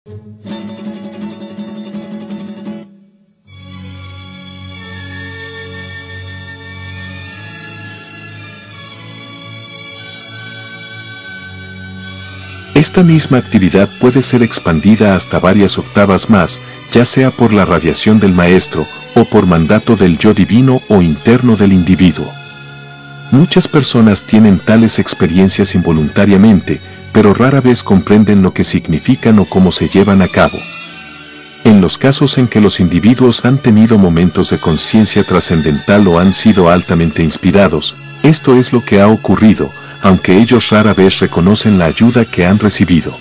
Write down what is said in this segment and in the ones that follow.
Esta misma actividad puede ser expandida hasta varias octavas más, ya sea por la radiación del maestro, o por mandato del yo divino o interno del individuo. Muchas personas tienen tales experiencias involuntariamente, pero rara vez comprenden lo que significan o cómo se llevan a cabo. En los casos en que los individuos han tenido momentos de conciencia trascendental o han sido altamente inspirados, esto es lo que ha ocurrido, aunque ellos rara vez reconocen la ayuda que han recibido.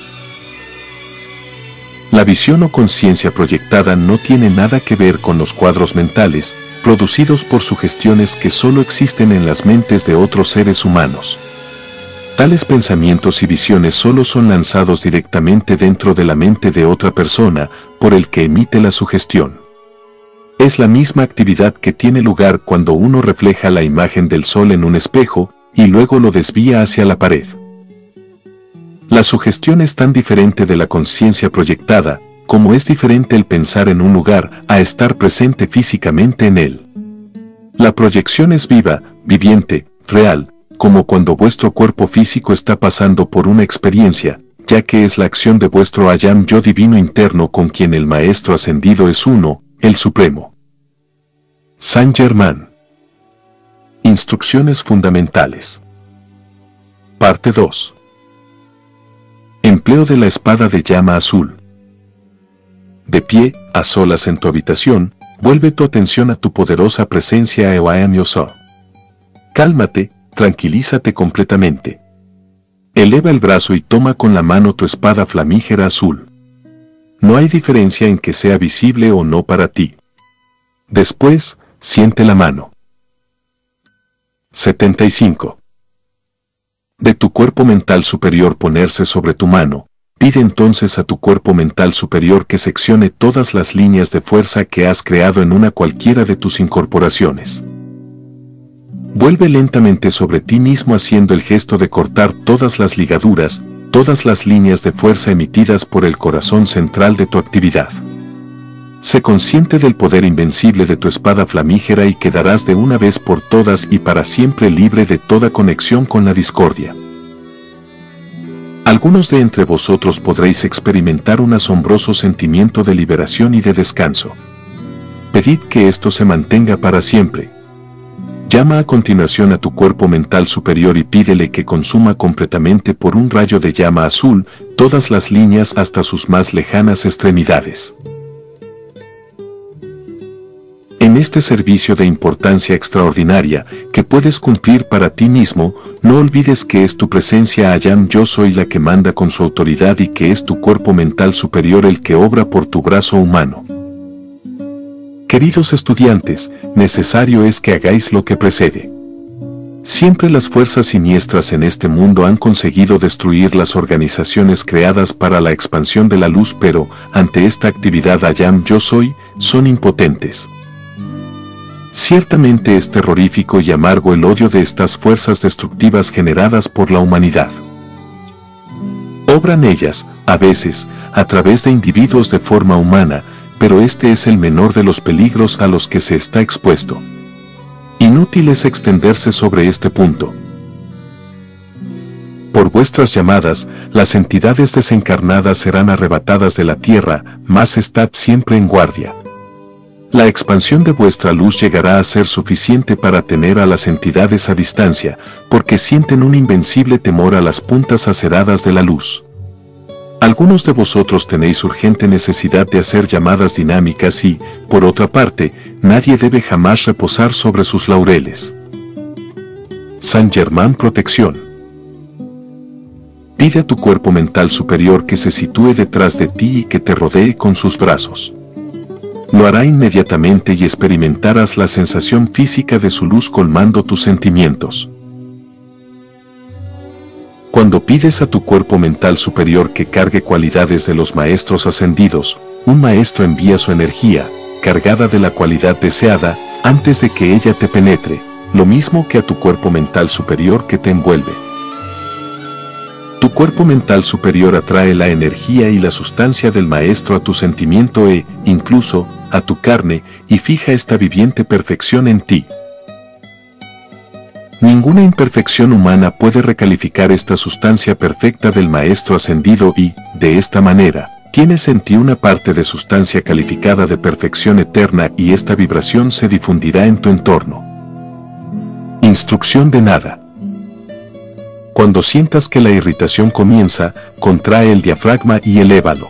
La visión o conciencia proyectada no tiene nada que ver con los cuadros mentales, producidos por sugestiones que solo existen en las mentes de otros seres humanos. Tales pensamientos y visiones solo son lanzados directamente dentro de la mente de otra persona, por el que emite la sugestión. Es la misma actividad que tiene lugar cuando uno refleja la imagen del sol en un espejo, y luego lo desvía hacia la pared. La sugestión es tan diferente de la conciencia proyectada, como es diferente el pensar en un lugar a estar presente físicamente en él. La proyección es viva, viviente, real, como cuando vuestro cuerpo físico está pasando por una experiencia, ya que es la acción de vuestro Ayam Yo divino interno con quien el Maestro ascendido es uno, el Supremo. Saint Germain. Instrucciones fundamentales. Parte 2. Empleo de la espada de llama azul. De pie, a solas en tu habitación, vuelve tu atención a tu poderosa presencia Eoam Yoso. Cálmate, tranquilízate completamente. Eleva el brazo y toma con la mano tu espada flamígera azul. No hay diferencia en que sea visible o no para ti. Después, siente la mano. 75. De tu cuerpo mental superior ponerse sobre tu mano, pide entonces a tu cuerpo mental superior que seccione todas las líneas de fuerza que has creado en una cualquiera de tus incorporaciones. Vuelve lentamente sobre ti mismo haciendo el gesto de cortar todas las ligaduras, todas las líneas de fuerza emitidas por el corazón central de tu actividad. Sé consciente del poder invencible de tu espada flamígera y quedarás de una vez por todas y para siempre libre de toda conexión con la discordia. Algunos de entre vosotros podréis experimentar un asombroso sentimiento de liberación y de descanso. Pedid que esto se mantenga para siempre. Llama a continuación a tu cuerpo mental superior y pídele que consuma completamente por un rayo de llama azul todas las líneas hasta sus más lejanas extremidades. En este servicio de importancia extraordinaria que puedes cumplir para ti mismo, no olvides que es tu presencia Ayam Yo Soy la que manda con su autoridad y que es tu cuerpo mental superior el que obra por tu brazo humano. Queridos estudiantes, necesario es que hagáis lo que precede. Siempre las fuerzas siniestras en este mundo han conseguido destruir las organizaciones creadas para la expansión de la luz, pero, ante esta actividad Ayam Yo Soy, son impotentes. Ciertamente es terrorífico y amargo el odio de estas fuerzas destructivas generadas por la humanidad. Obran ellas, a veces, a través de individuos de forma humana, pero este es el menor de los peligros a los que se está expuesto. Inútil es extenderse sobre este punto. Por vuestras llamadas, las entidades desencarnadas serán arrebatadas de la tierra, mas estad siempre en guardia. La expansión de vuestra luz llegará a ser suficiente para tener a las entidades a distancia, porque sienten un invencible temor a las puntas aceradas de la luz. Algunos de vosotros tenéis urgente necesidad de hacer llamadas dinámicas y, por otra parte, nadie debe jamás reposar sobre sus laureles. Saint Germain Protección. Pide a tu cuerpo mental superior que se sitúe detrás de ti y que te rodee con sus brazos. Lo hará inmediatamente y experimentarás la sensación física de su luz colmando tus sentimientos. Cuando pides a tu cuerpo mental superior que cargue cualidades de los maestros ascendidos, un maestro envía su energía, cargada de la cualidad deseada, antes de que ella te penetre, lo mismo que a tu cuerpo mental superior que te envuelve. Tu cuerpo mental superior atrae la energía y la sustancia del Maestro a tu sentimiento incluso, a tu carne, y fija esta viviente perfección en ti. Ninguna imperfección humana puede recalificar esta sustancia perfecta del Maestro ascendido y, de esta manera, tienes en ti una parte de sustancia calificada de perfección eterna y esta vibración se difundirá en tu entorno. Instrucción de nada. Cuando sientas que la irritación comienza, contrae el diafragma y elévalo.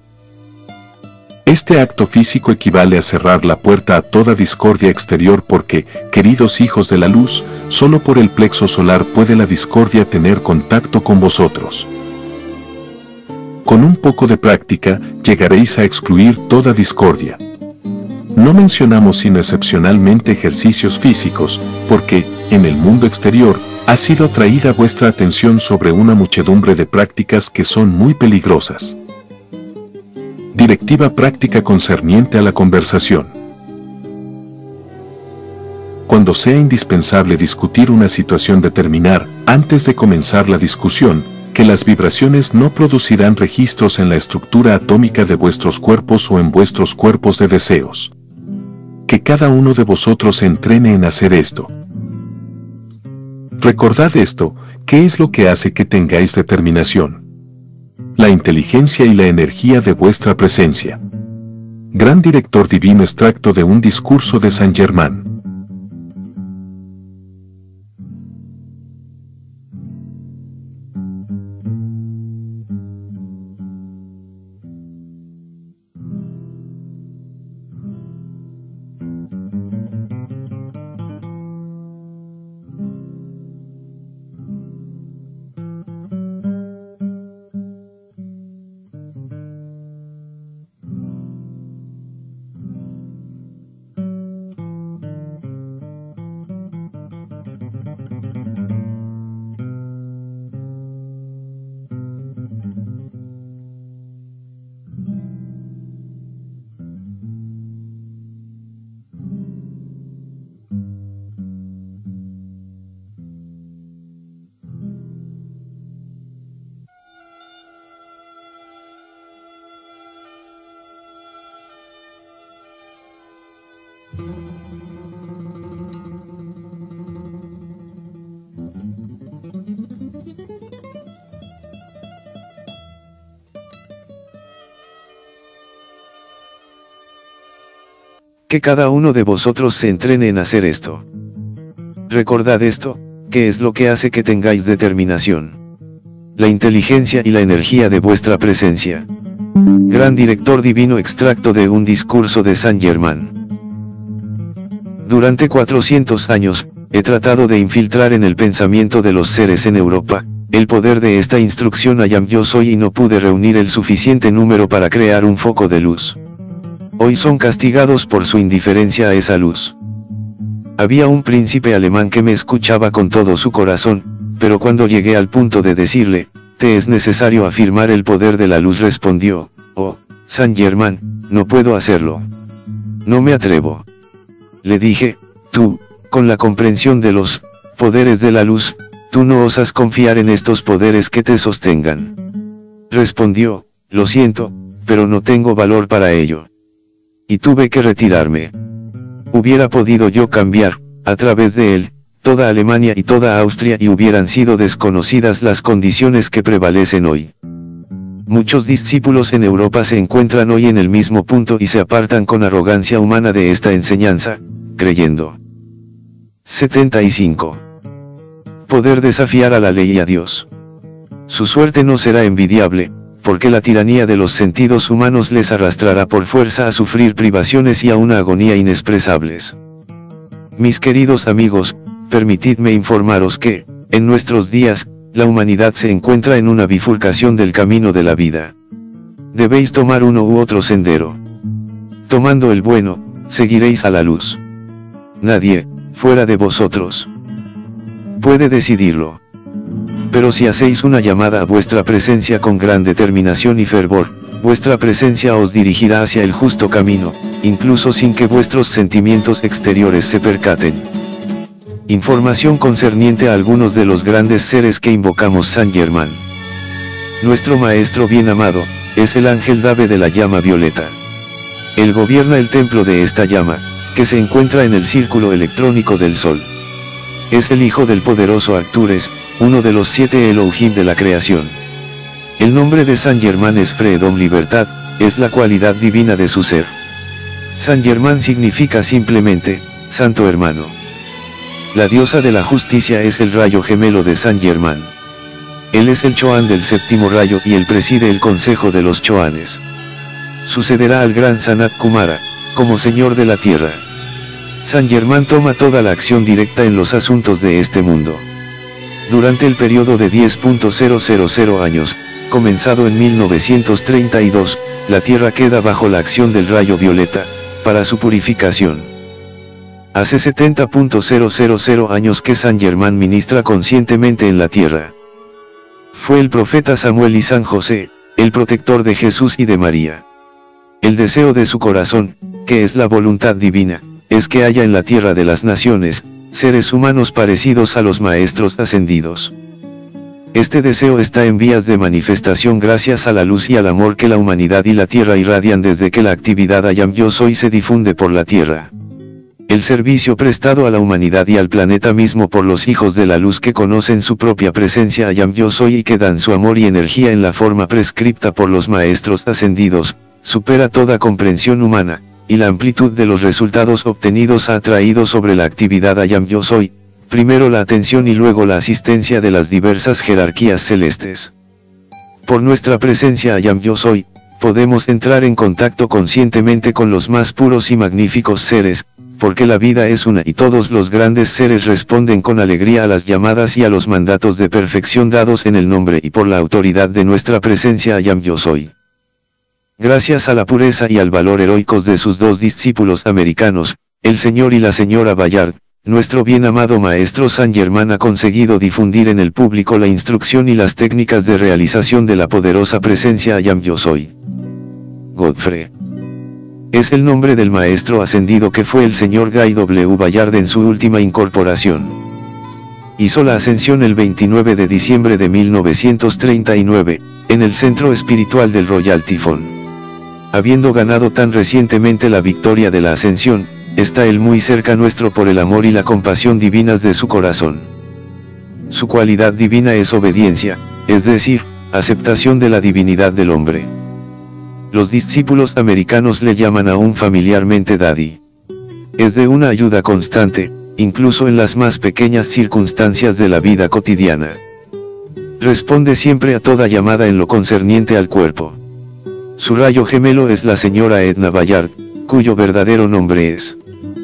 Este acto físico equivale a cerrar la puerta a toda discordia exterior porque, queridos hijos de la luz, solo por el plexo solar puede la discordia tener contacto con vosotros. Con un poco de práctica, llegaréis a excluir toda discordia. No mencionamos sino excepcionalmente ejercicios físicos, porque, en el mundo exterior, ha sido atraída vuestra atención sobre una muchedumbre de prácticas que son muy peligrosas. Directiva práctica concerniente a la conversación. Cuando sea indispensable discutir una situación determinada, antes de comenzar la discusión, que las vibraciones no producirán registros en la estructura atómica de vuestros cuerpos o en vuestros cuerpos de deseos. Que cada uno de vosotros se entrene en hacer esto. Recordad esto, ¿qué es lo que hace que tengáis determinación? La inteligencia y la energía de vuestra presencia. Gran Director Divino extracto de un discurso de Saint Germain. Que cada uno de vosotros se entrene en hacer esto. Recordad esto, que es lo que hace que tengáis determinación. La inteligencia y la energía de vuestra presencia. Gran Director Divino extracto de un discurso de Saint Germain. Durante 400 años, he tratado de infiltrar en el pensamiento de los seres en Europa, el poder de esta instrucción I am yo soy y no pude reunir el suficiente número para crear un foco de luz. Hoy son castigados por su indiferencia a esa luz. Había un príncipe alemán que me escuchaba con todo su corazón, pero cuando llegué al punto de decirle, te es necesario afirmar el poder de la luz, respondió, oh, Saint Germain, no puedo hacerlo. No me atrevo. Le dije, tú, con la comprensión de los poderes de la luz, tú no osas confiar en estos poderes que te sostengan. Respondió, lo siento, pero no tengo valor para ello. Y tuve que retirarme. Hubiera podido yo cambiar, a través de él, toda Alemania y toda Austria y hubieran sido desconocidas las condiciones que prevalecen hoy. Muchos discípulos en Europa se encuentran hoy en el mismo punto y se apartan con arrogancia humana de esta enseñanza, creyendo. 75. Poder desafiar a la ley y a Dios. Su suerte no será envidiable, porque la tiranía de los sentidos humanos les arrastrará por fuerza a sufrir privaciones y a una agonía inexpresables. Mis queridos amigos, permitidme informaros que, en nuestros días, la humanidad se encuentra en una bifurcación del camino de la vida. Debéis tomar uno u otro sendero. Tomando el bueno, seguiréis a la luz. Nadie, fuera de vosotros, puede decidirlo. Pero si hacéis una llamada a vuestra presencia con gran determinación y fervor, vuestra presencia os dirigirá hacia el justo camino, incluso sin que vuestros sentimientos exteriores se percaten. Información concerniente a algunos de los grandes seres que invocamos Saint Germain. Nuestro maestro bien amado, es el ángel Dave de la llama violeta. Él gobierna el templo de esta llama, que se encuentra en el círculo electrónico del Sol. Es el hijo del poderoso Arcturus, uno de los 7 Elohim de la creación. El nombre de Saint Germain es Freedom, libertad, es la cualidad divina de su ser. Saint Germain significa simplemente, santo hermano. La diosa de la justicia es el rayo gemelo de Saint Germain. Él es el Choan del séptimo rayo y él preside el consejo de los Choanes. Sucederá al gran Sanat Kumara, como señor de la tierra. Saint Germain toma toda la acción directa en los asuntos de este mundo. Durante el periodo de 10.000 años, comenzado en 1932, la Tierra queda bajo la acción del rayo violeta, para su purificación. Hace 70.000 años que Saint Germain ministra conscientemente en la Tierra. Fue el profeta Samuel y San José, el protector de Jesús y de María. El deseo de su corazón, que es la voluntad divina, es que haya en la tierra de las naciones, seres humanos parecidos a los maestros ascendidos. Este deseo está en vías de manifestación gracias a la luz y al amor que la humanidad y la tierra irradian desde que la actividad Ayam Yo Soy se difunde por la tierra. El servicio prestado a la humanidad y al planeta mismo por los hijos de la luz que conocen su propia presencia Ayam Yo Soy y que dan su amor y energía en la forma prescripta por los maestros ascendidos, supera toda comprensión humana, y la amplitud de los resultados obtenidos ha traído sobre la actividad Ayam Yo Soy, primero la atención y luego la asistencia de las diversas jerarquías celestes. Por nuestra presencia Ayam Yo Soy, podemos entrar en contacto conscientemente con los más puros y magníficos seres, porque la vida es una y todos los grandes seres responden con alegría a las llamadas y a los mandatos de perfección dados en el nombre y por la autoridad de nuestra presencia Ayam Yo Soy. Gracias a la pureza y al valor heroicos de sus dos discípulos americanos, el señor y la señora Bayard, nuestro bien amado maestro Saint Germain ha conseguido difundir en el público la instrucción y las técnicas de realización de la poderosa presencia Ayam Yo Soy. Godfrey es el nombre del maestro ascendido que fue el señor Guy W. Bayard en su última incorporación. Hizo la ascensión el 29 de diciembre de 1939, en el centro espiritual del Royal Typhoon. Habiendo ganado tan recientemente la victoria de la ascensión, está él muy cerca nuestro por el amor y la compasión divinas de su corazón. Su cualidad divina es obediencia, es decir, aceptación de la divinidad del hombre. Los discípulos americanos le llaman aún familiarmente Daddy. Es de una ayuda constante, incluso en las más pequeñas circunstancias de la vida cotidiana. Responde siempre a toda llamada en lo concerniente al cuerpo. Su rayo gemelo es la señora Edna Bayard, cuyo verdadero nombre es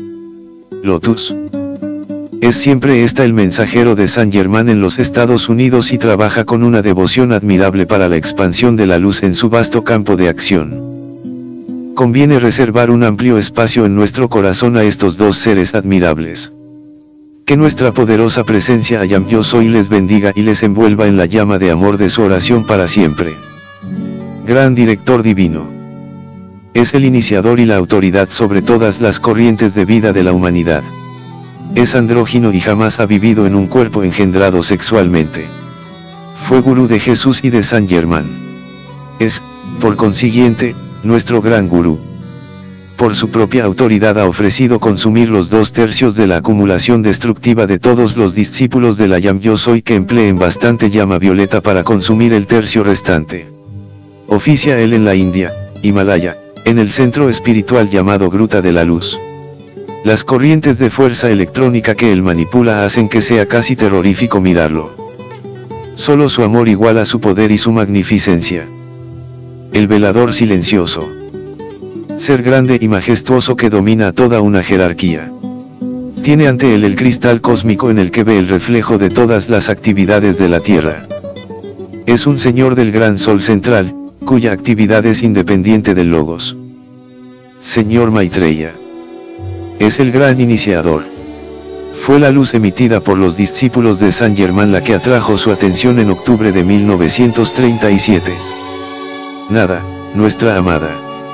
Lotus. Es siempre el mensajero de Saint Germain en los Estados Unidos y trabaja con una devoción admirable para la expansión de la luz en su vasto campo de acción. Conviene reservar un amplio espacio en nuestro corazón a estos dos seres admirables. Que nuestra poderosa presencia Ayam Yo Soy les bendiga y les envuelva en la llama de amor de su oración para siempre. Gran Director Divino. Es el iniciador y la autoridad sobre todas las corrientes de vida de la humanidad. Es andrógino y jamás ha vivido en un cuerpo engendrado sexualmente. Fue gurú de Jesús y de Saint Germain. Es, por consiguiente, nuestro gran gurú. Por su propia autoridad ha ofrecido consumir los 2/3 de la acumulación destructiva de todos los discípulos del Ayam Yo Soy que empleen bastante llama violeta para consumir el tercio restante. Oficia él en la India, Himalaya, en el centro espiritual llamado Gruta de la Luz. Las corrientes de fuerza electrónica que él manipula hacen que sea casi terrorífico mirarlo. Solo su amor iguala su poder y su magnificencia. El velador silencioso. Ser grande y majestuoso que domina a toda una jerarquía. Tiene ante él el cristal cósmico en el que ve el reflejo de todas las actividades de la Tierra. Es un señor del gran sol central, cuya actividad es independiente del Logos. Señor Maitreya. Es el gran iniciador. Fue la luz emitida por los discípulos de Saint Germain la que atrajo su atención en octubre de 1937. Nada, nuestra amada.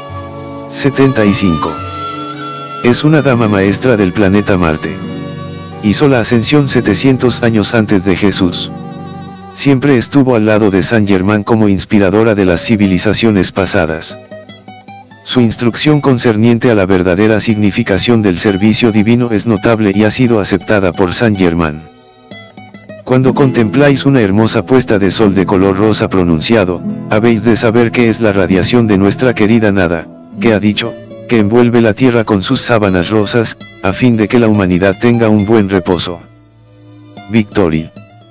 75. Es una dama maestra del planeta Marte. Hizo la ascensión 700 años antes de Jesús. Siempre estuvo al lado de Saint Germain como inspiradora de las civilizaciones pasadas. Su instrucción concerniente a la verdadera significación del servicio divino es notable y ha sido aceptada por Saint Germain. Cuando contempláis una hermosa puesta de sol de color rosa pronunciado, habéis de saber que es la radiación de nuestra querida Nada, que ha dicho, que envuelve la tierra con sus sábanas rosas, a fin de que la humanidad tenga un buen reposo. Victory.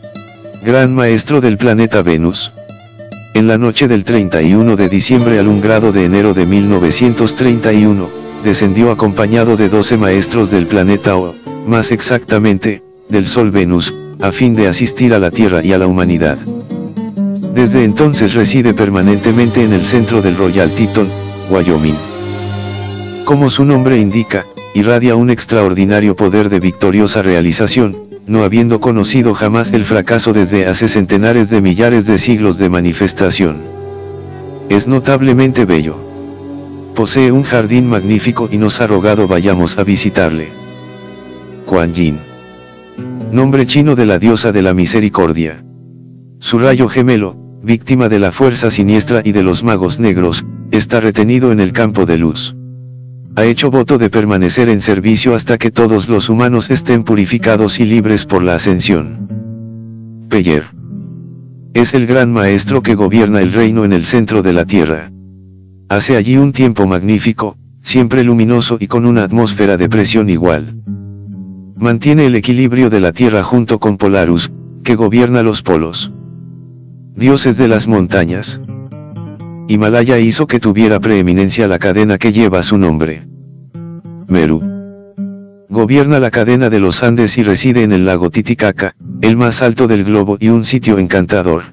Gran maestro del planeta Venus. En la noche del 31 de diciembre al 1 grado de enero de 1931, descendió acompañado de 12 maestros del planeta O, más exactamente, del Sol Venus, a fin de asistir a la Tierra y a la humanidad. Desde entonces reside permanentemente en el centro del Royal Teton, Wyoming. Como su nombre indica, irradia un extraordinario poder de victoriosa realización, no habiendo conocido jamás el fracaso desde hace centenares de millares de siglos de manifestación. Es notablemente bello. Posee un jardín magnífico y nos ha rogado vayamos a visitarle. Kuan Yin. Nombre chino de la diosa de la misericordia. Su rayo gemelo, víctima de la fuerza siniestra y de los magos negros, está retenido en el campo de luz. Ha hecho voto de permanecer en servicio hasta que todos los humanos estén purificados y libres por la ascensión. Peyer. Es el gran maestro que gobierna el reino en el centro de la tierra. Hace allí un tiempo magnífico, siempre luminoso y con una atmósfera de presión igual. Mantiene el equilibrio de la tierra junto con Polarus, que gobierna los polos. Dioses de las montañas. Himalaya hizo que tuviera preeminencia la cadena que lleva su nombre. Meru. Gobierna la cadena de los Andes y reside en el lago Titicaca, el más alto del globo y un sitio encantador.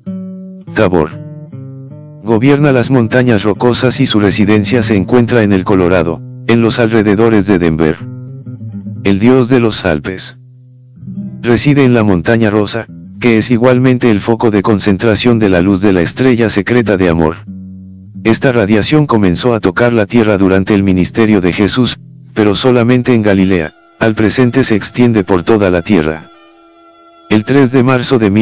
Tabor. Gobierna las montañas rocosas y su residencia se encuentra en el Colorado, en los alrededores de Denver. El dios de los Alpes. Reside en la montaña rosa, que es igualmente el foco de concentración de la luz de la estrella secreta de amor. Esta radiación comenzó a tocar la tierra durante el ministerio de Jesús, pero solamente en Galilea, al presente se extiende por toda la tierra. El 3 de marzo de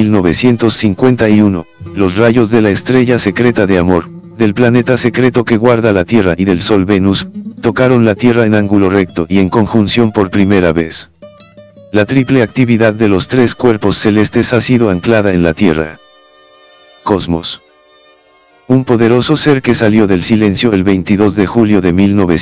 1951, los rayos de la estrella secreta de amor, del planeta secreto que guarda la Tierra y del Sol Venus, tocaron la Tierra en ángulo recto y en conjunción por primera vez. La triple actividad de los tres cuerpos celestes ha sido anclada en la Tierra. Cosmos. Un poderoso ser que salió del silencio el 22 de julio de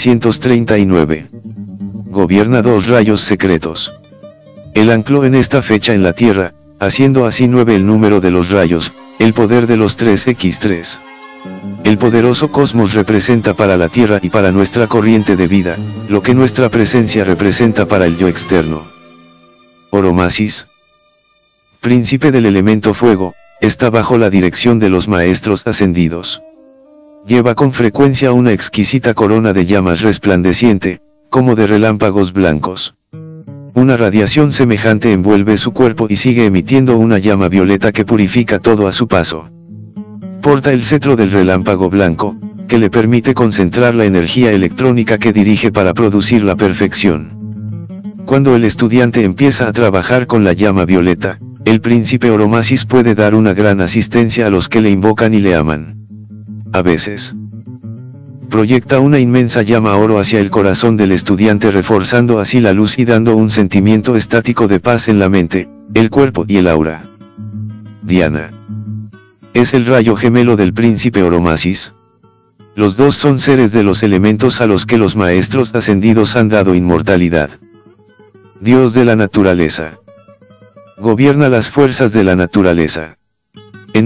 1939. Gobierna dos rayos secretos. Él ancló en esta fecha en la Tierra, haciendo así 9 el número de los rayos, el poder de los 3x3. El poderoso cosmos representa para la Tierra y para nuestra corriente de vida, lo que nuestra presencia representa para el yo externo. Oromasis. Príncipe del elemento fuego, está bajo la dirección de los maestros ascendidos. Lleva con frecuencia una exquisita corona de llamas resplandeciente, como de relámpagos blancos. Una radiación semejante envuelve su cuerpo y sigue emitiendo una llama violeta que purifica todo a su paso. Porta el cetro del relámpago blanco, que le permite concentrar la energía electrónica que dirige para producir la perfección. Cuando el estudiante empieza a trabajar con la llama violeta, el príncipe Oromasis puede dar una gran asistencia a los que le invocan y le aman. A veces, proyecta una inmensa llama oro hacia el corazón del estudiante, reforzando así la luz y dando un sentimiento estático de paz en la mente, el cuerpo y el aura. Diana. Es el rayo gemelo del príncipe Oromasis. Los dos son seres de los elementos a los que los maestros ascendidos han dado inmortalidad. Dios de la naturaleza. Gobierna las fuerzas de la naturaleza. En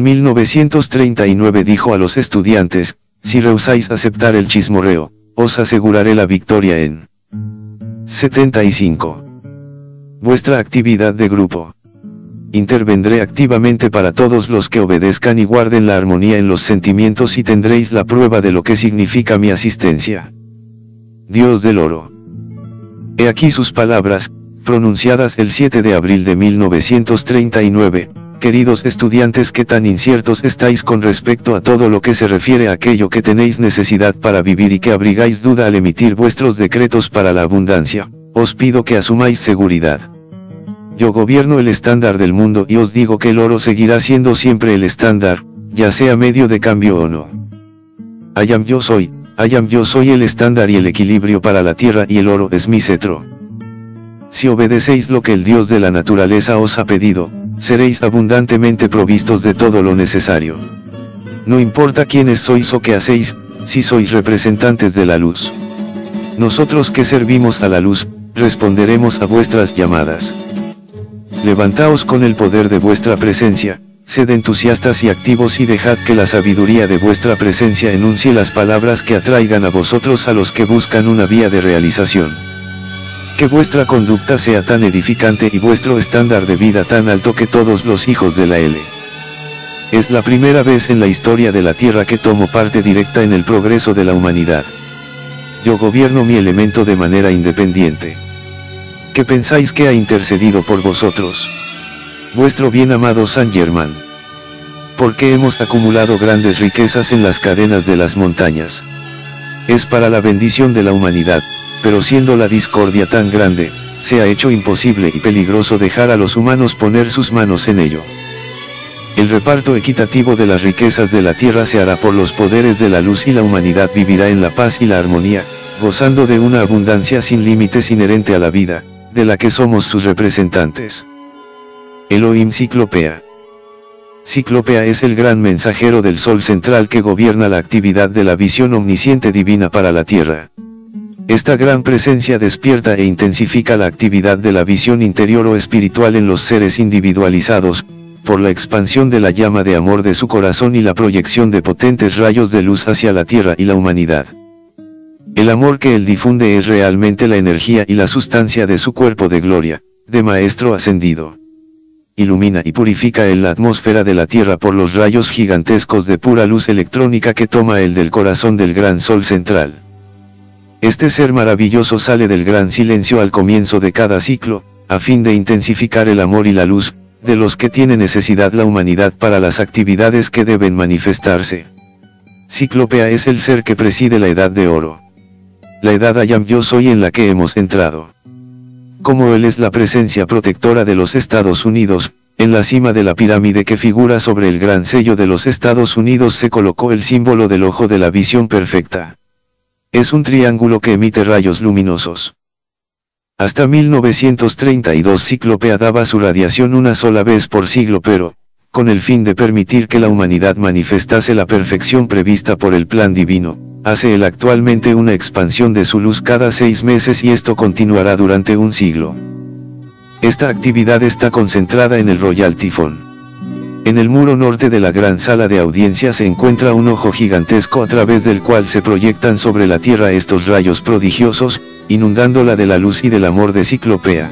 1939 dijo a los estudiantes: si rehusáis aceptar el chismorreo, os aseguraré la victoria en 75. Vuestra actividad de grupo. Intervendré activamente para todos los que obedezcan y guarden la armonía en los sentimientos, y tendréis la prueba de lo que significa mi asistencia. Dios del oro. He aquí sus palabras, pronunciadas el 7 de abril de 1939, queridos estudiantes, que tan inciertos estáis con respecto a todo lo que se refiere a aquello que tenéis necesidad para vivir y que abrigáis duda al emitir vuestros decretos para la abundancia, os pido que asumáis seguridad. Yo gobierno el estándar del mundo y os digo que el oro seguirá siendo siempre el estándar, ya sea medio de cambio o no. I am yo soy el estándar y el equilibrio para la tierra y el oro es mi cetro. Si obedecéis lo que el Dios de la naturaleza os ha pedido, seréis abundantemente provistos de todo lo necesario. No importa quiénes sois o qué hacéis, si sois representantes de la luz. Nosotros que servimos a la luz, responderemos a vuestras llamadas. Levantaos con el poder de vuestra presencia, sed entusiastas y activos y dejad que la sabiduría de vuestra presencia enuncie las palabras que atraigan a vosotros a los que buscan una vía de realización. Que vuestra conducta sea tan edificante y vuestro estándar de vida tan alto que todos los hijos de la L. Es la primera vez en la historia de la Tierra que tomo parte directa en el progreso de la humanidad. Yo gobierno mi elemento de manera independiente. ¿Qué pensáis que ha intercedido por vosotros? Vuestro bien amado Saint Germain. Porque hemos acumulado grandes riquezas en las cadenas de las montañas. Es para la bendición de la humanidad, pero siendo la discordia tan grande, se ha hecho imposible y peligroso dejar a los humanos poner sus manos en ello. El reparto equitativo de las riquezas de la tierra se hará por los poderes de la luz y la humanidad vivirá en la paz y la armonía, gozando de una abundancia sin límites inherente a la vida, de la que somos sus representantes. Elohim Ciclopea. Ciclopea es el gran mensajero del sol central que gobierna la actividad de la visión omnisciente divina para la tierra. Esta gran presencia despierta e intensifica la actividad de la visión interior o espiritual en los seres individualizados, por la expansión de la llama de amor de su corazón y la proyección de potentes rayos de luz hacia la tierra y la humanidad. El amor que él difunde es realmente la energía y la sustancia de su cuerpo de gloria, de Maestro ascendido. Ilumina y purifica la atmósfera de la tierra por los rayos gigantescos de pura luz electrónica que toma él del corazón del gran sol central. Este ser maravilloso sale del gran silencio al comienzo de cada ciclo, a fin de intensificar el amor y la luz, de los que tiene necesidad la humanidad para las actividades que deben manifestarse. Ciclopea es el ser que preside la edad de oro. La edad I am yo soy en la que hemos entrado. Como él es la presencia protectora de los Estados Unidos, en la cima de la pirámide que figura sobre el gran sello de los Estados Unidos se colocó el símbolo del ojo de la visión perfecta. Es un triángulo que emite rayos luminosos. Hasta 1932 Ciclopea daba su radiación una sola vez por siglo pero, con el fin de permitir que la humanidad manifestase la perfección prevista por el plan divino, hace él actualmente una expansión de su luz cada 6 meses y esto continuará durante un siglo. Esta actividad está concentrada en el Royal Typhon. En el muro norte de la gran sala de audiencia se encuentra un ojo gigantesco a través del cual se proyectan sobre la tierra estos rayos prodigiosos, inundándola de la luz y del amor de Ciclopea.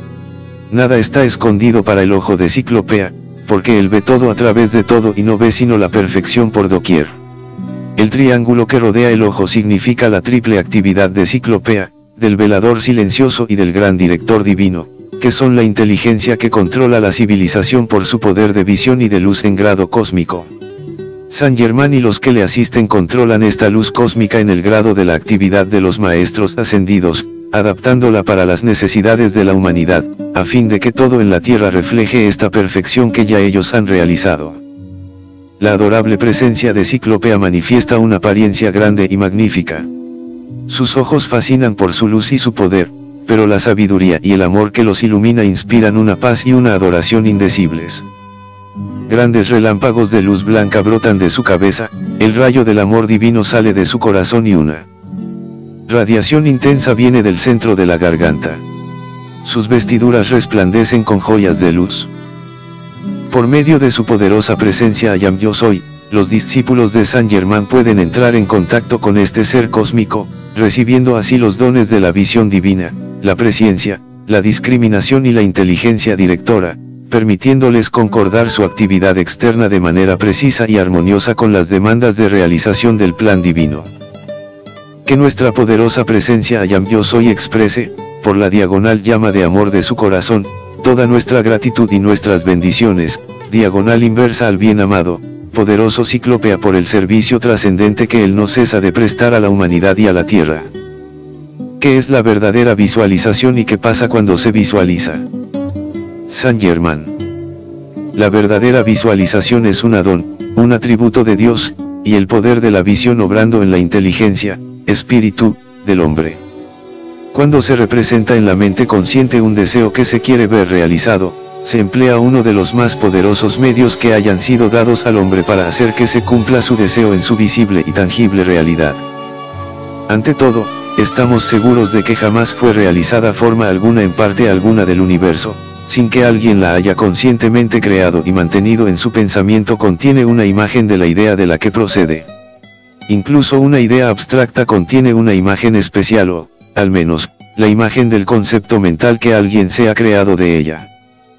Nada está escondido para el ojo de Ciclopea, porque él ve todo a través de todo y no ve sino la perfección por doquier. El triángulo que rodea el ojo significa la triple actividad de Ciclopea, del velador silencioso y del gran director divino, que son la inteligencia que controla la civilización por su poder de visión y de luz en grado cósmico. Saint Germain y los que le asisten controlan esta luz cósmica en el grado de la actividad de los maestros ascendidos, adaptándola para las necesidades de la humanidad, a fin de que todo en la tierra refleje esta perfección que ya ellos han realizado. La adorable presencia de Ciclopea manifiesta una apariencia grande y magnífica. Sus ojos fascinan por su luz y su poder, pero la sabiduría y el amor que los ilumina inspiran una paz y una adoración indecibles. Grandes relámpagos de luz blanca brotan de su cabeza, el rayo del amor divino sale de su corazón y una radiación intensa viene del centro de la garganta. Sus vestiduras resplandecen con joyas de luz. Por medio de su poderosa presencia I am yo soy, los discípulos de Saint Germain pueden entrar en contacto con este ser cósmico, recibiendo así los dones de la visión divina, la presciencia, la discriminación y la inteligencia directora, permitiéndoles concordar su actividad externa de manera precisa y armoniosa con las demandas de realización del plan divino. Que nuestra poderosa presencia I am yo soy exprese, por la diagonal llama de amor de su corazón, toda nuestra gratitud y nuestras bendiciones, diagonal inversa al bien amado, poderoso Ciclopea por el servicio trascendente que él no cesa de prestar a la humanidad y a la tierra. ¿Qué es la verdadera visualización y qué pasa cuando se visualiza? Saint Germain. La verdadera visualización es un don, un atributo de Dios, y el poder de la visión obrando en la inteligencia, espíritu, del hombre. Cuando se representa en la mente consciente un deseo que se quiere ver realizado, se emplea uno de los más poderosos medios que hayan sido dados al hombre para hacer que se cumpla su deseo en su visible y tangible realidad. Ante todo, estamos seguros de que jamás fue realizada forma alguna en parte alguna del universo, sin que alguien la haya conscientemente creado y mantenido en su pensamiento. Contiene una imagen de la idea de la que procede. Incluso una idea abstracta contiene una imagen especial o, al menos, la imagen del concepto mental que alguien se ha creado de ella.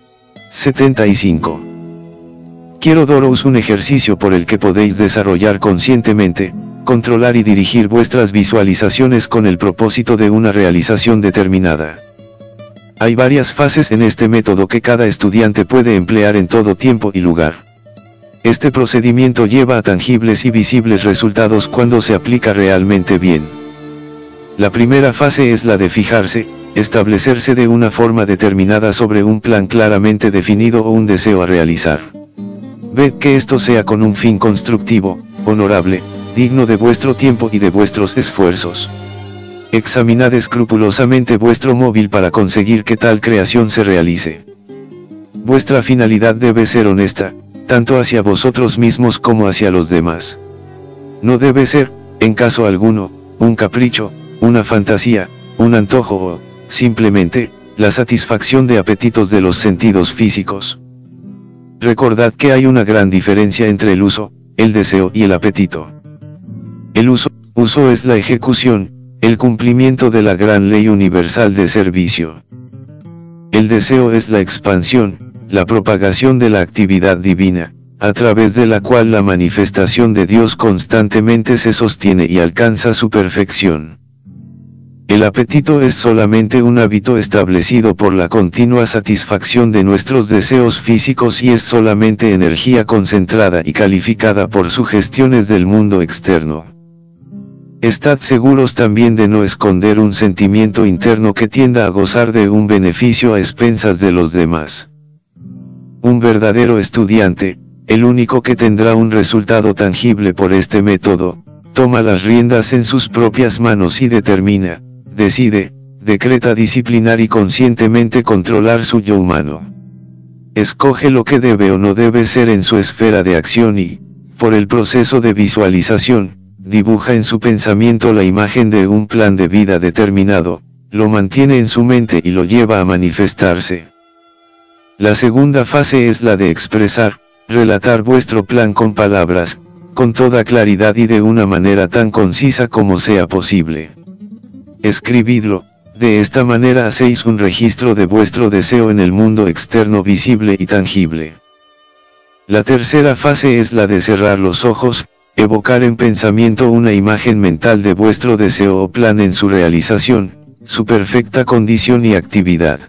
75. Quiero daros un ejercicio por el que podéis desarrollar conscientemente, controlar y dirigir vuestras visualizaciones con el propósito de una realización determinada. Hay varias fases en este método que cada estudiante puede emplear en todo tiempo y lugar. Este procedimiento lleva a tangibles y visibles resultados cuando se aplica realmente bien. La primera fase es la de fijarse, establecerse de una forma determinada sobre un plan claramente definido o un deseo a realizar. Ved que esto sea con un fin constructivo, honorable, digno de vuestro tiempo y de vuestros esfuerzos. Examinad escrupulosamente vuestro móvil para conseguir que tal creación se realice. Vuestra finalidad debe ser honesta, tanto hacia vosotros mismos como hacia los demás. No debe ser, en caso alguno, un capricho, una fantasía, un antojo o, simplemente, la satisfacción de apetitos de los sentidos físicos. Recordad que hay una gran diferencia entre el uso, el deseo y el apetito. El uso es la ejecución, el cumplimiento de la gran ley universal de servicio. El deseo es la expansión, la propagación de la actividad divina, a través de la cual la manifestación de Dios constantemente se sostiene y alcanza su perfección. El apetito es solamente un hábito establecido por la continua satisfacción de nuestros deseos físicos y es solamente energía concentrada y calificada por sugestiones del mundo externo. Estad seguros también de no esconder un sentimiento interno que tienda a gozar de un beneficio a expensas de los demás. Un verdadero estudiante, el único que tendrá un resultado tangible por este método, toma las riendas en sus propias manos y determina, decide, decreta disciplinar y conscientemente controlar su yo humano. Escoge lo que debe o no debe ser en su esfera de acción y, por el proceso de visualización, dibuja en su pensamiento la imagen de un plan de vida determinado, lo mantiene en su mente y lo lleva a manifestarse. La segunda fase es la de expresar, relatar vuestro plan con palabras, con toda claridad y de una manera tan concisa como sea posible. Escribidlo, de esta manera hacéis un registro de vuestro deseo en el mundo externo visible y tangible. La tercera fase es la de cerrar los ojos, evocar en pensamiento una imagen mental de vuestro deseo o plan en su realización, su perfecta condición y actividad.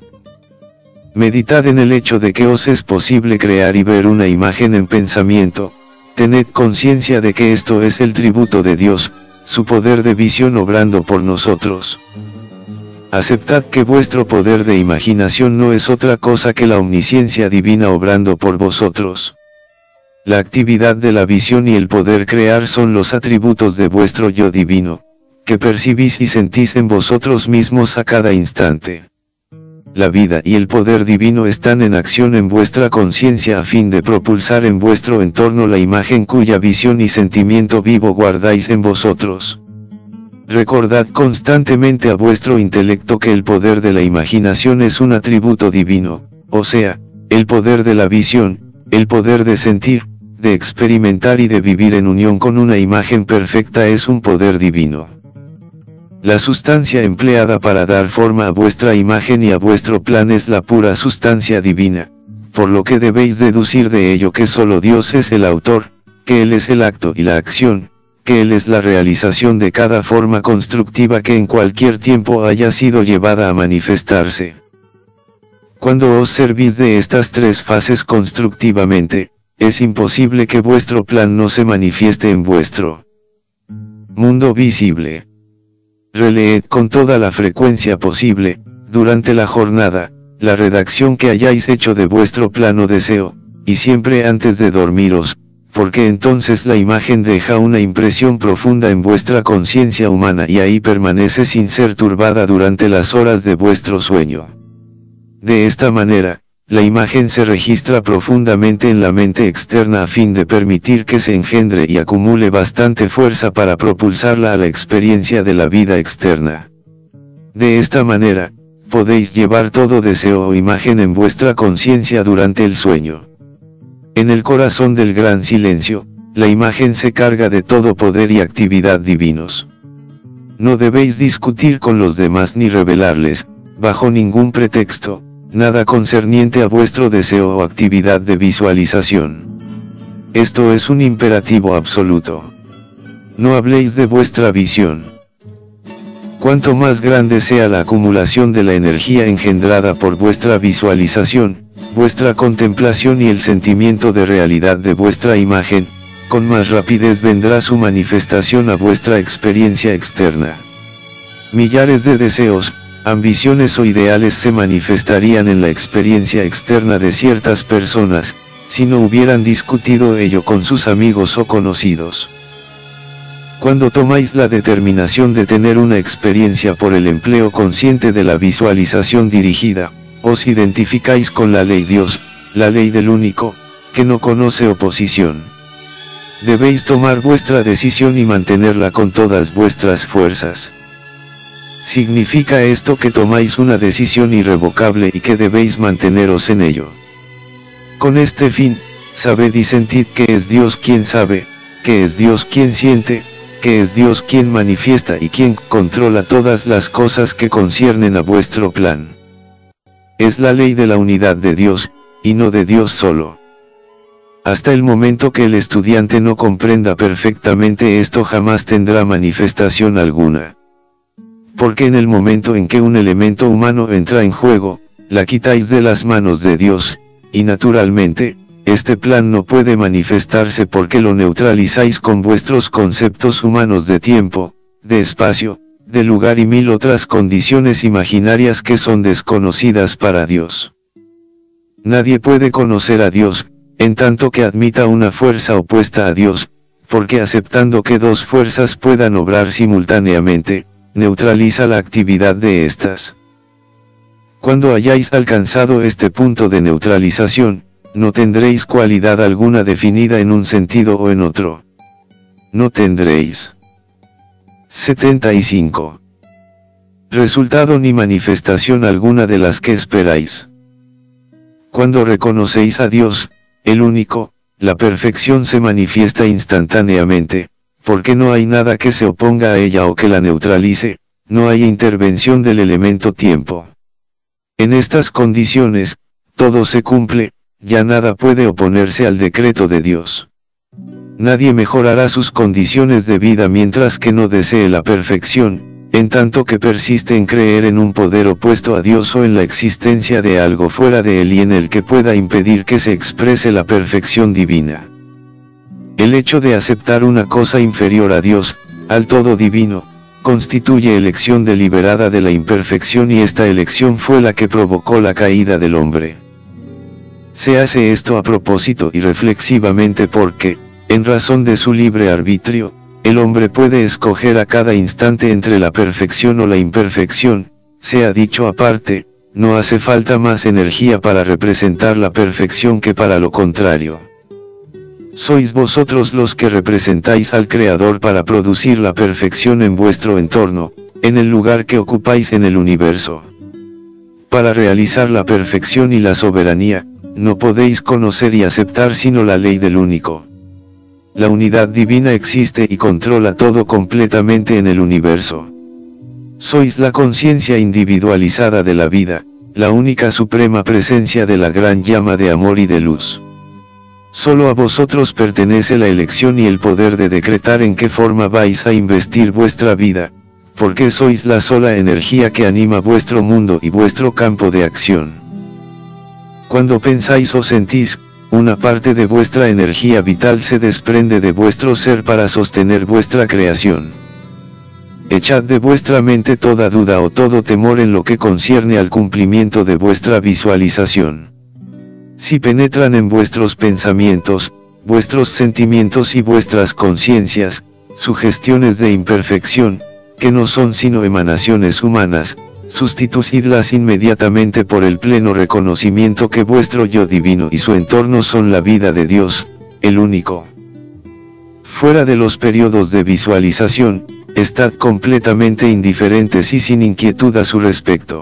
Meditad en el hecho de que os es posible crear y ver una imagen en pensamiento, tened conciencia de que esto es el tributo de Dios, su poder de visión obrando por nosotros. Aceptad que vuestro poder de imaginación no es otra cosa que la omnisciencia divina obrando por vosotros. La actividad de la visión y el poder crear son los atributos de vuestro yo divino, que percibís y sentís en vosotros mismos a cada instante. La vida y el poder divino están en acción en vuestra conciencia a fin de propulsar en vuestro entorno la imagen cuya visión y sentimiento vivo guardáis en vosotros. Recordad constantemente a vuestro intelecto que el poder de la imaginación es un atributo divino, o sea, el poder de la visión, el poder de sentir, de experimentar y de vivir en unión con una imagen perfecta es un poder divino. La sustancia empleada para dar forma a vuestra imagen y a vuestro plan es la pura sustancia divina, por lo que debéis deducir de ello que solo Dios es el autor, que Él es el acto y la acción, que Él es la realización de cada forma constructiva que en cualquier tiempo haya sido llevada a manifestarse. Cuando os servís de estas tres fases constructivamente, es imposible que vuestro plan no se manifieste en vuestro mundo visible. Releed con toda la frecuencia posible, durante la jornada, la redacción que hayáis hecho de vuestro plano deseo, y siempre antes de dormiros, porque entonces la imagen deja una impresión profunda en vuestra conciencia humana y ahí permanece sin ser turbada durante las horas de vuestro sueño. De esta manera, la imagen se registra profundamente en la mente externa a fin de permitir que se engendre y acumule bastante fuerza para propulsarla a la experiencia de la vida externa. De esta manera, podéis llevar todo deseo o imagen en vuestra conciencia durante el sueño. En el corazón del gran silencio, la imagen se carga de todo poder y actividad divinos. No debéis discutir con los demás ni revelarles, bajo ningún pretexto, nada concerniente a vuestro deseo o actividad de visualización. Esto es un imperativo absoluto. No habléis de vuestra visión. Cuanto más grande sea la acumulación de la energía engendrada por vuestra visualización, vuestra contemplación y el sentimiento de realidad de vuestra imagen, con más rapidez vendrá su manifestación a vuestra experiencia externa. Millares de deseos, ambiciones o ideales se manifestarían en la experiencia externa de ciertas personas, si no hubieran discutido ello con sus amigos o conocidos. Cuando tomáis la determinación de tener una experiencia por el empleo consciente de la visualización dirigida, os identificáis con la ley Dios, la ley del único, que no conoce oposición. Debéis tomar vuestra decisión y mantenerla con todas vuestras fuerzas. Significa esto que tomáis una decisión irrevocable y que debéis manteneros en ello. Con este fin, sabed y sentid que es Dios quien sabe, que es Dios quien siente, que es Dios quien manifiesta y quien controla todas las cosas que conciernen a vuestro plan. Es la ley de la unidad de Dios, y no de Dios solo. Hasta el momento que el estudiante no comprenda perfectamente esto jamás tendrá manifestación alguna. Porque en el momento en que un elemento humano entra en juego, la quitáis de las manos de Dios, y naturalmente, este plan no puede manifestarse porque lo neutralizáis con vuestros conceptos humanos de tiempo, de espacio, de lugar y mil otras condiciones imaginarias que son desconocidas para Dios. Nadie puede conocer a Dios, en tanto que admita una fuerza opuesta a Dios, porque aceptando que dos fuerzas puedan obrar simultáneamente, neutraliza la actividad de estas. Cuando hayáis alcanzado este punto de neutralización, no tendréis cualidad alguna definida en un sentido o en otro. No tendréis 75. Resultado ni manifestación alguna de las que esperáis. Cuando reconocéis a Dios, el único, la perfección se manifiesta instantáneamente, porque no hay nada que se oponga a ella o que la neutralice, no hay intervención del elemento tiempo. En estas condiciones, todo se cumple, ya nada puede oponerse al decreto de Dios. Nadie mejorará sus condiciones de vida mientras que no desee la perfección, en tanto que persiste en creer en un poder opuesto a Dios o en la existencia de algo fuera de él y en el que pueda impedir que se exprese la perfección divina. El hecho de aceptar una cosa inferior a Dios, al todo divino, constituye elección deliberada de la imperfección y esta elección fue la que provocó la caída del hombre. Se hace esto a propósito y reflexivamente porque, en razón de su libre arbitrio, el hombre puede escoger a cada instante entre la perfección o la imperfección, sea dicho aparte, no hace falta más energía para representar la perfección que para lo contrario. Sois vosotros los que representáis al Creador para producir la perfección en vuestro entorno, en el lugar que ocupáis en el universo. Para realizar la perfección y la soberanía, no podéis conocer y aceptar sino la ley del único. La unidad divina existe y controla todo completamente en el universo. Sois la conciencia individualizada de la vida, la única suprema presencia de la gran llama de amor y de luz. Solo a vosotros pertenece la elección y el poder de decretar en qué forma vais a investir vuestra vida, porque sois la sola energía que anima vuestro mundo y vuestro campo de acción. Cuando pensáis o sentís, una parte de vuestra energía vital se desprende de vuestro ser para sostener vuestra creación. echad de vuestra mente toda duda o todo temor en lo que concierne al cumplimiento de vuestra visualización. Si penetran en vuestros pensamientos, vuestros sentimientos y vuestras conciencias, sugestiones de imperfección, que no son sino emanaciones humanas, sustituidlas inmediatamente por el pleno reconocimiento que vuestro yo divino y su entorno son la vida de Dios, el único. Fuera de los periodos de visualización, estad completamente indiferentes y sin inquietud a su respecto.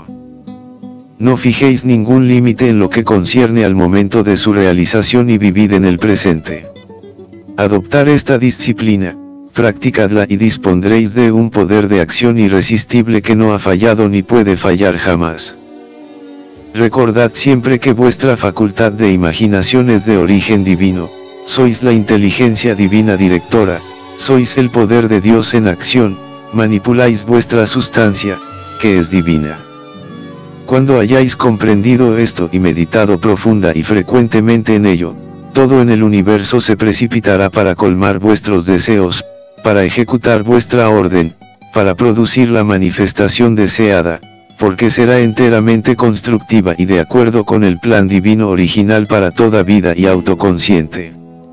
No fijéis ningún límite en lo que concierne al momento de su realización y vivid en el presente. Adoptar esta disciplina, practicadla y dispondréis de un poder de acción irresistible que no ha fallado ni puede fallar jamás. Recordad siempre que vuestra facultad de imaginación es de origen divino, sois la inteligencia divina directora, sois el poder de Dios en acción, manipuláis vuestra sustancia, que es divina. Cuando hayáis comprendido esto y meditado profunda y frecuentemente en ello, todo en el universo se precipitará para colmar vuestros deseos, para ejecutar vuestra orden, para producir la manifestación deseada, porque será enteramente constructiva y de acuerdo con el plan divino original para toda vida y autoconsciente.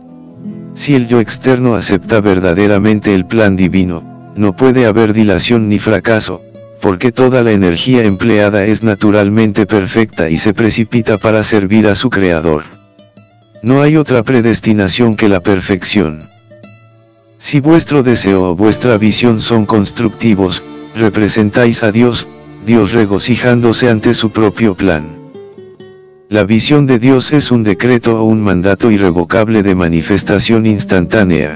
Si el yo externo acepta verdaderamente el plan divino, no puede haber dilación ni fracaso, porque toda la energía empleada es naturalmente perfecta y se precipita para servir a su Creador. No hay otra predestinación que la perfección. Si vuestro deseo o vuestra visión son constructivos, representáis a Dios, Dios regocijándose ante su propio plan. La visión de Dios es un decreto o un mandato irrevocable de manifestación instantánea.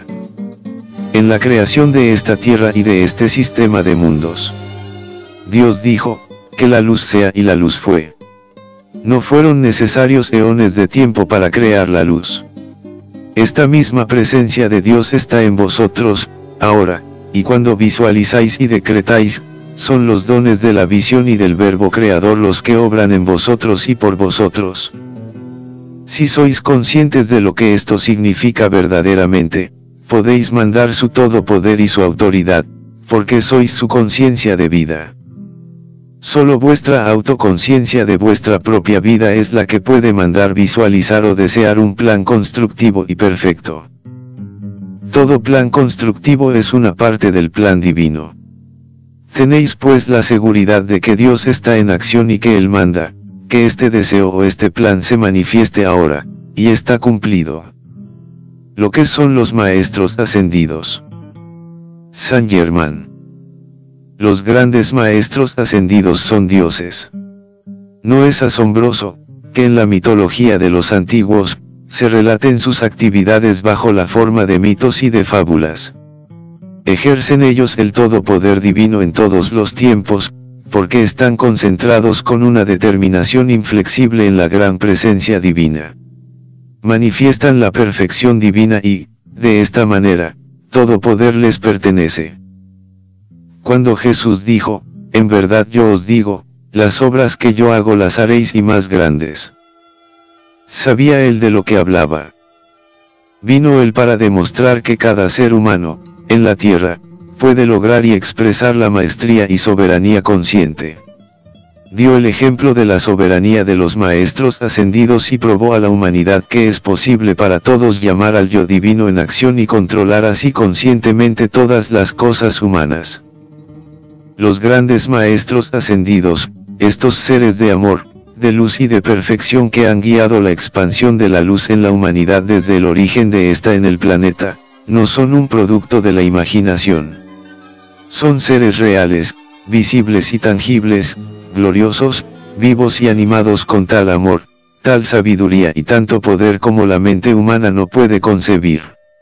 En la creación de esta tierra y de este sistema de mundos, Dios dijo, que la luz sea y la luz fue. No fueron necesarios eones de tiempo para crear la luz. Esta misma presencia de Dios está en vosotros, ahora, y cuando visualizáis y decretáis, son los dones de la visión y del Verbo Creador los que obran en vosotros y por vosotros. Si sois conscientes de lo que esto significa verdaderamente, podéis mandar su todo poder y su autoridad, porque sois su conciencia de vida. Solo vuestra autoconciencia de vuestra propia vida es la que puede mandar visualizar o desear un plan constructivo y perfecto. Todo plan constructivo es una parte del plan divino. Tenéis pues la seguridad de que Dios está en acción y que Él manda, que este deseo o este plan se manifieste ahora, y está cumplido. Lo que son los maestros ascendidos. Saint Germain. Los grandes maestros ascendidos son dioses. No es asombroso, que en la mitología de los antiguos, se relaten sus actividades bajo la forma de mitos y de fábulas. Ejercen ellos el todo poder divino en todos los tiempos, porque están concentrados con una determinación inflexible en la gran presencia divina. Manifiestan la perfección divina y, de esta manera, todo poder les pertenece. Cuando Jesús dijo, en verdad yo os digo, las obras que yo hago las haréis y más grandes. Sabía él de lo que hablaba. Vino él para demostrar que cada ser humano, en la tierra, puede lograr y expresar la maestría y soberanía consciente. Dio el ejemplo de la soberanía de los maestros ascendidos y probó a la humanidad que es posible para todos llamar al yo divino en acción y controlar así conscientemente todas las cosas humanas. Los grandes maestros ascendidos, estos seres de amor, de luz y de perfección que han guiado la expansión de la luz en la humanidad desde el origen de esta en el planeta, no son un producto de la imaginación. Son seres reales, visibles y tangibles, gloriosos, vivos y animados con tal amor, tal sabiduría y tanto poder como la mente humana no puede concebir.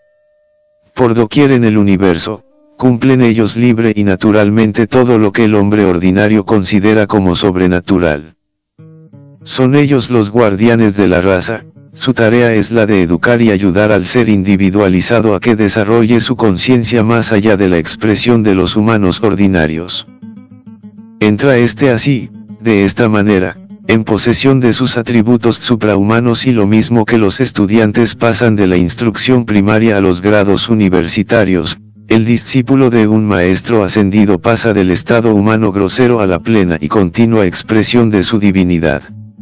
Por doquier en el universo, cumplen ellos libre y naturalmente todo lo que el hombre ordinario considera como sobrenatural. Son ellos los guardianes de la raza. Su tarea es la de educar y ayudar al ser individualizado a que desarrolle su conciencia más allá de la expresión de los humanos ordinarios. Entra éste así, de esta manera, en posesión de sus atributos suprahumanos y lo mismo que los estudiantes pasan de la instrucción primaria a los grados universitarios, el discípulo de un maestro ascendido pasa del estado humano grosero a la plena y continua expresión de su divinidad.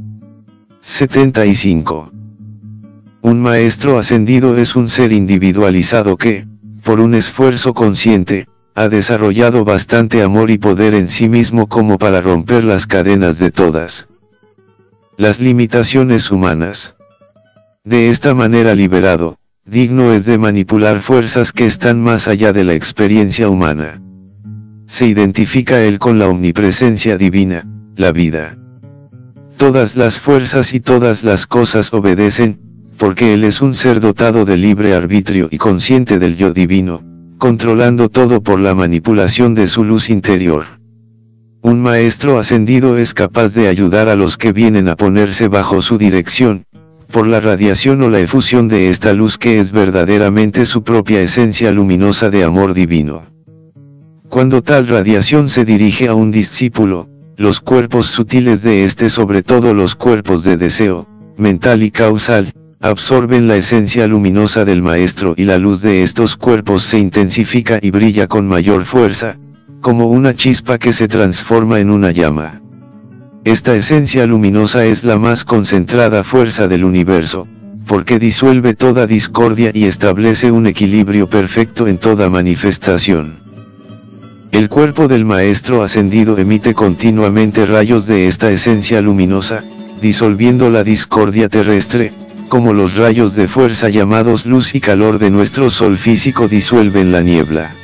75. Un maestro ascendido es un ser individualizado que, por un esfuerzo consciente, ha desarrollado bastante amor y poder en sí mismo como para romper las cadenas de todas las limitaciones humanas. De esta manera liberado, digno es de manipular fuerzas que están más allá de la experiencia humana. Se identifica él con la omnipresencia divina, la vida. Todas las fuerzas y todas las cosas obedecen, porque él es un ser dotado de libre arbitrio y consciente del yo divino, controlando todo por la manipulación de su luz interior. Un maestro ascendido es capaz de ayudar a los que vienen a ponerse bajo su dirección, por la radiación o la efusión de esta luz que es verdaderamente su propia esencia luminosa de amor divino. Cuando tal radiación se dirige a un discípulo, los cuerpos sutiles de este, sobre todo los cuerpos de deseo, mental y causal, absorben la esencia luminosa del maestro y la luz de estos cuerpos se intensifica y brilla con mayor fuerza, como una chispa que se transforma en una llama. Esta esencia luminosa es la más concentrada fuerza del universo, porque disuelve toda discordia y establece un equilibrio perfecto en toda manifestación. El cuerpo del maestro ascendido emite continuamente rayos de esta esencia luminosa, disolviendo la discordia terrestre, como los rayos de fuerza llamados luz y calor de nuestro sol físico disuelven la niebla.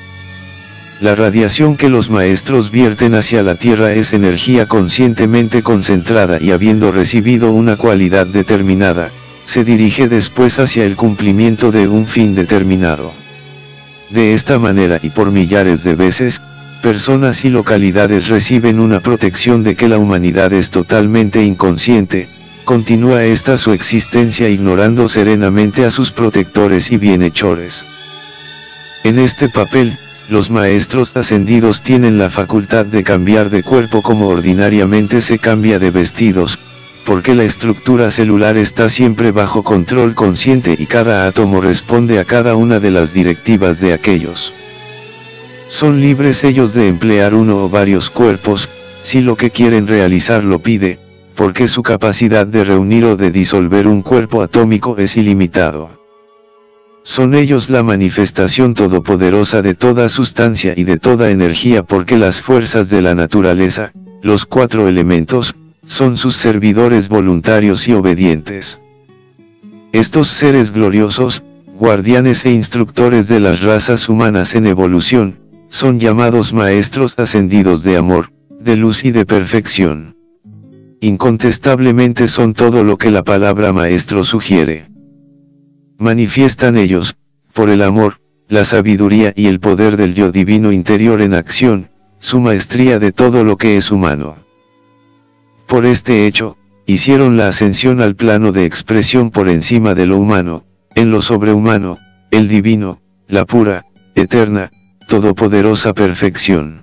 La radiación que los maestros vierten hacia la Tierra es energía conscientemente concentrada y habiendo recibido una cualidad determinada, se dirige después hacia el cumplimiento de un fin determinado. De esta manera y por millares de veces, personas y localidades reciben una protección de que la humanidad es totalmente inconsciente, continúa esta su existencia ignorando serenamente a sus protectores y bienhechores. En este papel, los maestros ascendidos tienen la facultad de cambiar de cuerpo como ordinariamente se cambia de vestidos, porque la estructura celular está siempre bajo control consciente y cada átomo responde a cada una de las directivas de aquellos. Son libres ellos de emplear uno o varios cuerpos, si lo que quieren realizar lo pide, porque su capacidad de reunir o de disolver un cuerpo atómico es ilimitado. Son ellos la manifestación todopoderosa de toda sustancia y de toda energía porque las fuerzas de la naturaleza, los 4 elementos, son sus servidores voluntarios y obedientes. Estos seres gloriosos, guardianes e instructores de las razas humanas en evolución, son llamados maestros ascendidos de amor, de luz y de perfección. Incontestablemente son todo lo que la palabra maestro sugiere. Manifiestan ellos, por el amor, la sabiduría y el poder del yo divino interior en acción, su maestría de todo lo que es humano. Por este hecho, hicieron la ascensión al plano de expresión por encima de lo humano, en lo sobrehumano, el divino, la pura, eterna, todopoderosa perfección.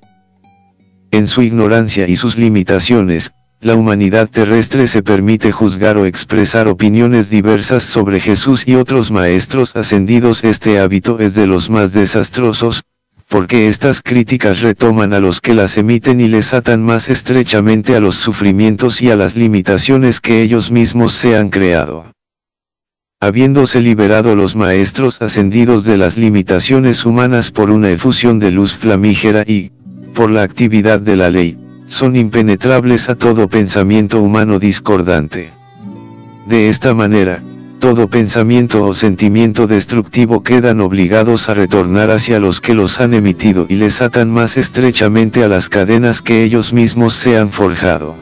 En su ignorancia y sus limitaciones, la humanidad terrestre se permite juzgar o expresar opiniones diversas sobre Jesús y otros maestros ascendidos. Este hábito es de los más desastrosos, porque estas críticas retoman a los que las emiten y les atan más estrechamente a los sufrimientos y a las limitaciones que ellos mismos se han creado. Habiéndose liberado los maestros ascendidos de las limitaciones humanas por una efusión de luz flamígera y, por la actividad de la ley, son impenetrables a todo pensamiento humano discordante. De esta manera, todo pensamiento o sentimiento destructivo quedan obligados a retornar hacia los que los han emitido y les atan más estrechamente a las cadenas que ellos mismos se han forjado.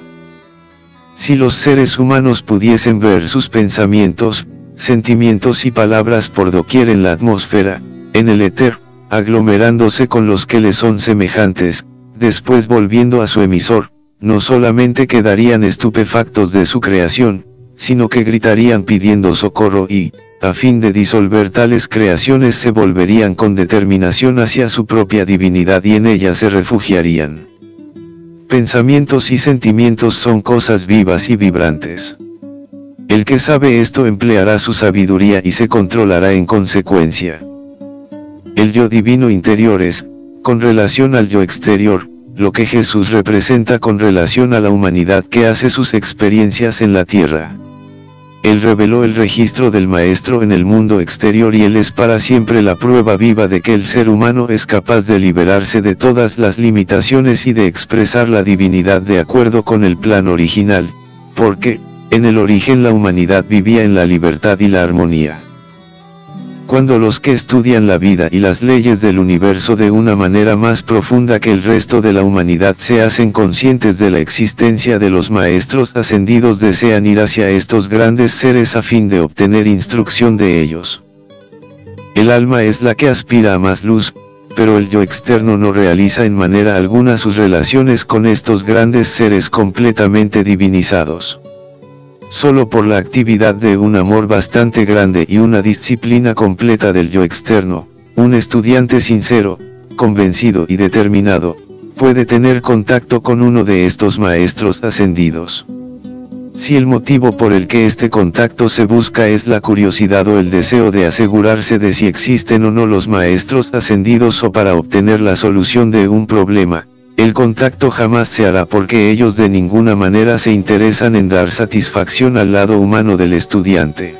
Si los seres humanos pudiesen ver sus pensamientos, sentimientos y palabras por doquier en la atmósfera, en el éter, aglomerándose con los que les son semejantes, después volviendo a su emisor, no solamente quedarían estupefactos de su creación, sino que gritarían pidiendo socorro y, a fin de disolver tales creaciones se volverían con determinación hacia su propia divinidad y en ella se refugiarían. Pensamientos y sentimientos son cosas vivas y vibrantes. El que sabe esto empleará su sabiduría y se controlará en consecuencia. El yo divino interior es, con relación al yo exterior, lo que Jesús representa con relación a la humanidad que hace sus experiencias en la tierra. Él reveló el registro del Maestro en el mundo exterior y Él es para siempre la prueba viva de que el ser humano es capaz de liberarse de todas las limitaciones y de expresar la divinidad de acuerdo con el plan original, porque, en el origen la humanidad vivía en la libertad y la armonía. Cuando los que estudian la vida y las leyes del universo de una manera más profunda que el resto de la humanidad se hacen conscientes de la existencia de los maestros ascendidos, desean ir hacia estos grandes seres a fin de obtener instrucción de ellos. El alma es la que aspira a más luz, pero el yo externo no realiza en manera alguna sus relaciones con estos grandes seres completamente divinizados. Solo por la actividad de un amor bastante grande y una disciplina completa del yo externo, un estudiante sincero, convencido y determinado, puede tener contacto con uno de estos maestros ascendidos. Si el motivo por el que este contacto se busca es la curiosidad o el deseo de asegurarse de si existen o no los maestros ascendidos o para obtener la solución de un problema, el contacto jamás se hará porque ellos de ninguna manera se interesan en dar satisfacción al lado humano del estudiante.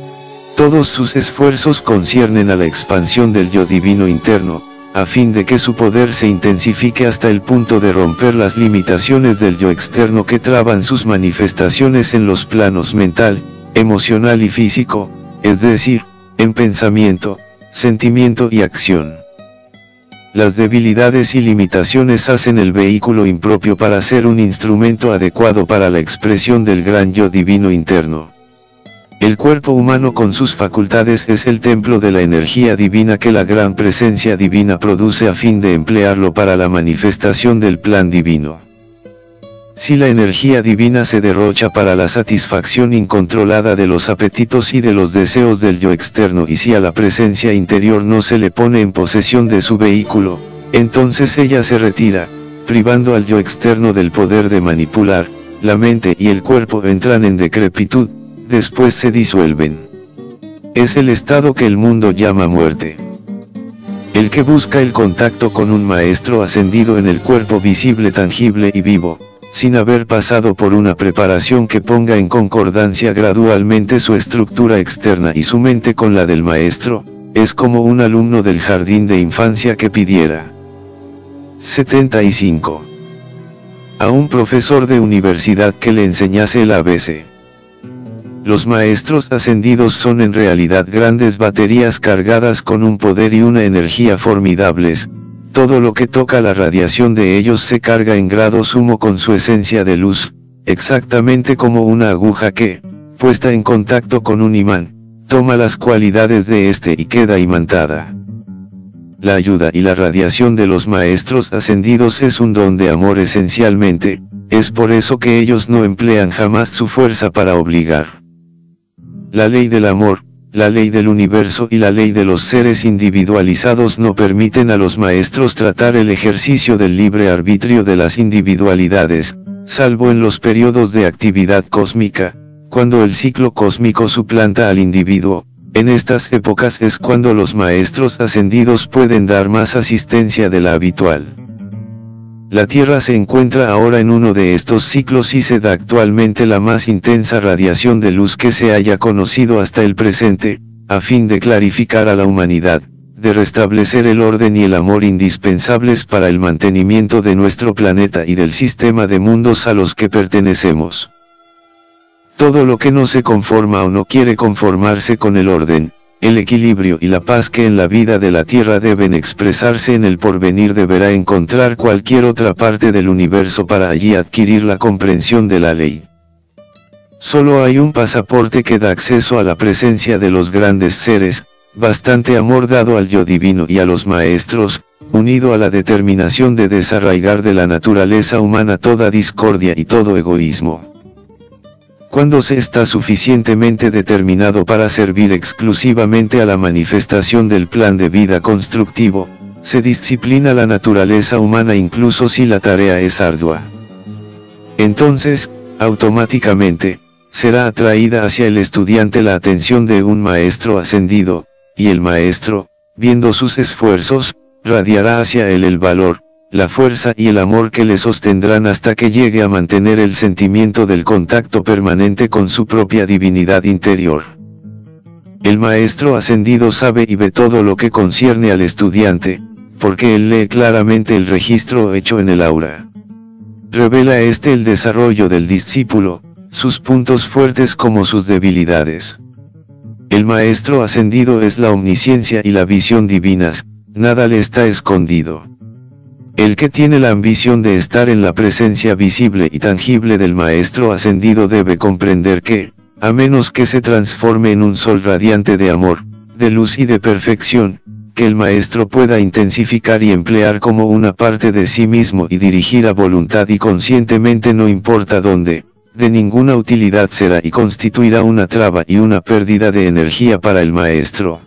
Todos sus esfuerzos conciernen a la expansión del yo divino interno, a fin de que su poder se intensifique hasta el punto de romper las limitaciones del yo externo que traban sus manifestaciones en los planos mental, emocional y físico, es decir, en pensamiento, sentimiento y acción. Las debilidades y limitaciones hacen el vehículo impropio para ser un instrumento adecuado para la expresión del gran yo divino interno. El cuerpo humano con sus facultades es el templo de la energía divina que la gran presencia divina produce a fin de emplearlo para la manifestación del plan divino. Si la energía divina se derrocha para la satisfacción incontrolada de los apetitos y de los deseos del yo externo y si a la presencia interior no se le pone en posesión de su vehículo, entonces ella se retira, privando al yo externo del poder de manipular, la mente y el cuerpo entran en decrepitud, después se disuelven. Es el estado que el mundo llama muerte. El que busca el contacto con un maestro ascendido en el cuerpo visible, tangible y vivo, sin haber pasado por una preparación que ponga en concordancia gradualmente su estructura externa y su mente con la del maestro, es como un alumno del jardín de infancia que pidiera 75. A un profesor de universidad que le enseñase el ABC. Los maestros ascendidos son en realidad grandes baterías cargadas con un poder y una energía formidables. Todo lo que toca la radiación de ellos se carga en grado sumo con su esencia de luz, exactamente como una aguja que, puesta en contacto con un imán, toma las cualidades de este y queda imantada. La ayuda y la radiación de los maestros ascendidos es un don de amor esencialmente, es por eso que ellos no emplean jamás su fuerza para obligar. La ley del amor, la ley del universo y la ley de los seres individualizados no permiten a los maestros tratar el ejercicio del libre arbitrio de las individualidades, salvo en los periodos de actividad cósmica, cuando el ciclo cósmico suplanta al individuo. En estas épocas es cuando los maestros ascendidos pueden dar más asistencia de la habitual. La Tierra se encuentra ahora en uno de estos ciclos y se da actualmente la más intensa radiación de luz que se haya conocido hasta el presente, a fin de clarificar a la humanidad, de restablecer el orden y el amor indispensables para el mantenimiento de nuestro planeta y del sistema de mundos a los que pertenecemos. Todo lo que no se conforma o no quiere conformarse con el orden, el equilibrio y la paz que en la vida de la Tierra deben expresarse en el porvenir deberá encontrar cualquier otra parte del universo para allí adquirir la comprensión de la ley. Solo hay un pasaporte que da acceso a la presencia de los grandes seres, bastante amor dado al yo divino y a los maestros, unido a la determinación de desarraigar de la naturaleza humana toda discordia y todo egoísmo. Cuando se está suficientemente determinado para servir exclusivamente a la manifestación del plan de vida constructivo, se disciplina la naturaleza humana incluso si la tarea es ardua. Entonces, automáticamente, será atraída hacia el estudiante la atención de un maestro ascendido, y el maestro, viendo sus esfuerzos, radiará hacia él el valor, la fuerza y el amor que le sostendrán hasta que llegue a mantener el sentimiento del contacto permanente con su propia divinidad interior. El maestro ascendido sabe y ve todo lo que concierne al estudiante, porque él lee claramente el registro hecho en el aura. Revela el desarrollo del discípulo, sus puntos fuertes como sus debilidades. El maestro ascendido es la omnisciencia y la visión divinas, nada le está escondido. El que tiene la ambición de estar en la presencia visible y tangible del maestro ascendido debe comprender que, a menos que se transforme en un sol radiante de amor, de luz y de perfección, que el maestro pueda intensificar y emplear como una parte de sí mismo y dirigir a voluntad y conscientemente no importa dónde, de ninguna utilidad será y constituirá una traba y una pérdida de energía para el maestro.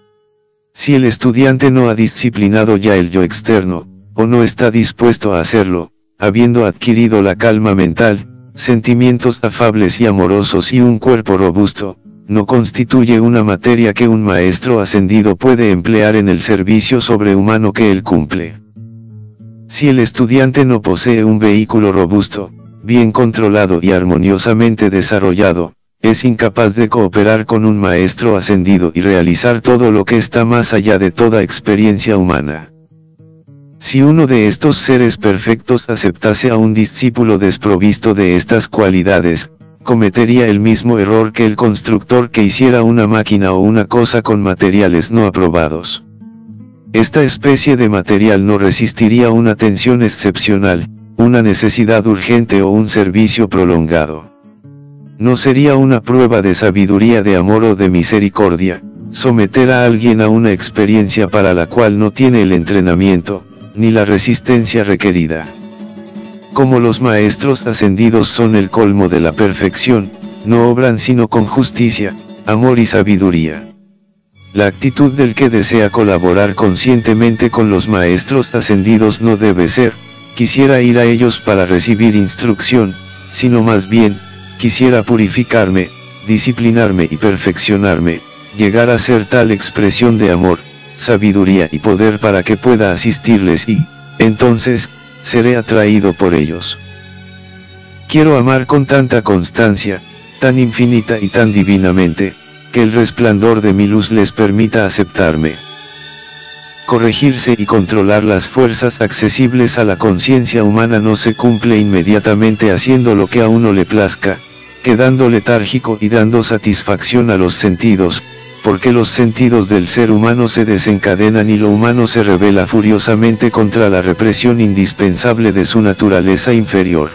Si el estudiante no ha disciplinado ya el yo externo, o no está dispuesto a hacerlo, habiendo adquirido la calma mental, sentimientos afables y amorosos y un cuerpo robusto, no constituye una materia que un maestro ascendido puede emplear en el servicio sobrehumano que él cumple. Si el estudiante no posee un vehículo robusto, bien controlado y armoniosamente desarrollado, es incapaz de cooperar con un maestro ascendido y realizar todo lo que está más allá de toda experiencia humana. Si uno de estos seres perfectos aceptase a un discípulo desprovisto de estas cualidades, cometería el mismo error que el constructor que hiciera una máquina o una cosa con materiales no aprobados. Esta especie de material no resistiría una tensión excepcional, una necesidad urgente o un servicio prolongado. No sería una prueba de sabiduría, de amor o de misericordia, someter a alguien a una experiencia para la cual no tiene el entrenamiento, ni la resistencia requerida. Como los maestros ascendidos son el colmo de la perfección, no obran sino con justicia, amor y sabiduría. La actitud del que desea colaborar conscientemente con los maestros ascendidos no debe ser, quisiera ir a ellos para recibir instrucción, sino más bien, quisiera purificarme, disciplinarme y perfeccionarme, llegar a ser tal expresión de amor, sabiduría y poder para que pueda asistirles y, entonces, seré atraído por ellos. Quiero amar con tanta constancia, tan infinita y tan divinamente, que el resplandor de mi luz les permita aceptarme. Corregirse y controlar las fuerzas accesibles a la conciencia humana no se cumple inmediatamente haciendo lo que a uno le plazca, quedando letárgico y dando satisfacción a los sentidos, porque los sentidos del ser humano se desencadenan y lo humano se rebela furiosamente contra la represión indispensable de su naturaleza inferior.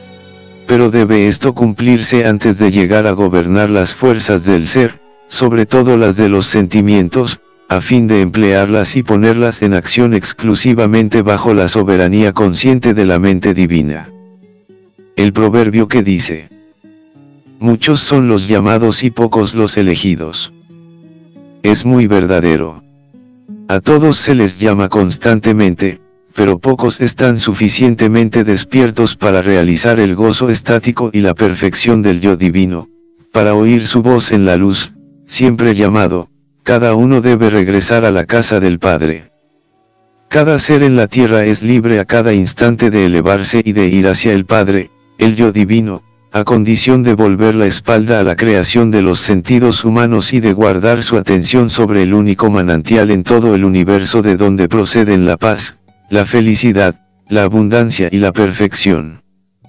Pero debe esto cumplirse antes de llegar a gobernar las fuerzas del ser, sobre todo las de los sentimientos, a fin de emplearlas y ponerlas en acción exclusivamente bajo la soberanía consciente de la mente divina. El proverbio que dice: muchos son los llamados y pocos los elegidos, es muy verdadero. A todos se les llama constantemente, pero pocos están suficientemente despiertos para realizar el gozo estático y la perfección del yo divino, para oír su voz en la luz, siempre llamado. Cada uno debe regresar a la casa del Padre. Cada ser en la tierra es libre a cada instante de elevarse y de ir hacia el Padre, el yo divino, a condición de volver la espalda a la creación de los sentidos humanos y de guardar su atención sobre el único manantial en todo el universo de donde proceden la paz, la felicidad, la abundancia y la perfección.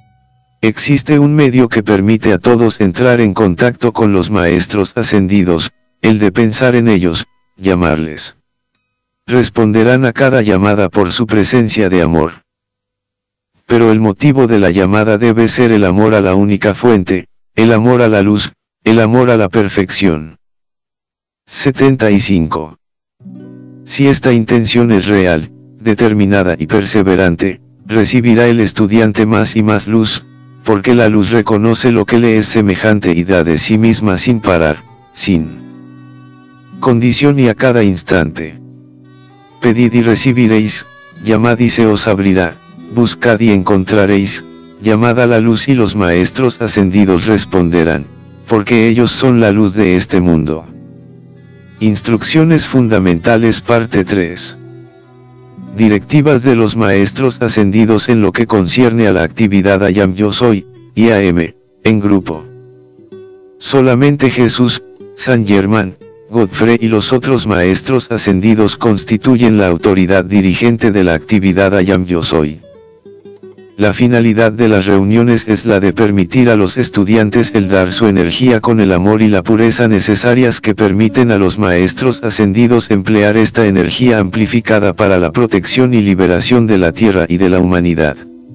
Existe un medio que permite a todos entrar en contacto con los maestros ascendidos, el de pensar en ellos, llamarles. Responderán a cada llamada por su presencia de amor. Pero el motivo de la llamada debe ser el amor a la única fuente, el amor a la luz, el amor a la perfección. 75. Si esta intención es real, determinada y perseverante, recibirá el estudiante más y más luz, porque la luz reconoce lo que le es semejante y da de sí misma sin parar, sin condición y a cada instante. Pedid y recibiréis, llamad y se os abrirá, buscad y encontraréis, llamad a la luz y los maestros ascendidos responderán, porque ellos son la luz de este mundo. Instrucciones fundamentales parte 3. Directivas de los maestros ascendidos en lo que concierne a la actividad I Am Yo Soy, IAM, en grupo. Solamente Jesús, Saint Germain, Godfrey y los otros maestros ascendidos constituyen la autoridad dirigente de la actividad I Am Yo Soy. La finalidad de las reuniones es la de permitir a los estudiantes el dar su energía con el amor y la pureza necesarias que permiten a los maestros ascendidos emplear esta energía amplificada para la protección y liberación de la tierra y de la humanidad.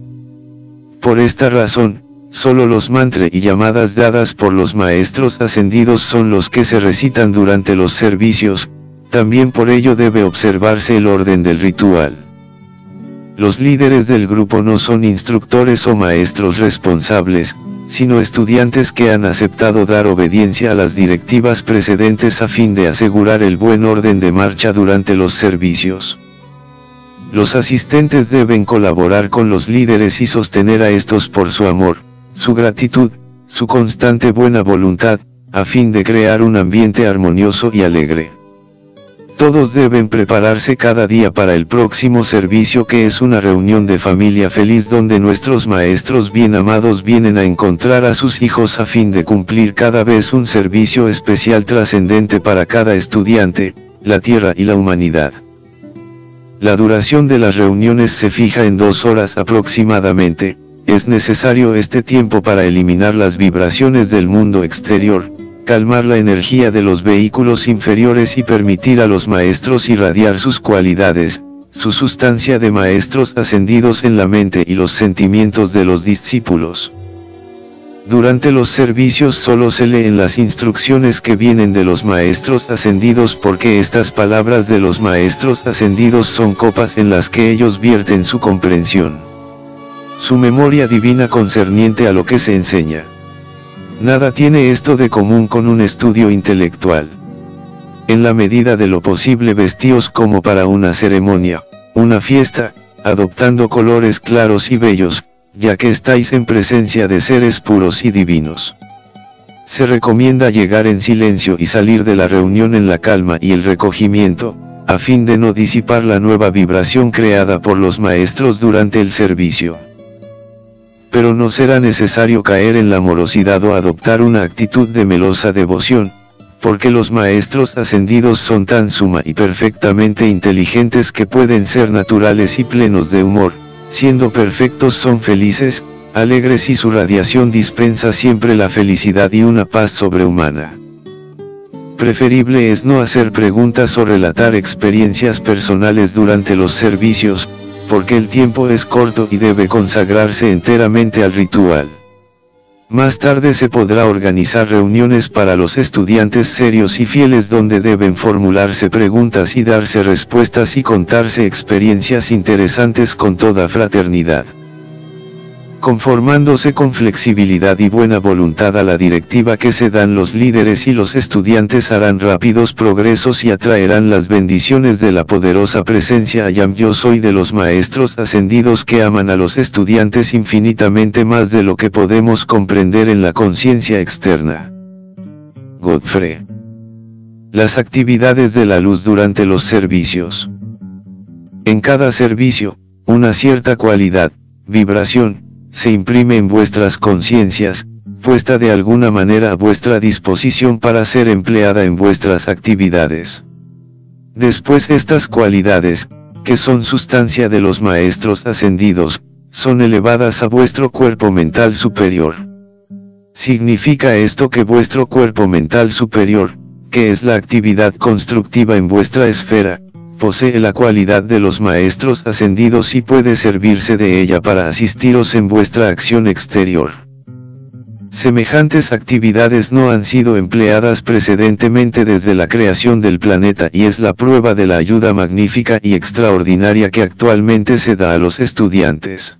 Por esta razón, solo los mantras y llamadas dadas por los maestros ascendidos son los que se recitan durante los servicios, también por ello debe observarse el orden del ritual. Los líderes del grupo no son instructores o maestros responsables, sino estudiantes que han aceptado dar obediencia a las directivas precedentes a fin de asegurar el buen orden de marcha durante los servicios. Los asistentes deben colaborar con los líderes y sostener a estos por su amor, su gratitud, su constante buena voluntad, a fin de crear un ambiente armonioso y alegre. Todos deben prepararse cada día para el próximo servicio, que es una reunión de familia feliz donde nuestros maestros bien amados vienen a encontrar a sus hijos a fin de cumplir cada vez un servicio especial trascendente para cada estudiante, la tierra y la humanidad. La duración de las reuniones se fija en 2 horas aproximadamente. Es necesario este tiempo para eliminar las vibraciones del mundo exterior, calmar la energía de los vehículos inferiores y permitir a los maestros irradiar sus cualidades, su sustancia de maestros ascendidos en la mente y los sentimientos de los discípulos. Durante los servicios solo se leen las instrucciones que vienen de los maestros ascendidos, porque estas palabras de los maestros ascendidos son copas en las que ellos vierten su comprensión, su memoria divina concerniente a lo que se enseña. Nada tiene esto de común con un estudio intelectual. En la medida de lo posible vestíos como para una ceremonia, una fiesta, adoptando colores claros y bellos, ya que estáis en presencia de seres puros y divinos. Se recomienda llegar en silencio y salir de la reunión en la calma y el recogimiento, a fin de no disipar la nueva vibración creada por los maestros durante el servicio. Pero no será necesario caer en la morosidad o adoptar una actitud de melosa devoción, porque los maestros ascendidos son tan suma y perfectamente inteligentes que pueden ser naturales y plenos de humor, siendo perfectos son felices, alegres y su radiación dispensa siempre la felicidad y una paz sobrehumana. Preferible es no hacer preguntas o relatar experiencias personales durante los servicios, porque el tiempo es corto y debe consagrarse enteramente al ritual. Más tarde se podrá organizar reuniones para los estudiantes serios y fieles donde deben formularse preguntas y darse respuestas y contarse experiencias interesantes con toda fraternidad. Conformándose con flexibilidad y buena voluntad a la directiva que se dan los líderes y los estudiantes harán rápidos progresos y atraerán las bendiciones de la poderosa presencia I Am Yo Soy de los maestros ascendidos que aman a los estudiantes infinitamente más de lo que podemos comprender en la conciencia externa. Godfrey. Las actividades de la luz durante los servicios. En cada servicio, una cierta cualidad, vibración, se imprime en vuestras conciencias, puesta de alguna manera a vuestra disposición para ser empleada en vuestras actividades. Después estas cualidades, que son sustancia de los maestros ascendidos, son elevadas a vuestro cuerpo mental superior. Significa esto que vuestro cuerpo mental superior, que es la actividad constructiva en vuestra esfera, posee la cualidad de los maestros ascendidos y puede servirse de ella para asistiros en vuestra acción exterior. Semejantes actividades no han sido empleadas precedentemente desde la creación del planeta y es la prueba de la ayuda magnífica y extraordinaria que actualmente se da a los estudiantes.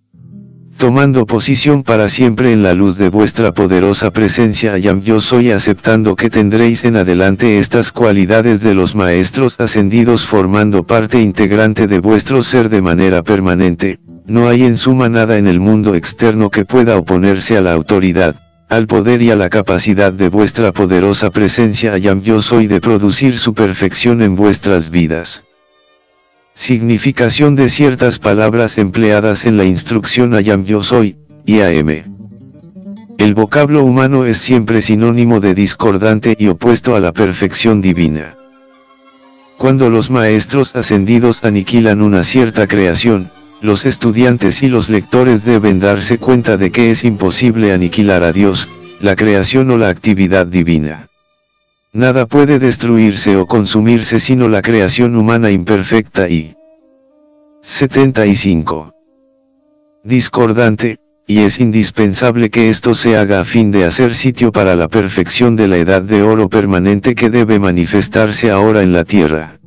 Tomando posición para siempre en la luz de vuestra poderosa presencia I Am Yo Soy, aceptando que tendréis en adelante estas cualidades de los maestros ascendidos formando parte integrante de vuestro ser de manera permanente, no hay en suma nada en el mundo externo que pueda oponerse a la autoridad, al poder y a la capacidad de vuestra poderosa presencia Ayam Yo Soy de producir su perfección en vuestras vidas. Significación de ciertas palabras empleadas en la instrucción Ayam Yo Soy, IAM. El vocablo humano es siempre sinónimo de discordante y opuesto a la perfección divina. Cuando los maestros ascendidos aniquilan una cierta creación, los estudiantes y los lectores deben darse cuenta de que es imposible aniquilar a Dios, la creación o la actividad divina. Nada puede destruirse o consumirse sino la creación humana imperfecta y 75. Discordante, y es indispensable que esto se haga a fin de hacer sitio para la perfección de la edad de oro permanente que debe manifestarse ahora en la tierra.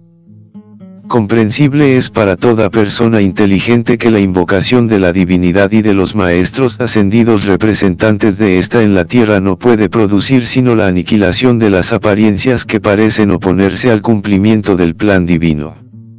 Comprensible es para toda persona inteligente que la invocación de la divinidad y de los maestros ascendidos representantes de esta en la tierra no puede producir sino la aniquilación de las apariencias que parecen oponerse al cumplimiento del plan divino.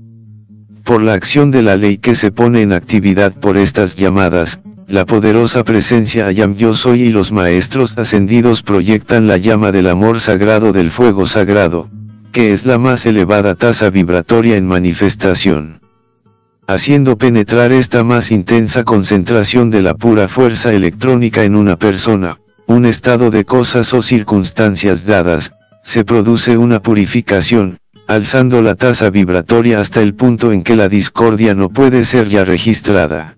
Por la acción de la ley que se pone en actividad por estas llamadas, la poderosa presencia Ayam Yo Soy y los maestros ascendidos proyectan la llama del amor sagrado del fuego sagrado, que es la más elevada tasa vibratoria en manifestación. Haciendo penetrar esta más intensa concentración de la pura fuerza electrónica en una persona, un estado de cosas o circunstancias dadas, se produce una purificación, alzando la tasa vibratoria hasta el punto en que la discordia no puede ser ya registrada.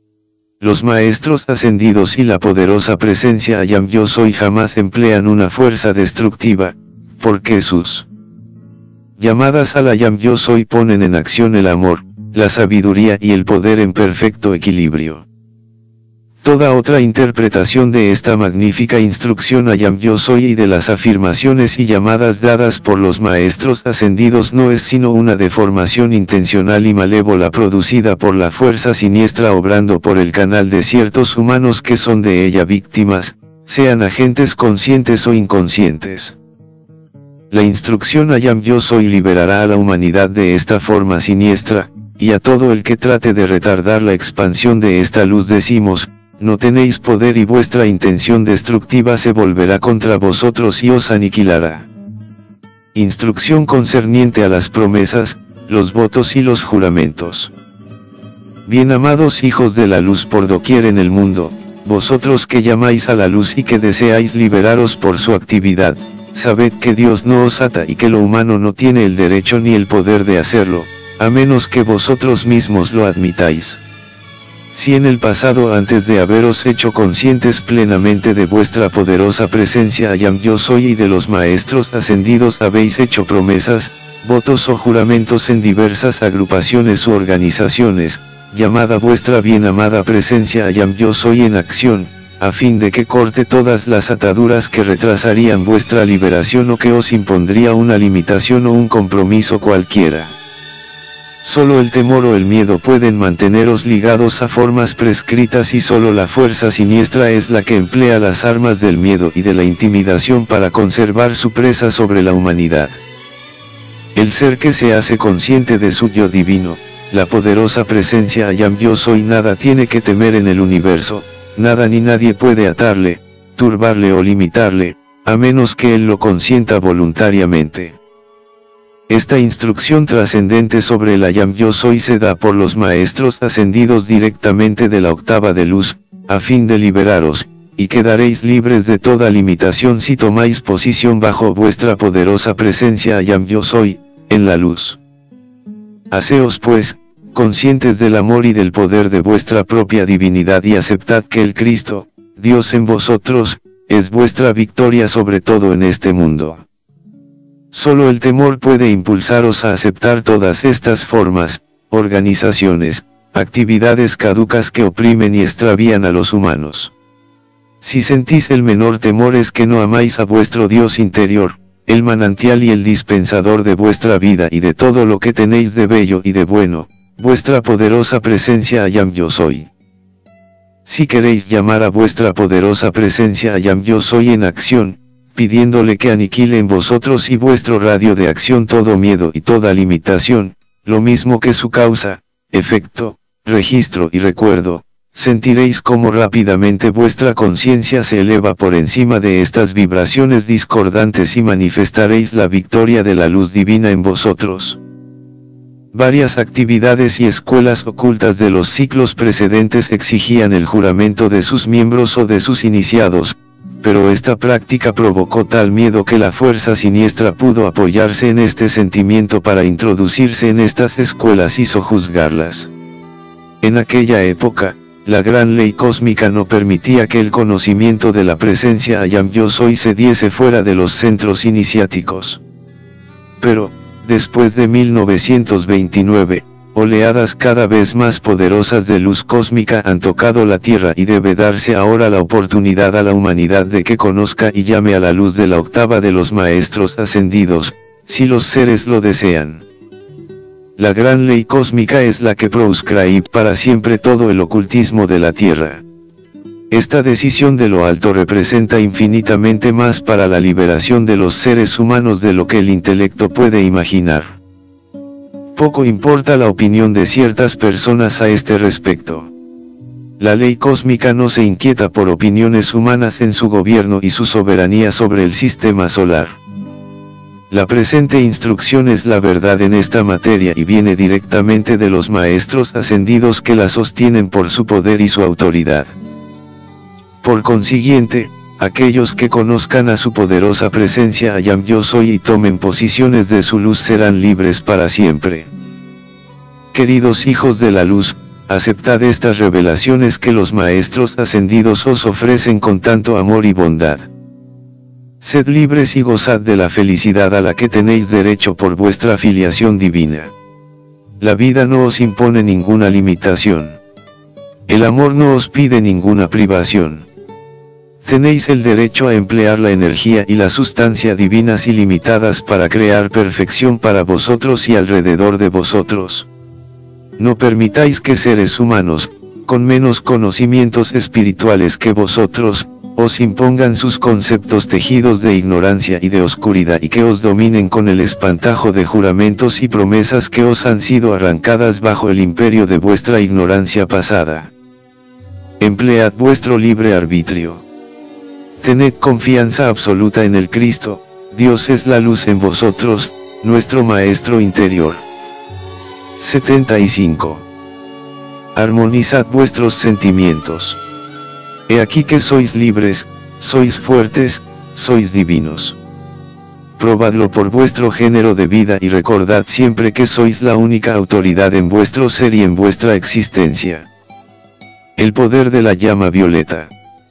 Los maestros ascendidos y la poderosa presencia Ayam Yo Soy jamás emplean una fuerza destructiva, porque sus llamadas al Ayam Yo Soy ponen en acción el amor, la sabiduría y el poder en perfecto equilibrio. Toda otra interpretación de esta magnífica instrucción Ayam Yo Soy y de las afirmaciones y llamadas dadas por los maestros ascendidos no es sino una deformación intencional y malévola producida por la fuerza siniestra obrando por el canal de ciertos humanos que son de ella víctimas, sean agentes conscientes o inconscientes. La instrucción Ayam Yo Soy liberará a la humanidad de esta forma siniestra, y a todo el que trate de retardar la expansión de esta luz decimos, no tenéis poder y vuestra intención destructiva se volverá contra vosotros y os aniquilará. Instrucción concerniente a las promesas, los votos y los juramentos. Bien amados hijos de la luz por doquier en el mundo, vosotros que llamáis a la luz y que deseáis liberaros por su actividad, sabed que Dios no os ata y que lo humano no tiene el derecho ni el poder de hacerlo, a menos que vosotros mismos lo admitáis. Si en el pasado antes de haberos hecho conscientes plenamente de vuestra poderosa presencia Ayam Yo Soy y de los maestros ascendidos habéis hecho promesas, votos o juramentos en diversas agrupaciones u organizaciones, llamada vuestra bien amada presencia Ayam Yo Soy en acción, a fin de que corte todas las ataduras que retrasarían vuestra liberación o que os impondría una limitación o un compromiso cualquiera. Solo el temor o el miedo pueden manteneros ligados a formas prescritas y solo la fuerza siniestra es la que emplea las armas del miedo y de la intimidación para conservar su presa sobre la humanidad. El ser que se hace consciente de su yo divino, la poderosa presencia Ayam Yo Soy nada tiene que temer en el universo, nada ni nadie puede atarle, turbarle o limitarle, a menos que él lo consienta voluntariamente. Esta instrucción trascendente sobre el Ayam Yo Soy se da por los maestros ascendidos directamente de la octava de luz, a fin de liberaros, y quedaréis libres de toda limitación si tomáis posición bajo vuestra poderosa presencia Ayam Yo Soy, en la luz. Haceos pues, conscientes del amor y del poder de vuestra propia divinidad y aceptad que el Cristo, Dios en vosotros, es vuestra victoria sobre todo en este mundo. Solo el temor puede impulsaros a aceptar todas estas formas, organizaciones, actividades caducas que oprimen y extravían a los humanos. Si sentís el menor temor es que no amáis a vuestro Dios interior, el manantial y el dispensador de vuestra vida y de todo lo que tenéis de bello y de bueno, vuestra poderosa presencia Ayam Yo Soy. Si queréis llamar a vuestra poderosa presencia Ayam Yo Soy en acción, pidiéndole que aniquile en vosotros y vuestro radio de acción todo miedo y toda limitación, lo mismo que su causa, efecto, registro y recuerdo, sentiréis cómo rápidamente vuestra conciencia se eleva por encima de estas vibraciones discordantes y manifestaréis la victoria de la luz divina en vosotros. Varias actividades y escuelas ocultas de los ciclos precedentes exigían el juramento de sus miembros o de sus iniciados, pero esta práctica provocó tal miedo que la fuerza siniestra pudo apoyarse en este sentimiento para introducirse en estas escuelas y sojuzgarlas. En aquella época, la gran ley cósmica no permitía que el conocimiento de la presencia Ayam Yo Soy se diese fuera de los centros iniciáticos. Pero, después de 1929, oleadas cada vez más poderosas de luz cósmica han tocado la Tierra y debe darse ahora la oportunidad a la humanidad de que conozca y llame a la luz de la octava de los maestros ascendidos, si los seres lo desean. La gran ley cósmica es la que proscribe para siempre todo el ocultismo de la Tierra. Esta decisión de lo alto representa infinitamente más para la liberación de los seres humanos de lo que el intelecto puede imaginar. Poco importa la opinión de ciertas personas a este respecto. La ley cósmica no se inquieta por opiniones humanas en su gobierno y su soberanía sobre el sistema solar. La presente instrucción es la verdad en esta materia y viene directamente de los maestros ascendidos que la sostienen por su poder y su autoridad. Por consiguiente, aquellos que conozcan a su poderosa presencia Ayam Yo Soy y tomen posiciones de su luz serán libres para siempre. Queridos hijos de la luz, aceptad estas revelaciones que los maestros ascendidos os ofrecen con tanto amor y bondad. Sed libres y gozad de la felicidad a la que tenéis derecho por vuestra filiación divina. La vida no os impone ninguna limitación. El amor no os pide ninguna privación. Tenéis el derecho a emplear la energía y la sustancia divinas ilimitadas para crear perfección para vosotros y alrededor de vosotros. No permitáis que seres humanos, con menos conocimientos espirituales que vosotros, os impongan sus conceptos tejidos de ignorancia y de oscuridad y que os dominen con el espantajo de juramentos y promesas que os han sido arrancadas bajo el imperio de vuestra ignorancia pasada. Emplead vuestro libre arbitrio. Tened confianza absoluta en el Cristo, Dios es la luz en vosotros, nuestro Maestro interior. 75. Armonizad vuestros sentimientos. He aquí que sois libres, sois fuertes, sois divinos. Probadlo por vuestro género de vida y recordad siempre que sois la única autoridad en vuestro ser y en vuestra existencia. El poder de la llama violeta.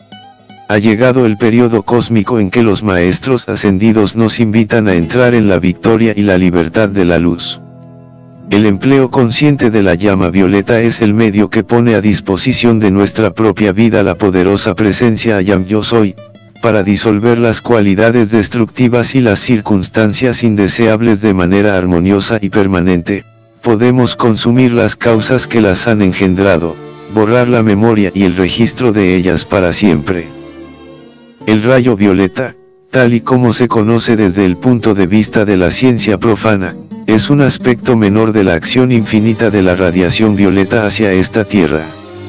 Ha llegado el periodo cósmico en que los maestros ascendidos nos invitan a entrar en la victoria y la libertad de la luz. El empleo consciente de la llama violeta es el medio que pone a disposición de nuestra propia vida la poderosa presencia Ayam Yo Soy, para disolver las cualidades destructivas y las circunstancias indeseables de manera armoniosa y permanente. Podemos consumir las causas que las han engendrado, borrar la memoria y el registro de ellas para siempre. El rayo violeta, tal y como se conoce desde el punto de vista de la ciencia profana, es un aspecto menor de la acción infinita de la radiación violeta hacia esta Tierra.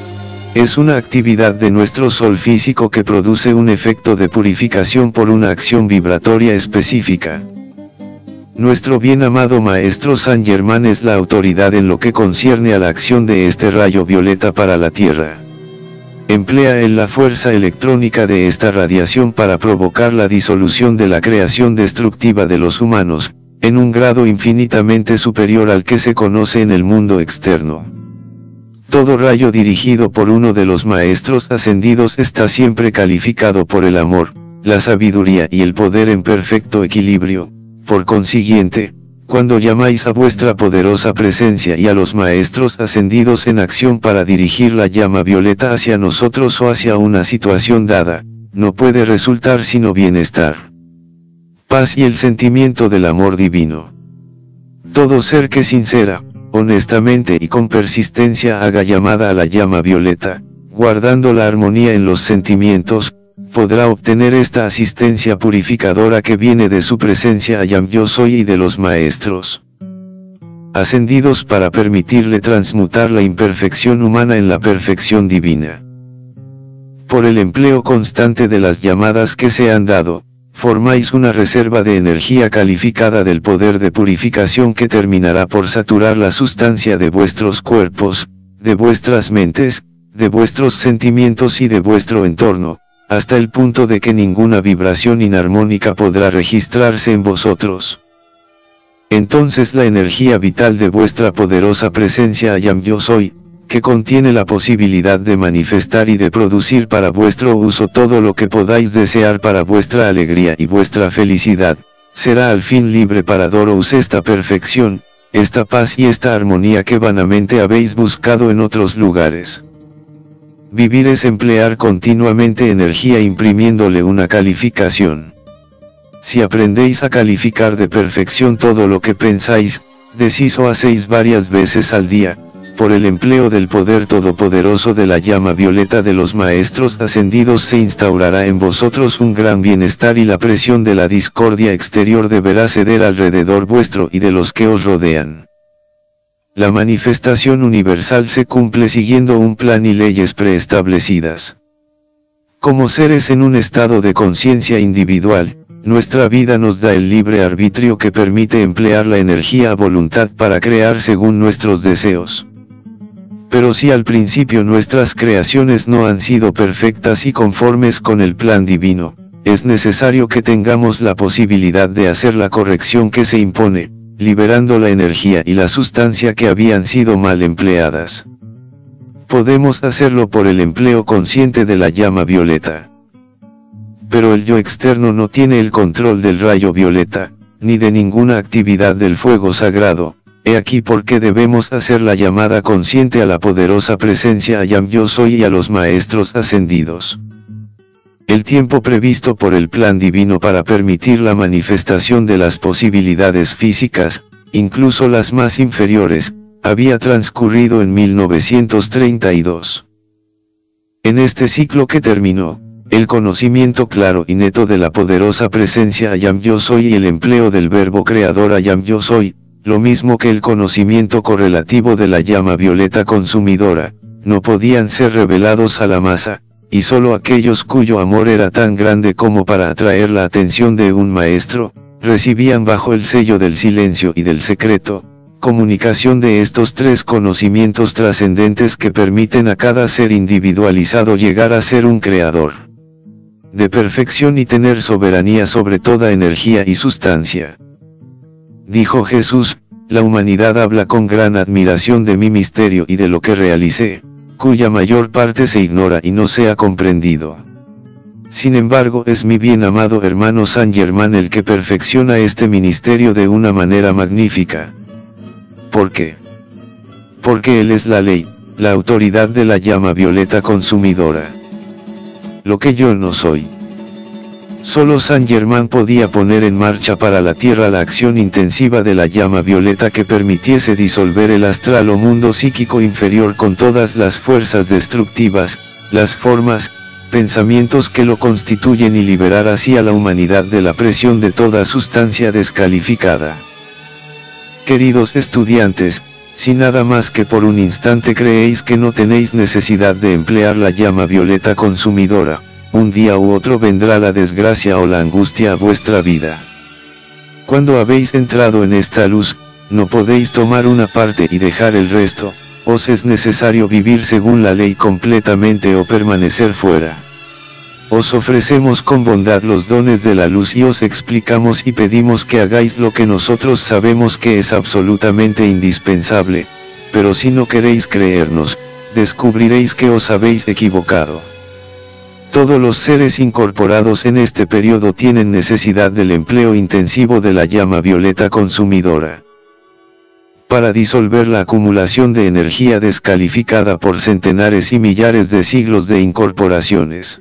Es una actividad de nuestro Sol físico que produce un efecto de purificación por una acción vibratoria específica. Nuestro bien amado Maestro Saint Germain es la autoridad en lo que concierne a la acción de este rayo violeta para la Tierra. Emplea él la fuerza electrónica de esta radiación para provocar la disolución de la creación destructiva de los humanos, en un grado infinitamente superior al que se conoce en el mundo externo. Todo rayo dirigido por uno de los maestros ascendidos está siempre calificado por el amor, la sabiduría y el poder en perfecto equilibrio. Por consiguiente, cuando llamáis a vuestra poderosa presencia y a los maestros ascendidos en acción para dirigir la llama violeta hacia nosotros o hacia una situación dada, no puede resultar sino bienestar, paz y el sentimiento del amor divino. Todo ser que sincera, honestamente y con persistencia haga llamada a la llama violeta, guardando la armonía en los sentimientos, podrá obtener esta asistencia purificadora que viene de su presencia Ayam Yo Soy y de los maestros. ascendidos para permitirle transmutar la imperfección humana en la perfección divina. Por el empleo constante de las llamadas que se han dado, formáis una reserva de energía calificada del poder de purificación que terminará por saturar la sustancia de vuestros cuerpos, de vuestras mentes, de vuestros sentimientos y de vuestro entorno, hasta el punto de que ninguna vibración inarmónica podrá registrarse en vosotros. Entonces la energía vital de vuestra poderosa presencia Ayam Yo Soy, que contiene la posibilidad de manifestar y de producir para vuestro uso todo lo que podáis desear para vuestra alegría y vuestra felicidad, será al fin libre para daros esta perfección, esta paz y esta armonía que vanamente habéis buscado en otros lugares. Vivir es emplear continuamente energía imprimiéndole una calificación. Si aprendéis a calificar de perfección todo lo que pensáis, decís o hacéis varias veces al día, por el empleo del poder todopoderoso de la llama violeta de los maestros ascendidos se instaurará en vosotros un gran bienestar y la presión de la discordia exterior deberá ceder alrededor vuestro y de los que os rodean. La manifestación universal se cumple siguiendo un plan y leyes preestablecidas. Como seres en un estado de conciencia individual, nuestra vida nos da el libre arbitrio que permite emplear la energía a voluntad para crear según nuestros deseos. Pero si al principio nuestras creaciones no han sido perfectas y conformes con el plan divino, es necesario que tengamos la posibilidad de hacer la corrección que se impone, liberando la energía y la sustancia que habían sido mal empleadas. Podemos hacerlo por el empleo consciente de la llama violeta. Pero el yo externo no tiene el control del rayo violeta, ni de ninguna actividad del fuego sagrado. He aquí por qué debemos hacer la llamada consciente a la poderosa presencia Ayam Yo Soy y a los maestros ascendidos. El tiempo previsto por el plan divino para permitir la manifestación de las posibilidades físicas, incluso las más inferiores, había transcurrido en 1932. En este ciclo que terminó, el conocimiento claro y neto de la poderosa presencia Ayam Yo Soy y el empleo del verbo creador Ayam Yo Soy, lo mismo que el conocimiento correlativo de la llama violeta consumidora, no podían ser revelados a la masa, y solo aquellos cuyo amor era tan grande como para atraer la atención de un maestro, recibían bajo el sello del silencio y del secreto, comunicación de estos tres conocimientos trascendentes que permiten a cada ser individualizado llegar a ser un creador de perfección y tener soberanía sobre toda energía y sustancia. Dijo Jesús, la humanidad habla con gran admiración de mi misterio y de lo que realicé, cuya mayor parte se ignora y no se ha comprendido. Sin embargo es mi bien amado hermano San Germán el que perfecciona este ministerio de una manera magnífica. ¿Por qué? Porque Él es la ley, la autoridad de la llama violeta consumidora. Lo que yo no soy. Solo San Germán podía poner en marcha para la Tierra la acción intensiva de la llama violeta que permitiese disolver el astral o mundo psíquico inferior con todas las fuerzas destructivas, las formas, pensamientos que lo constituyen y liberar así a la humanidad de la presión de toda sustancia descalificada. Queridos estudiantes, si nada más que por un instante creéis que no tenéis necesidad de emplear la llama violeta consumidora, un día u otro vendrá la desgracia o la angustia a vuestra vida. Cuando habéis entrado en esta luz, no podéis tomar una parte y dejar el resto, os es necesario vivir según la ley completamente o permanecer fuera. Os ofrecemos con bondad los dones de la luz y os explicamos y pedimos que hagáis lo que nosotros sabemos que es absolutamente indispensable, pero si no queréis creernos, descubriréis que os habéis equivocado. Todos los seres incorporados en este periodo tienen necesidad del empleo intensivo de la llama violeta consumidora para disolver la acumulación de energía descalificada por centenares y millares de siglos de incorporaciones.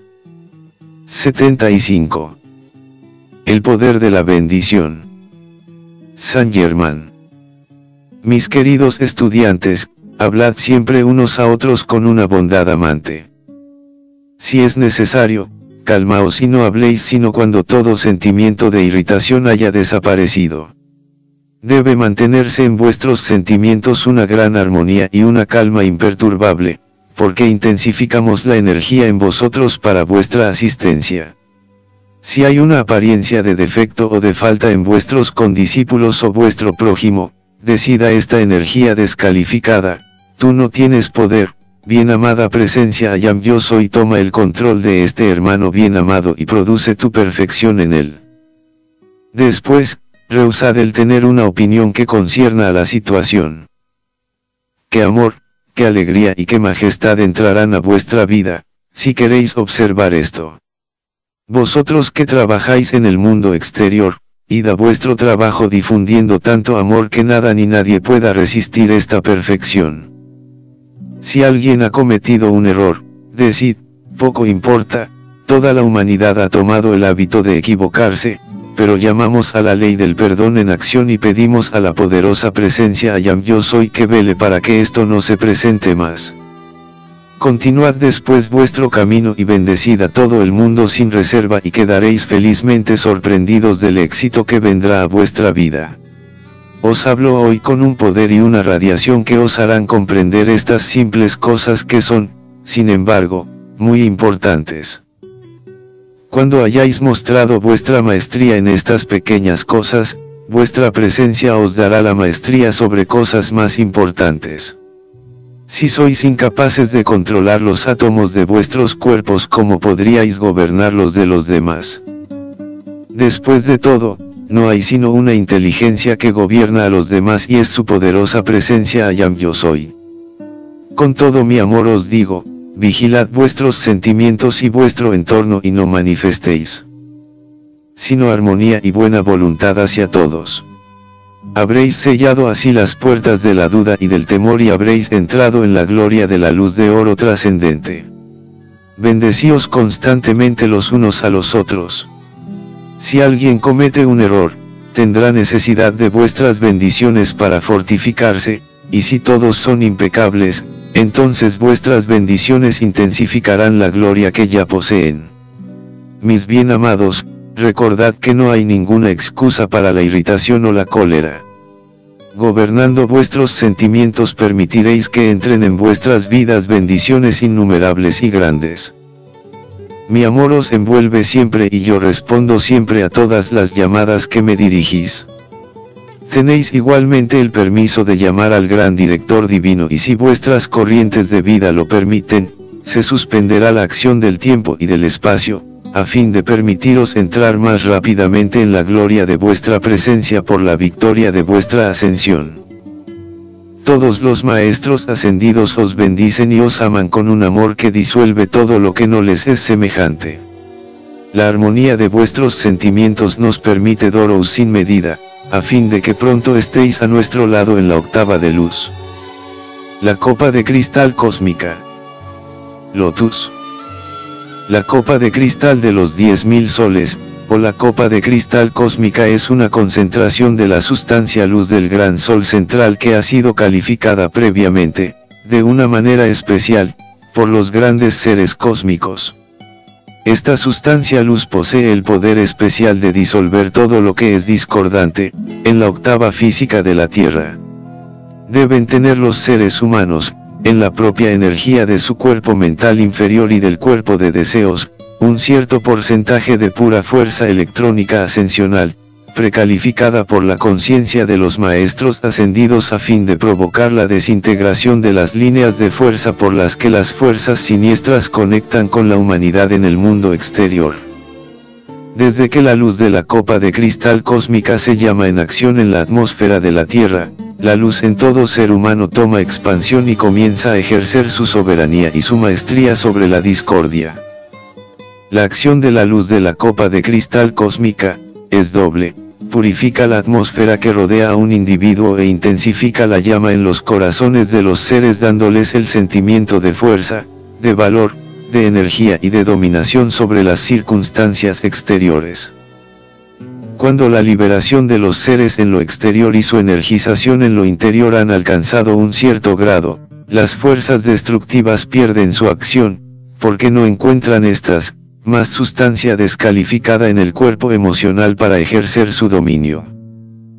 75. El poder de la bendición. San Germán. Mis queridos estudiantes, hablad siempre unos a otros con una bondad amante. Si es necesario, calmaos y no habléis sino cuando todo sentimiento de irritación haya desaparecido. Debe mantenerse en vuestros sentimientos una gran armonía y una calma imperturbable, porque intensificamos la energía en vosotros para vuestra asistencia. Si hay una apariencia de defecto o de falta en vuestros condiscípulos o vuestro prójimo, decida esta energía descalificada: tú no tienes poder, bien amada presencia Ayam yo soy, toma el control de este hermano bien amado y produce tu perfección en él. Después, rehusad el tener una opinión que concierna a la situación. Qué amor, qué alegría y qué majestad entrarán a vuestra vida, si queréis observar esto. Vosotros que trabajáis en el mundo exterior, id a vuestro trabajo difundiendo tanto amor que nada ni nadie pueda resistir esta perfección. Si alguien ha cometido un error, decid: poco importa, toda la humanidad ha tomado el hábito de equivocarse, pero llamamos a la ley del perdón en acción y pedimos a la poderosa presencia Ayam yo soy que vele para que esto no se presente más. Continuad después vuestro camino y bendecid a todo el mundo sin reserva y quedaréis felizmente sorprendidos del éxito que vendrá a vuestra vida. Os hablo hoy con un poder y una radiación que os harán comprender estas simples cosas que son, sin embargo, muy importantes. Cuando hayáis mostrado vuestra maestría en estas pequeñas cosas, vuestra presencia os dará la maestría sobre cosas más importantes. Si sois incapaces de controlar los átomos de vuestros cuerpos, ¿cómo podríais gobernar los de los demás? Después de todo, no hay sino una inteligencia que gobierna a los demás y es su poderosa presencia Ayam yo soy. Con todo mi amor os digo: vigilad vuestros sentimientos y vuestro entorno y no manifestéis sino armonía y buena voluntad hacia todos. Habréis sellado así las puertas de la duda y del temor y habréis entrado en la gloria de la luz de oro trascendente. Bendecíos constantemente los unos a los otros. Si alguien comete un error, tendrá necesidad de vuestras bendiciones para fortificarse, y si todos son impecables, entonces vuestras bendiciones intensificarán la gloria que ya poseen. Mis bien amados, recordad que no hay ninguna excusa para la irritación o la cólera. Gobernando vuestros sentimientos permitiréis que entren en vuestras vidas bendiciones innumerables y grandes. Mi amor os envuelve siempre y yo respondo siempre a todas las llamadas que me dirigís. Tenéis igualmente el permiso de llamar al gran director divino y si vuestras corrientes de vida lo permiten, se suspenderá la acción del tiempo y del espacio, a fin de permitiros entrar más rápidamente en la gloria de vuestra presencia por la victoria de vuestra ascensión. Todos los maestros ascendidos os bendicen y os aman con un amor que disuelve todo lo que no les es semejante. La armonía de vuestros sentimientos nos permite daros sin medida, a fin de que pronto estéis a nuestro lado en la octava de luz. La copa de cristal cósmica. Lotus. La copa de cristal de los 10.000 soles, o la copa de cristal cósmica es una concentración de la sustancia luz del gran sol central que ha sido calificada previamente, de una manera especial, por los grandes seres cósmicos. Esta sustancia luz posee el poder especial de disolver todo lo que es discordante, en la octava física de la Tierra. Deben tener los seres humanos, en la propia energía de su cuerpo mental inferior y del cuerpo de deseos, un cierto porcentaje de pura fuerza electrónica ascensional, precalificada por la conciencia de los maestros ascendidos a fin de provocar la desintegración de las líneas de fuerza por las que las fuerzas siniestras conectan con la humanidad en el mundo exterior. Desde que la luz de la copa de cristal cósmica se llama en acción en la atmósfera de la Tierra, la luz en todo ser humano toma expansión y comienza a ejercer su soberanía y su maestría sobre la discordia. La acción de la luz de la copa de cristal cósmica es doble: purifica la atmósfera que rodea a un individuo e intensifica la llama en los corazones de los seres dándoles el sentimiento de fuerza, de valor, de energía y de dominación sobre las circunstancias exteriores. Cuando la liberación de los seres en lo exterior y su energización en lo interior han alcanzado un cierto grado, las fuerzas destructivas pierden su acción, porque no encuentran estas, más sustancia descalificada en el cuerpo emocional para ejercer su dominio.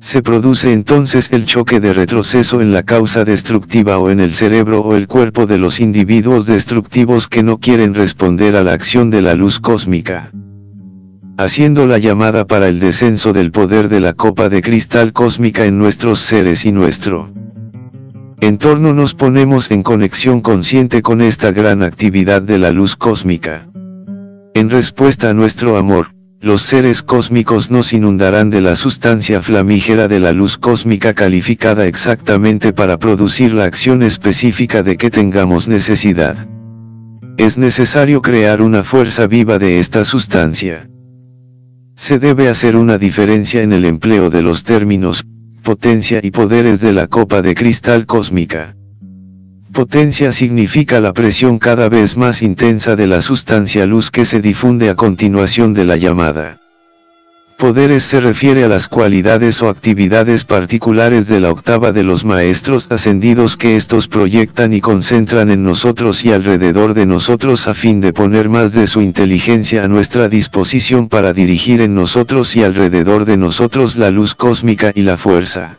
Se produce entonces el choque de retroceso en la causa destructiva o en el cerebro o el cuerpo de los individuos destructivos que no quieren responder a la acción de la luz cósmica, haciendo la llamada para el descenso del poder de la copa de cristal cósmica en nuestros seres y nuestro entorno. Nos ponemos en conexión consciente con esta gran actividad de la luz cósmica. En respuesta a nuestro amor, los seres cósmicos nos inundarán de la sustancia flamígera de la luz cósmica calificada exactamente para producir la acción específica de que tengamos necesidad. Es necesario crear una fuerza viva de esta sustancia. Se debe hacer una diferencia en el empleo de los términos potencia y poderes de la copa de cristal cósmica. Potencia significa la presión cada vez más intensa de la sustancia luz que se difunde a continuación de la llamada. Poderes se refiere a las cualidades o actividades particulares de la octava de los maestros ascendidos que estos proyectan y concentran en nosotros y alrededor de nosotros a fin de poner más de su inteligencia a nuestra disposición para dirigir en nosotros y alrededor de nosotros la luz cósmica y la fuerza.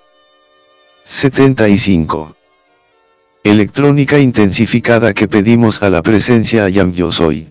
75. Electrónica intensificada que pedimos a la presencia Ayam Yo Soy.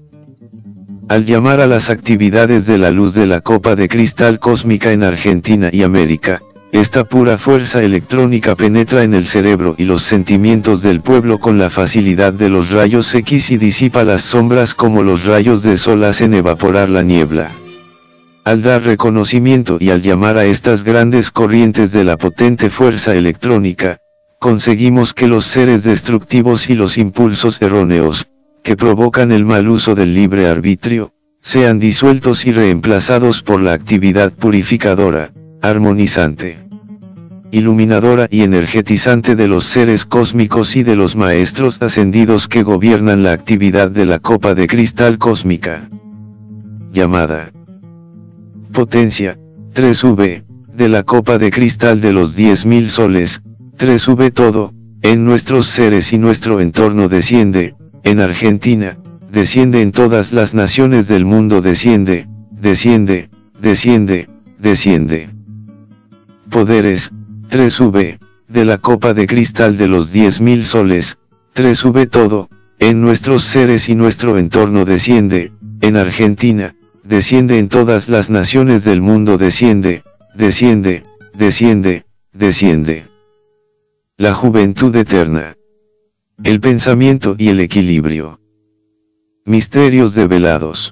Al llamar a las actividades de la luz de la copa de cristal cósmica en Argentina y América, esta pura fuerza electrónica penetra en el cerebro y los sentimientos del pueblo con la facilidad de los rayos X y disipa las sombras como los rayos de sol hacen evaporar la niebla. Al dar reconocimiento y al llamar a estas grandes corrientes de la potente fuerza electrónica, conseguimos que los seres destructivos y los impulsos erróneos, que provocan el mal uso del libre arbitrio, sean disueltos y reemplazados por la actividad purificadora, armonizante, iluminadora y energetizante de los seres cósmicos y de los maestros ascendidos que gobiernan la actividad de la copa de cristal cósmica. Llamada potencia, 3V, de la copa de cristal de los 10.000 soles, 3V todo, en nuestros seres y nuestro entorno desciende, en Argentina, desciende en todas las naciones del mundo desciende, desciende, desciende, desciende. Poderes, 3V, de la copa de cristal de los 10.000 soles, 3V todo, en nuestros seres y nuestro entorno desciende, en Argentina, desciende en todas las naciones del mundo desciende, desciende, desciende, desciende. La juventud eterna. El pensamiento y el equilibrio. Misterios develados.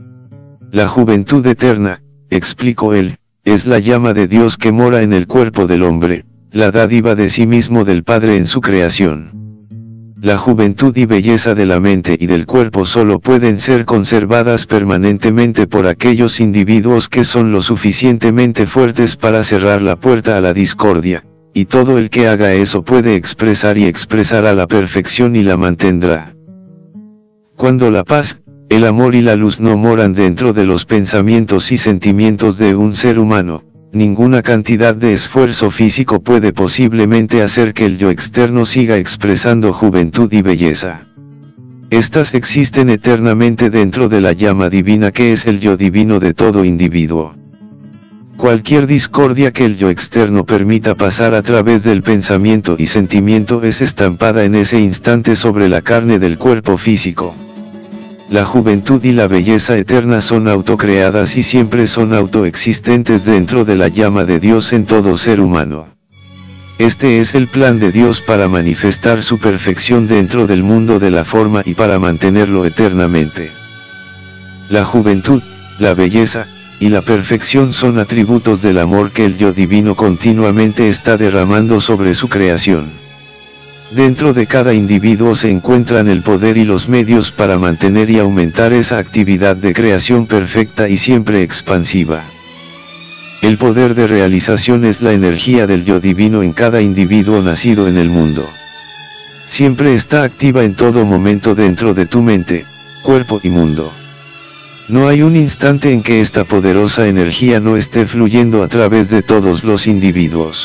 La juventud eterna, explicó él, es la llama de Dios que mora en el cuerpo del hombre, la dádiva de sí mismo del Padre en su creación. La juventud y belleza de la mente y del cuerpo solo pueden ser conservadas permanentemente por aquellos individuos que son lo suficientemente fuertes para cerrar la puerta a la discordia. Y todo el que haga eso puede expresar y expresará la perfección y la mantendrá. Cuando la paz, el amor y la luz no moran dentro de los pensamientos y sentimientos de un ser humano, ninguna cantidad de esfuerzo físico puede posiblemente hacer que el yo externo siga expresando juventud y belleza. Estas existen eternamente dentro de la llama divina que es el yo divino de todo individuo. Cualquier discordia que el yo externo permita pasar a través del pensamiento y sentimiento es estampada en ese instante sobre la carne del cuerpo físico. La juventud y la belleza eterna son autocreadas y siempre son autoexistentes dentro de la llama de Dios en todo ser humano. Este es el plan de Dios para manifestar su perfección dentro del mundo de la forma y para mantenerlo eternamente. La juventud, la belleza, y la perfección son atributos del amor que el yo divino continuamente está derramando sobre su creación. Dentro de cada individuo se encuentran el poder y los medios para mantener y aumentar esa actividad de creación perfecta y siempre expansiva. El poder de realización es la energía del yo divino en cada individuo nacido en el mundo. Siempre está activa en todo momento dentro de tu mente, cuerpo y mundo. No hay un instante en que esta poderosa energía no esté fluyendo a través de todos los individuos.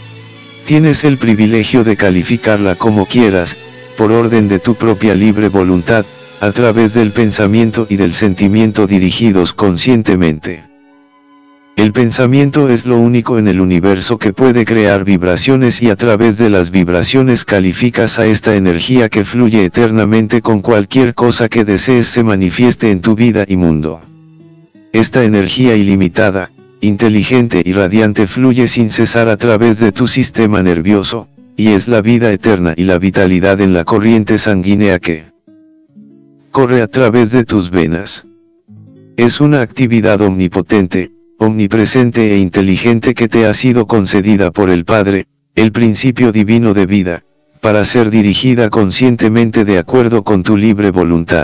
Tienes el privilegio de calificarla como quieras, por orden de tu propia libre voluntad, a través del pensamiento y del sentimiento dirigidos conscientemente. El pensamiento es lo único en el universo que puede crear vibraciones y a través de las vibraciones calificas a esta energía que fluye eternamente con cualquier cosa que desees se manifieste en tu vida y mundo. Esta energía ilimitada, inteligente y radiante fluye sin cesar a través de tu sistema nervioso, y es la vida eterna y la vitalidad en la corriente sanguínea que corre a través de tus venas. Es una actividad omnipotente, omnipresente e inteligente que te ha sido concedida por el Padre, el principio divino de vida, para ser dirigida conscientemente de acuerdo con tu libre voluntad.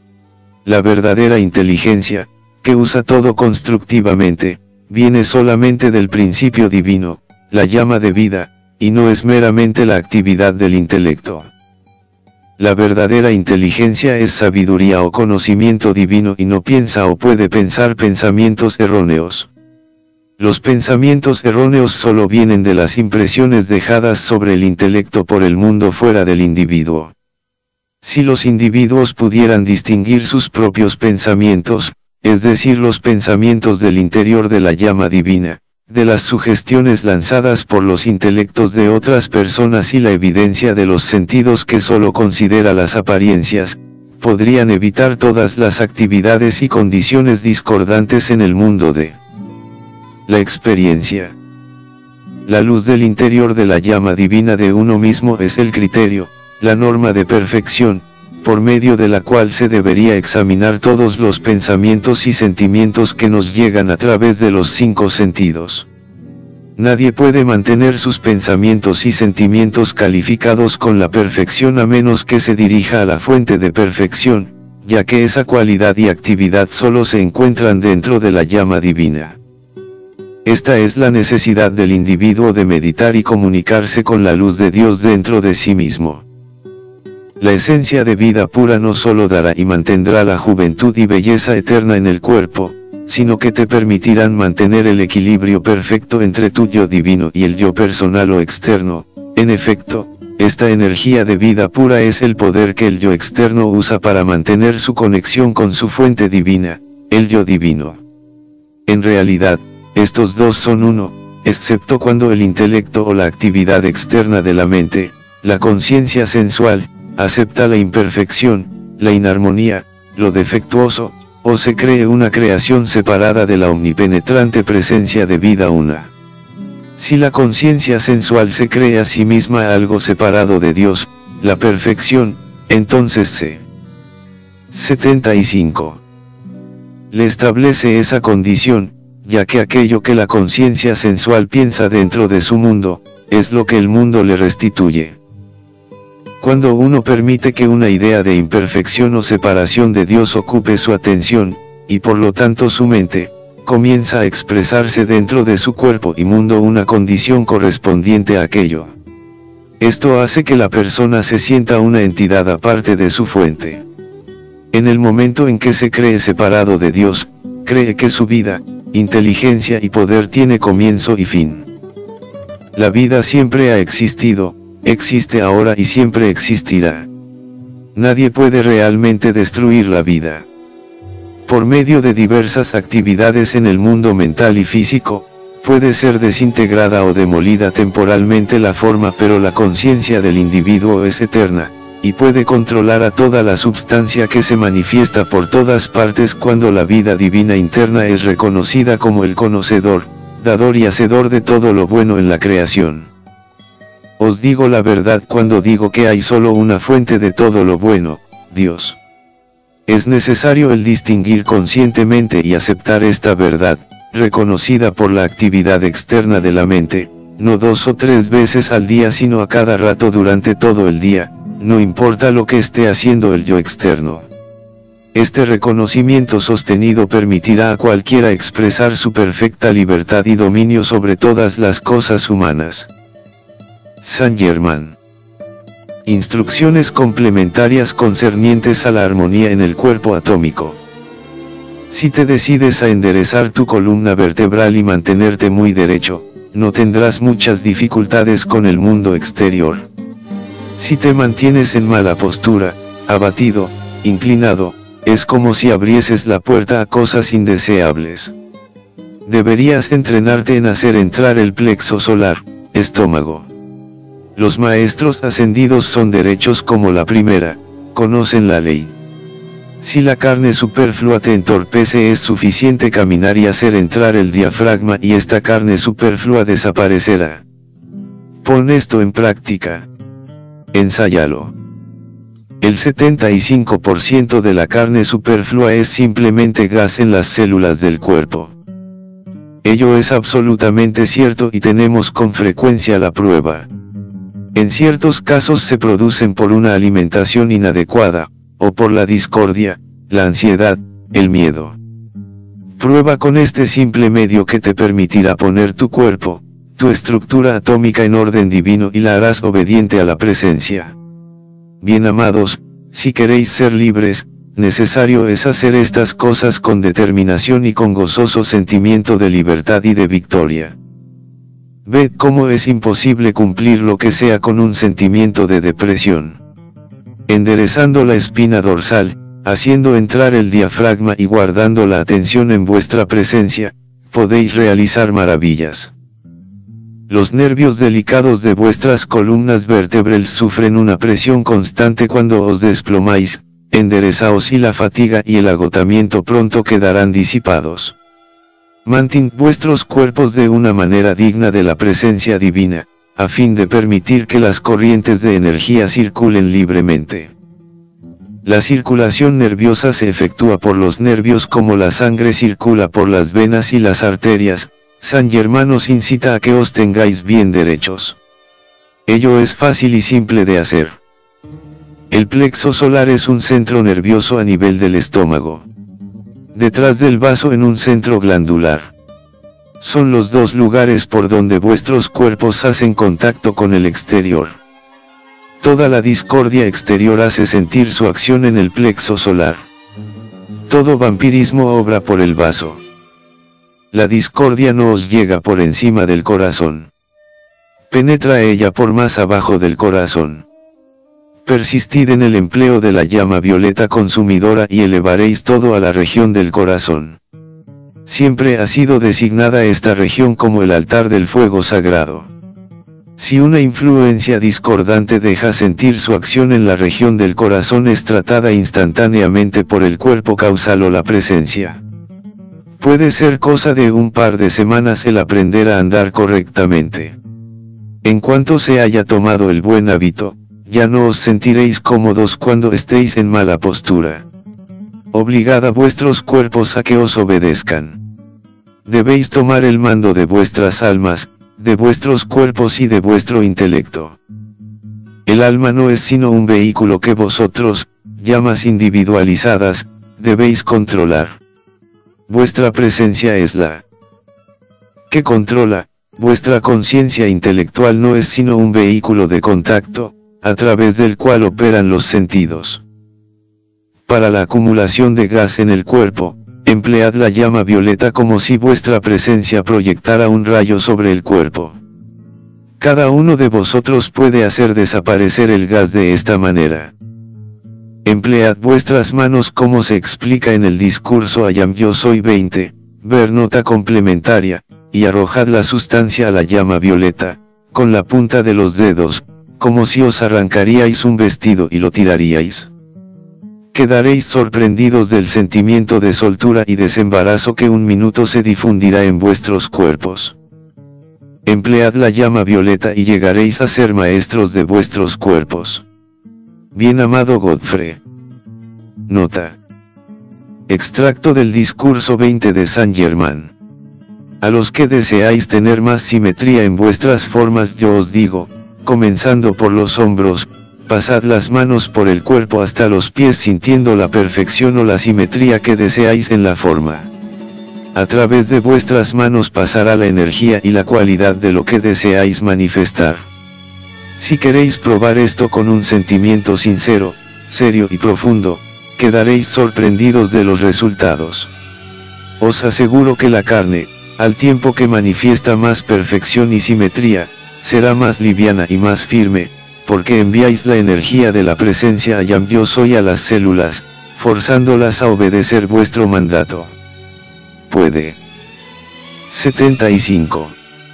La verdadera inteligencia, que usa todo constructivamente, viene solamente del principio divino, la llama de vida, y no es meramente la actividad del intelecto. La verdadera inteligencia es sabiduría o conocimiento divino y no piensa o puede pensar pensamientos erróneos. Los pensamientos erróneos solo vienen de las impresiones dejadas sobre el intelecto por el mundo fuera del individuo. Si los individuos pudieran distinguir sus propios pensamientos, es decir, los pensamientos del interior de la llama divina, de las sugestiones lanzadas por los intelectos de otras personas y la evidencia de los sentidos que solo considera las apariencias, podrían evitar todas las actividades y condiciones discordantes en el mundo de la experiencia. La luz del interior de la llama divina de uno mismo es el criterio, la norma de perfección, por medio de la cual se debería examinar todos los pensamientos y sentimientos que nos llegan a través de los 5 sentidos. Nadie puede mantener sus pensamientos y sentimientos calificados con la perfección a menos que se dirija a la fuente de perfección, ya que esa cualidad y actividad solo se encuentran dentro de la llama divina. Esta es la necesidad del individuo de meditar y comunicarse con la luz de Dios dentro de sí mismo. La esencia de vida pura no solo dará y mantendrá la juventud y belleza eterna en el cuerpo, sino que te permitirán mantener el equilibrio perfecto entre tu yo divino y el yo personal o externo. En efecto, esta energía de vida pura es el poder que el yo externo usa para mantener su conexión con su fuente divina, el yo divino. En realidad, estos dos son uno, excepto cuando el intelecto o la actividad externa de la mente, la conciencia sensual, acepta la imperfección, la inarmonía, lo defectuoso, o se cree una creación separada de la omnipenetrante presencia de vida una. Si la conciencia sensual se cree a sí misma algo separado de Dios, la perfección, entonces se 75. Le establece esa condición, ya que aquello que la conciencia sensual piensa dentro de su mundo, es lo que el mundo le restituye. Cuando uno permite que una idea de imperfección o separación de Dios ocupe su atención, y por lo tanto su mente, comienza a expresarse dentro de su cuerpo y mundo una condición correspondiente a aquello. Esto hace que la persona se sienta una entidad aparte de su fuente. En el momento en que se cree separado de Dios, cree que su vida, inteligencia y poder tiene comienzo y fin. La vida siempre ha existido, existe ahora y siempre existirá. Nadie puede realmente destruir la vida. Por medio de diversas actividades en el mundo mental y físico, puede ser desintegrada o demolida temporalmente la forma, pero la conciencia del individuo es eterna, y puede controlar a toda la substancia que se manifiesta por todas partes cuando la vida divina interna es reconocida como el conocedor, dador y hacedor de todo lo bueno en la creación. Os digo la verdad cuando digo que hay solo una fuente de todo lo bueno, Dios. Es necesario el distinguir conscientemente y aceptar esta verdad, reconocida por la actividad externa de la mente, no 2 o 3 veces al día sino a cada rato durante todo el día, no importa lo que esté haciendo el yo externo. Este reconocimiento sostenido permitirá a cualquiera expresar su perfecta libertad y dominio sobre todas las cosas humanas. Saint Germain. Instrucciones complementarias concernientes a la armonía en el cuerpo atómico. Si te decides a enderezar tu columna vertebral y mantenerte muy derecho, no tendrás muchas dificultades con el mundo exterior. Si te mantienes en mala postura, abatido, inclinado, es como si abrieses la puerta a cosas indeseables. Deberías entrenarte en hacer entrar el plexo solar, estómago. Los maestros ascendidos son derechos como la primera, conocen la ley. Si la carne superflua te entorpece, es suficiente caminar y hacer entrar el diafragma y esta carne superflua desaparecerá. Pon esto en práctica. Ensáyalo. El 75% de la carne superflua es simplemente gas en las células del cuerpo. Ello es absolutamente cierto y tenemos con frecuencia la prueba. En ciertos casos se producen por una alimentación inadecuada, o por la discordia, la ansiedad, el miedo. Prueba con este simple medio que te permitirá poner tu cuerpo, tu estructura atómica en orden divino y la harás obediente a la presencia. Bien amados, si queréis ser libres, necesario es hacer estas cosas con determinación y con gozoso sentimiento de libertad y de victoria. Ved cómo es imposible cumplir lo que sea con un sentimiento de depresión. Enderezando la espina dorsal, haciendo entrar el diafragma y guardando la atención en vuestra presencia, podéis realizar maravillas. Los nervios delicados de vuestras columnas vertebrales sufren una presión constante cuando os desplomáis, enderezaos y la fatiga y el agotamiento pronto quedarán disipados. Mantén vuestros cuerpos de una manera digna de la presencia divina, a fin de permitir que las corrientes de energía circulen libremente. La circulación nerviosa se efectúa por los nervios como la sangre circula por las venas y las arterias. San Germán os incita a que os tengáis bien derechos. Ello es fácil y simple de hacer. El plexo solar es un centro nervioso a nivel del estómago. Detrás del vaso en un centro glandular. Son los dos lugares por donde vuestros cuerpos hacen contacto con el exterior. Toda la discordia exterior hace sentir su acción en el plexo solar. Todo vampirismo obra por el vaso. La discordia no os llega por encima del corazón. Penetra ella por más abajo del corazón. Persistid en el empleo de la llama violeta consumidora y elevaréis todo a la región del corazón. Siempre ha sido designada esta región como el altar del fuego sagrado. Si una influencia discordante deja sentir su acción en la región del corazón, es tratada instantáneamente por el cuerpo causal o la presencia. Puede ser cosa de un par de semanas el aprender a andar correctamente. En cuanto se haya tomado el buen hábito, ya no os sentiréis cómodos cuando estéis en mala postura. Obligad a vuestros cuerpos a que os obedezcan. Debéis tomar el mando de vuestras almas, de vuestros cuerpos y de vuestro intelecto. El alma no es sino un vehículo que vosotros, llamas individualizadas, debéis controlar. Vuestra presencia es la que controla. Vuestra conciencia intelectual no es sino un vehículo de contacto, a través del cual operan los sentidos. Para la acumulación de gas en el cuerpo, emplead la llama violeta como si vuestra presencia proyectara un rayo sobre el cuerpo. Cada uno de vosotros puede hacer desaparecer el gas de esta manera. Emplead vuestras manos como se explica en el discurso Ayam Yo Soy 20, ver nota complementaria, y arrojad la sustancia a la llama violeta, con la punta de los dedos, como si os arrancaríais un vestido y lo tiraríais. Quedaréis sorprendidos del sentimiento de soltura y desembarazo que un minuto se difundirá en vuestros cuerpos. Emplead la llama violeta y llegaréis a ser maestros de vuestros cuerpos. Bien amado Godfrey. Nota. Extracto del discurso 20 de San Germán. A los que deseáis tener más simetría en vuestras formas, yo os digo, comenzando por los hombros, pasad las manos por el cuerpo hasta los pies sintiendo la perfección o la simetría que deseáis en la forma. A través de vuestras manos pasará la energía y la cualidad de lo que deseáis manifestar. Si queréis probar esto con un sentimiento sincero, serio y profundo, quedaréis sorprendidos de los resultados. Os aseguro que la carne, al tiempo que manifiesta más perfección y simetría, será más liviana y más firme, porque enviáis la energía de la presencia Ayam Yo Soy a las células, forzándolas a obedecer vuestro mandato. Puede 75.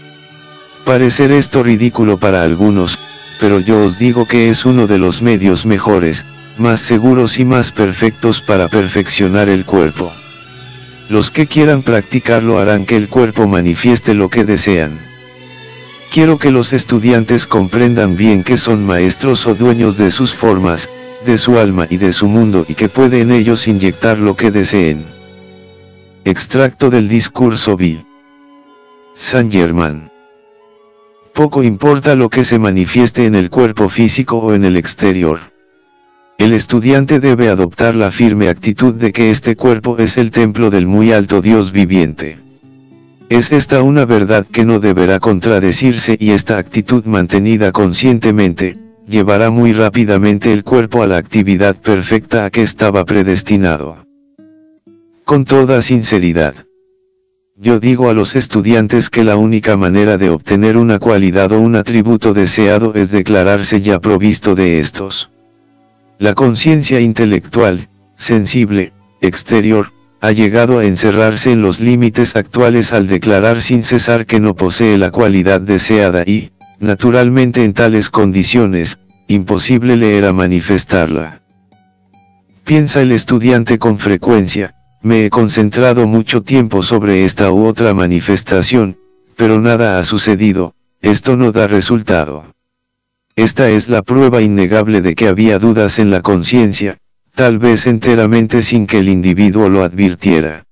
Parecer esto ridículo para algunos, pero yo os digo que es uno de los medios mejores, más seguros y más perfectos para perfeccionar el cuerpo. Los que quieran practicarlo harán que el cuerpo manifieste lo que desean. Quiero que los estudiantes comprendan bien que son maestros o dueños de sus formas, de su alma y de su mundo y que pueden ellos inyectar lo que deseen. Extracto del discurso B. Saint-Germain. Poco importa lo que se manifieste en el cuerpo físico o en el exterior. El estudiante debe adoptar la firme actitud de que este cuerpo es el templo del muy alto Dios viviente. Es esta una verdad que no deberá contradecirse y esta actitud mantenida conscientemente, llevará muy rápidamente el cuerpo a la actividad perfecta a que estaba predestinado. Con toda sinceridad. Yo digo a los estudiantes que la única manera de obtener una cualidad o un atributo deseado es declararse ya provisto de estos. La conciencia intelectual, sensible, exterior, ha llegado a encerrarse en los límites actuales al declarar sin cesar que no posee la cualidad deseada y, naturalmente en tales condiciones, imposible le era manifestarla. Piensa el estudiante con frecuencia, me he concentrado mucho tiempo sobre esta u otra manifestación, pero nada ha sucedido, esto no da resultado. Esta es la prueba innegable de que había dudas en la conciencia, tal vez enteramente sin que el individuo lo advirtiera.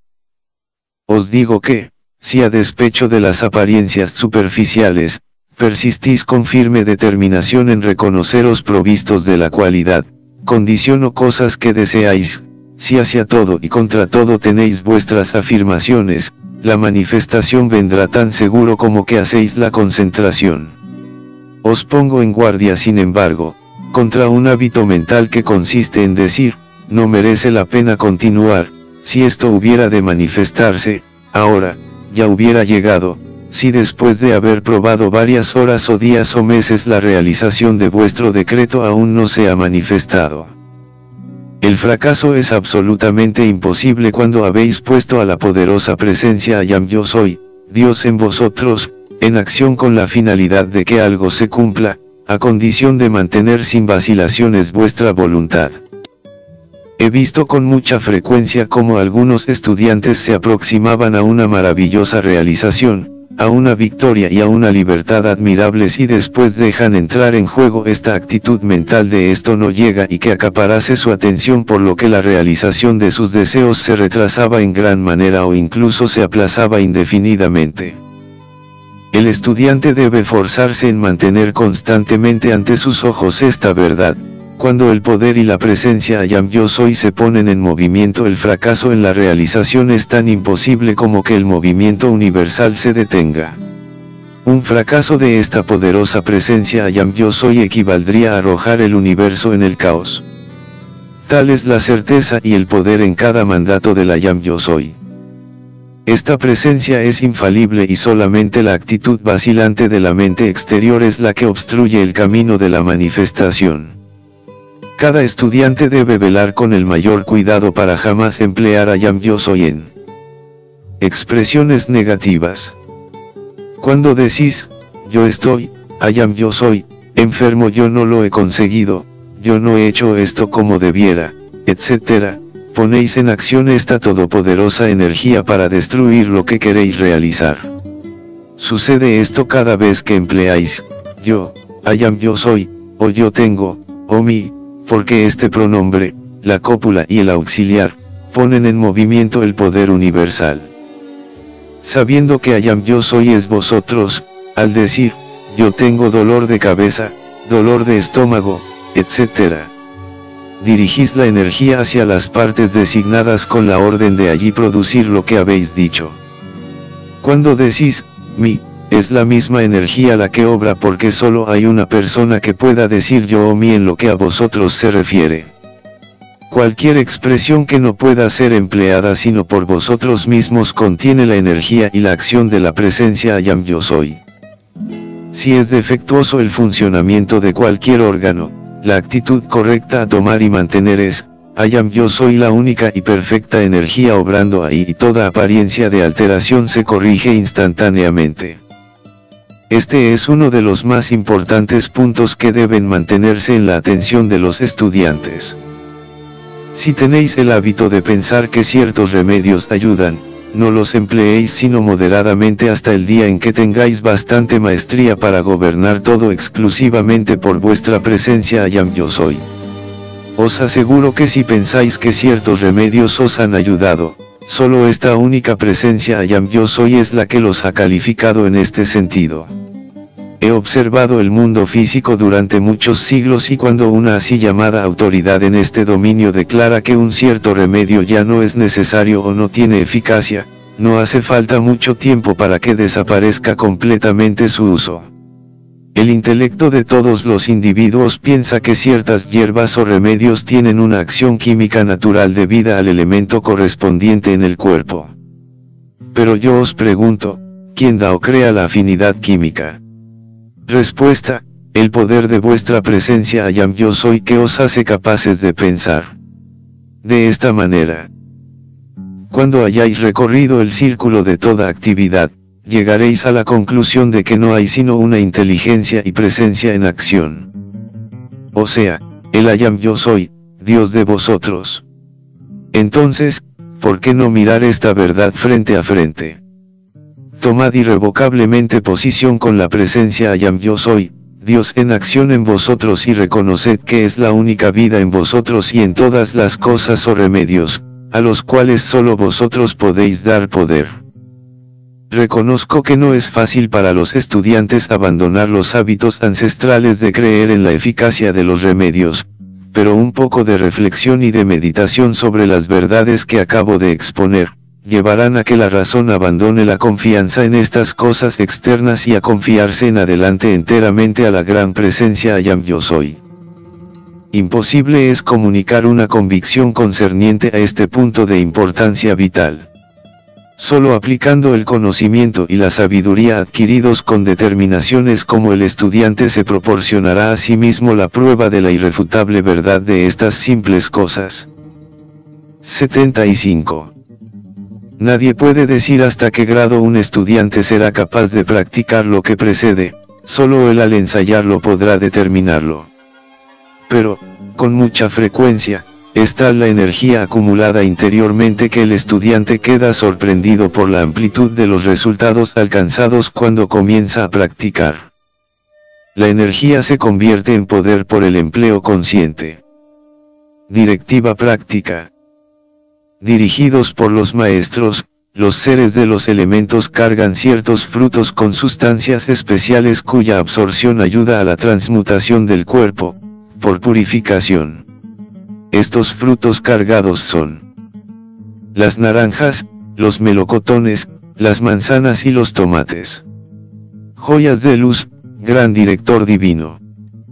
Os digo que, si a despecho de las apariencias superficiales, persistís con firme determinación en reconoceros provistos de la cualidad, condición o cosas que deseáis, si hacia todo y contra todo tenéis vuestras afirmaciones, la manifestación vendrá tan seguro como que hacéis la concentración. Os pongo en guardia sin embargo, contra un hábito mental que consiste en decir, no merece la pena continuar, si esto hubiera de manifestarse, ahora, ya hubiera llegado, si después de haber probado varias horas o días o meses la realización de vuestro decreto aún no se ha manifestado. El fracaso es absolutamente imposible cuando habéis puesto a la poderosa presencia Ayam Yo Soy, Dios en vosotros, en acción con la finalidad de que algo se cumpla, a condición de mantener sin vacilaciones vuestra voluntad. He visto con mucha frecuencia cómo algunos estudiantes se aproximaban a una maravillosa realización, a una victoria y a una libertad admirables y después dejan entrar en juego esta actitud mental de esto no llega y que acaparase su atención por lo que la realización de sus deseos se retrasaba en gran manera o incluso se aplazaba indefinidamente. El estudiante debe forzarse en mantener constantemente ante sus ojos esta verdad. Cuando el poder y la presencia Ayam Yo Soy se ponen en movimiento, el fracaso en la realización es tan imposible como que el movimiento universal se detenga. Un fracaso de esta poderosa presencia Ayam Yo Soy equivaldría a arrojar el universo en el caos. Tal es la certeza y el poder en cada mandato del Ayam Yo Soy. Esta presencia es infalible y solamente la actitud vacilante de la mente exterior es la que obstruye el camino de la manifestación. Cada estudiante debe velar con el mayor cuidado para jamás emplear Ayam Yo Soy en expresiones negativas. Cuando decís, yo estoy, Ayam Yo Soy, enfermo, yo no lo he conseguido, yo no he hecho esto como debiera, etc., ponéis en acción esta todopoderosa energía para destruir lo que queréis realizar. Sucede esto cada vez que empleáis, yo, Ayam Yo Soy, o yo tengo, o mi, porque este pronombre, la cópula y el auxiliar, ponen en movimiento el poder universal. Sabiendo que Ayam Yo Soy es vosotros, al decir, yo tengo dolor de cabeza, dolor de estómago, etc., dirigís la energía hacia las partes designadas con la orden de allí producir lo que habéis dicho. Cuando decís, mi, es la misma energía la que obra porque solo hay una persona que pueda decir yo o mi en lo que a vosotros se refiere. Cualquier expresión que no pueda ser empleada sino por vosotros mismos contiene la energía y la acción de la presencia Ayam Yo Soy. Si es defectuoso el funcionamiento de cualquier órgano, la actitud correcta a tomar y mantener es, Yo soy la única y perfecta energía obrando ahí y toda apariencia de alteración se corrige instantáneamente. Este es uno de los más importantes puntos que deben mantenerse en la atención de los estudiantes. Si tenéis el hábito de pensar que ciertos remedios ayudan, no los empleéis sino moderadamente hasta el día en que tengáis bastante maestría para gobernar todo exclusivamente por vuestra presencia Yo soy. Os aseguro que si pensáis que ciertos remedios os han ayudado, solo esta única presencia Yo soy es la que los ha calificado en este sentido. He observado el mundo físico durante muchos siglos y cuando una así llamada autoridad en este dominio declara que un cierto remedio ya no es necesario o no tiene eficacia, no hace falta mucho tiempo para que desaparezca completamente su uso. El intelecto de todos los individuos piensa que ciertas hierbas o remedios tienen una acción química natural debida al elemento correspondiente en el cuerpo. Pero yo os pregunto, ¿quién da o crea la afinidad química? Respuesta, el poder de vuestra presencia Yo soy que os hace capaces de pensar. De esta manera, cuando hayáis recorrido el círculo de toda actividad, llegaréis a la conclusión de que no hay sino una inteligencia y presencia en acción. O sea, el Yo soy, Dios de vosotros. Entonces, ¿por qué no mirar esta verdad frente a frente? Tomad irrevocablemente posición con la presencia Yo soy, Dios en acción en vosotros y reconoced que es la única vida en vosotros y en todas las cosas o remedios, a los cuales solo vosotros podéis dar poder. Reconozco que no es fácil para los estudiantes abandonar los hábitos ancestrales de creer en la eficacia de los remedios, pero un poco de reflexión y de meditación sobre las verdades que acabo de exponer, llevarán a que la razón abandone la confianza en estas cosas externas y a confiarse en adelante enteramente a la gran presencia Yo soy. Imposible es comunicar una convicción concerniente a este punto de importancia vital. Solo aplicando el conocimiento y la sabiduría adquiridos con determinaciones como el estudiante se proporcionará a sí mismo la prueba de la irrefutable verdad de estas simples cosas. 75. Nadie puede decir hasta qué grado un estudiante será capaz de practicar lo que precede, solo él al ensayarlo podrá determinarlo. Pero, con mucha frecuencia, es tal la energía acumulada interiormente que el estudiante queda sorprendido por la amplitud de los resultados alcanzados cuando comienza a practicar. La energía se convierte en poder por el empleo consciente. Directiva práctica. Dirigidos por los maestros, los seres de los elementos cargan ciertos frutos con sustancias especiales cuya absorción ayuda a la transmutación del cuerpo, por purificación. Estos frutos cargados son las naranjas, los melocotones, las manzanas y los tomates. Joyas de luz, gran director divino.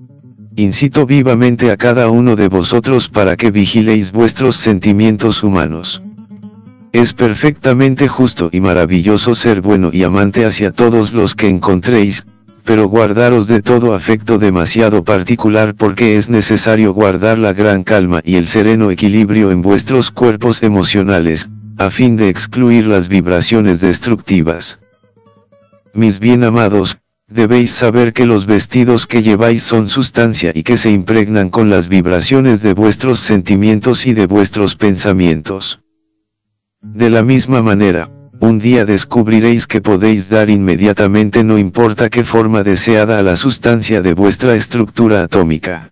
Incito vivamente a cada uno de vosotros para que vigiléis vuestros sentimientos humanos. Es perfectamente justo y maravilloso ser bueno y amante hacia todos los que encontréis, pero guardaros de todo afecto demasiado particular porque es necesario guardar la gran calma y el sereno equilibrio en vuestros cuerpos emocionales, a fin de excluir las vibraciones destructivas. Mis bien amados, debéis saber que los vestidos que lleváis son sustancia y que se impregnan con las vibraciones de vuestros sentimientos y de vuestros pensamientos. De la misma manera, un día descubriréis que podéis dar inmediatamente no importa qué forma deseada a la sustancia de vuestra estructura atómica.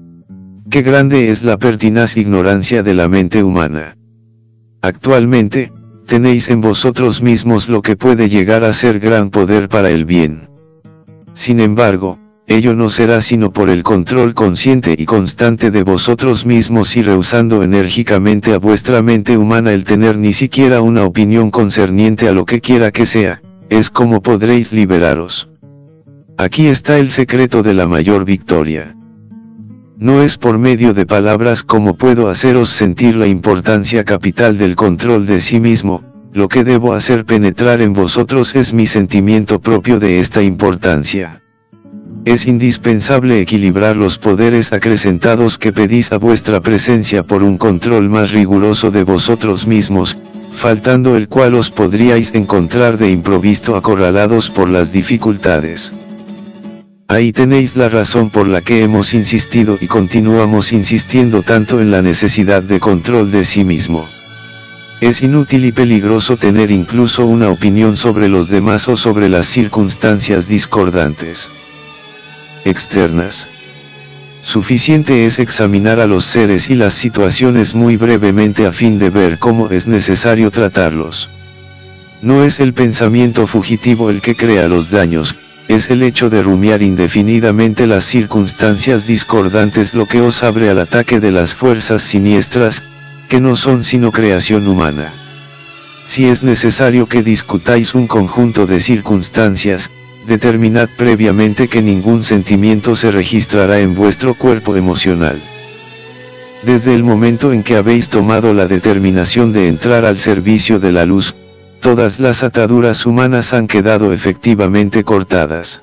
Qué grande es la pertinaz ignorancia de la mente humana. Actualmente, tenéis en vosotros mismos lo que puede llegar a ser gran poder para el bien. Sin embargo, ello no será sino por el control consciente y constante de vosotros mismos y rehusando enérgicamente a vuestra mente humana el tener ni siquiera una opinión concerniente a lo que quiera que sea, es como podréis liberaros. Aquí está el secreto de la mayor victoria. No es por medio de palabras como puedo haceros sentir la importancia capital del control de sí mismo, lo que debo hacer penetrar en vosotros es mi sentimiento propio de esta importancia. Es indispensable equilibrar los poderes acrecentados que pedís a vuestra presencia por un control más riguroso de vosotros mismos, faltando el cual os podríais encontrar de improviso acorralados por las dificultades. Ahí tenéis la razón por la que hemos insistido y continuamos insistiendo tanto en la necesidad de control de sí mismo. Es inútil y peligroso tener incluso una opinión sobre los demás o sobre las circunstancias discordantes externas. Suficiente es examinar a los seres y las situaciones muy brevemente a fin de ver cómo es necesario tratarlos. No es el pensamiento fugitivo el que crea los daños, es el hecho de rumiar indefinidamente las circunstancias discordantes lo que os abre al ataque de las fuerzas siniestras, que no son sino creación humana. Si es necesario que discutáis un conjunto de circunstancias, determinad previamente que ningún sentimiento se registrará en vuestro cuerpo emocional. Desde el momento en que habéis tomado la determinación de entrar al servicio de la luz, todas las ataduras humanas han quedado efectivamente cortadas.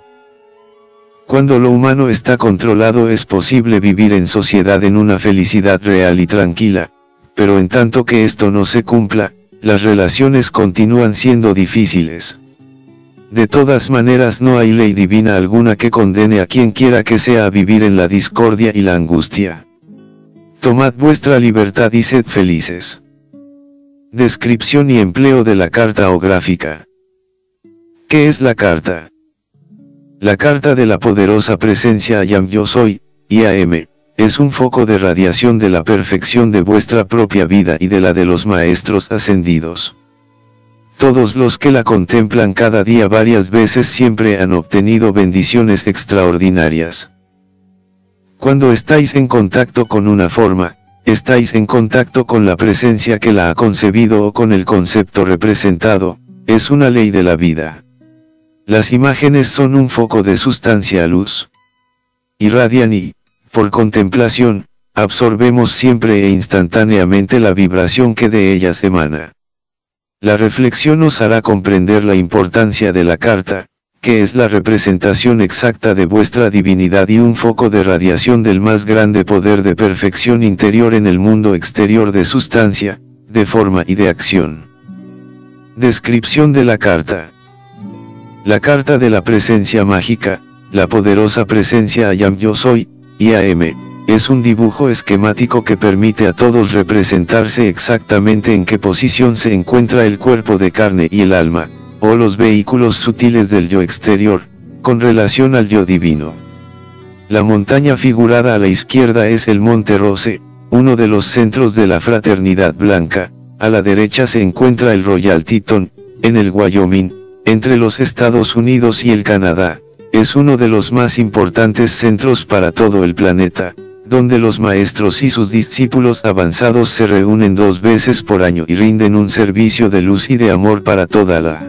Cuando lo humano está controlado es posible vivir en sociedad en una felicidad real y tranquila, pero en tanto que esto no se cumpla, las relaciones continúan siendo difíciles. De todas maneras no hay ley divina alguna que condene a quien quiera que sea a vivir en la discordia y la angustia. Tomad vuestra libertad y sed felices. Descripción y empleo de la carta o gráfica. ¿Qué es la carta? La carta de la poderosa presencia Ayam Yo Soy, IAM, es un foco de radiación de la perfección de vuestra propia vida y de la de los maestros ascendidos. Todos los que la contemplan cada día varias veces siempre han obtenido bendiciones extraordinarias. Cuando estáis en contacto con una forma, estáis en contacto con la presencia que la ha concebido o con el concepto representado, es una ley de la vida. Las imágenes son un foco de sustancia luz. Irradian y, por contemplación, absorbemos siempre e instantáneamente la vibración que de ellas emana. La reflexión os hará comprender la importancia de la carta, que es la representación exacta de vuestra divinidad y un foco de radiación del más grande poder de perfección interior en el mundo exterior de sustancia, de forma y de acción. Descripción de la carta. La carta de la presencia mágica, la poderosa presencia Ayam Yo Soy, IAM, es un dibujo esquemático que permite a todos representarse exactamente en qué posición se encuentra el cuerpo de carne y el alma, o los vehículos sutiles del yo exterior, con relación al yo divino. La montaña figurada a la izquierda es el Monte Rose, uno de los centros de la Fraternidad Blanca. A la derecha se encuentra el Royal Teton, en el Wyoming, entre los Estados Unidos y el Canadá. Es uno de los más importantes centros para todo el planeta, donde los maestros y sus discípulos avanzados se reúnen 2 veces por año y rinden un servicio de luz y de amor para toda la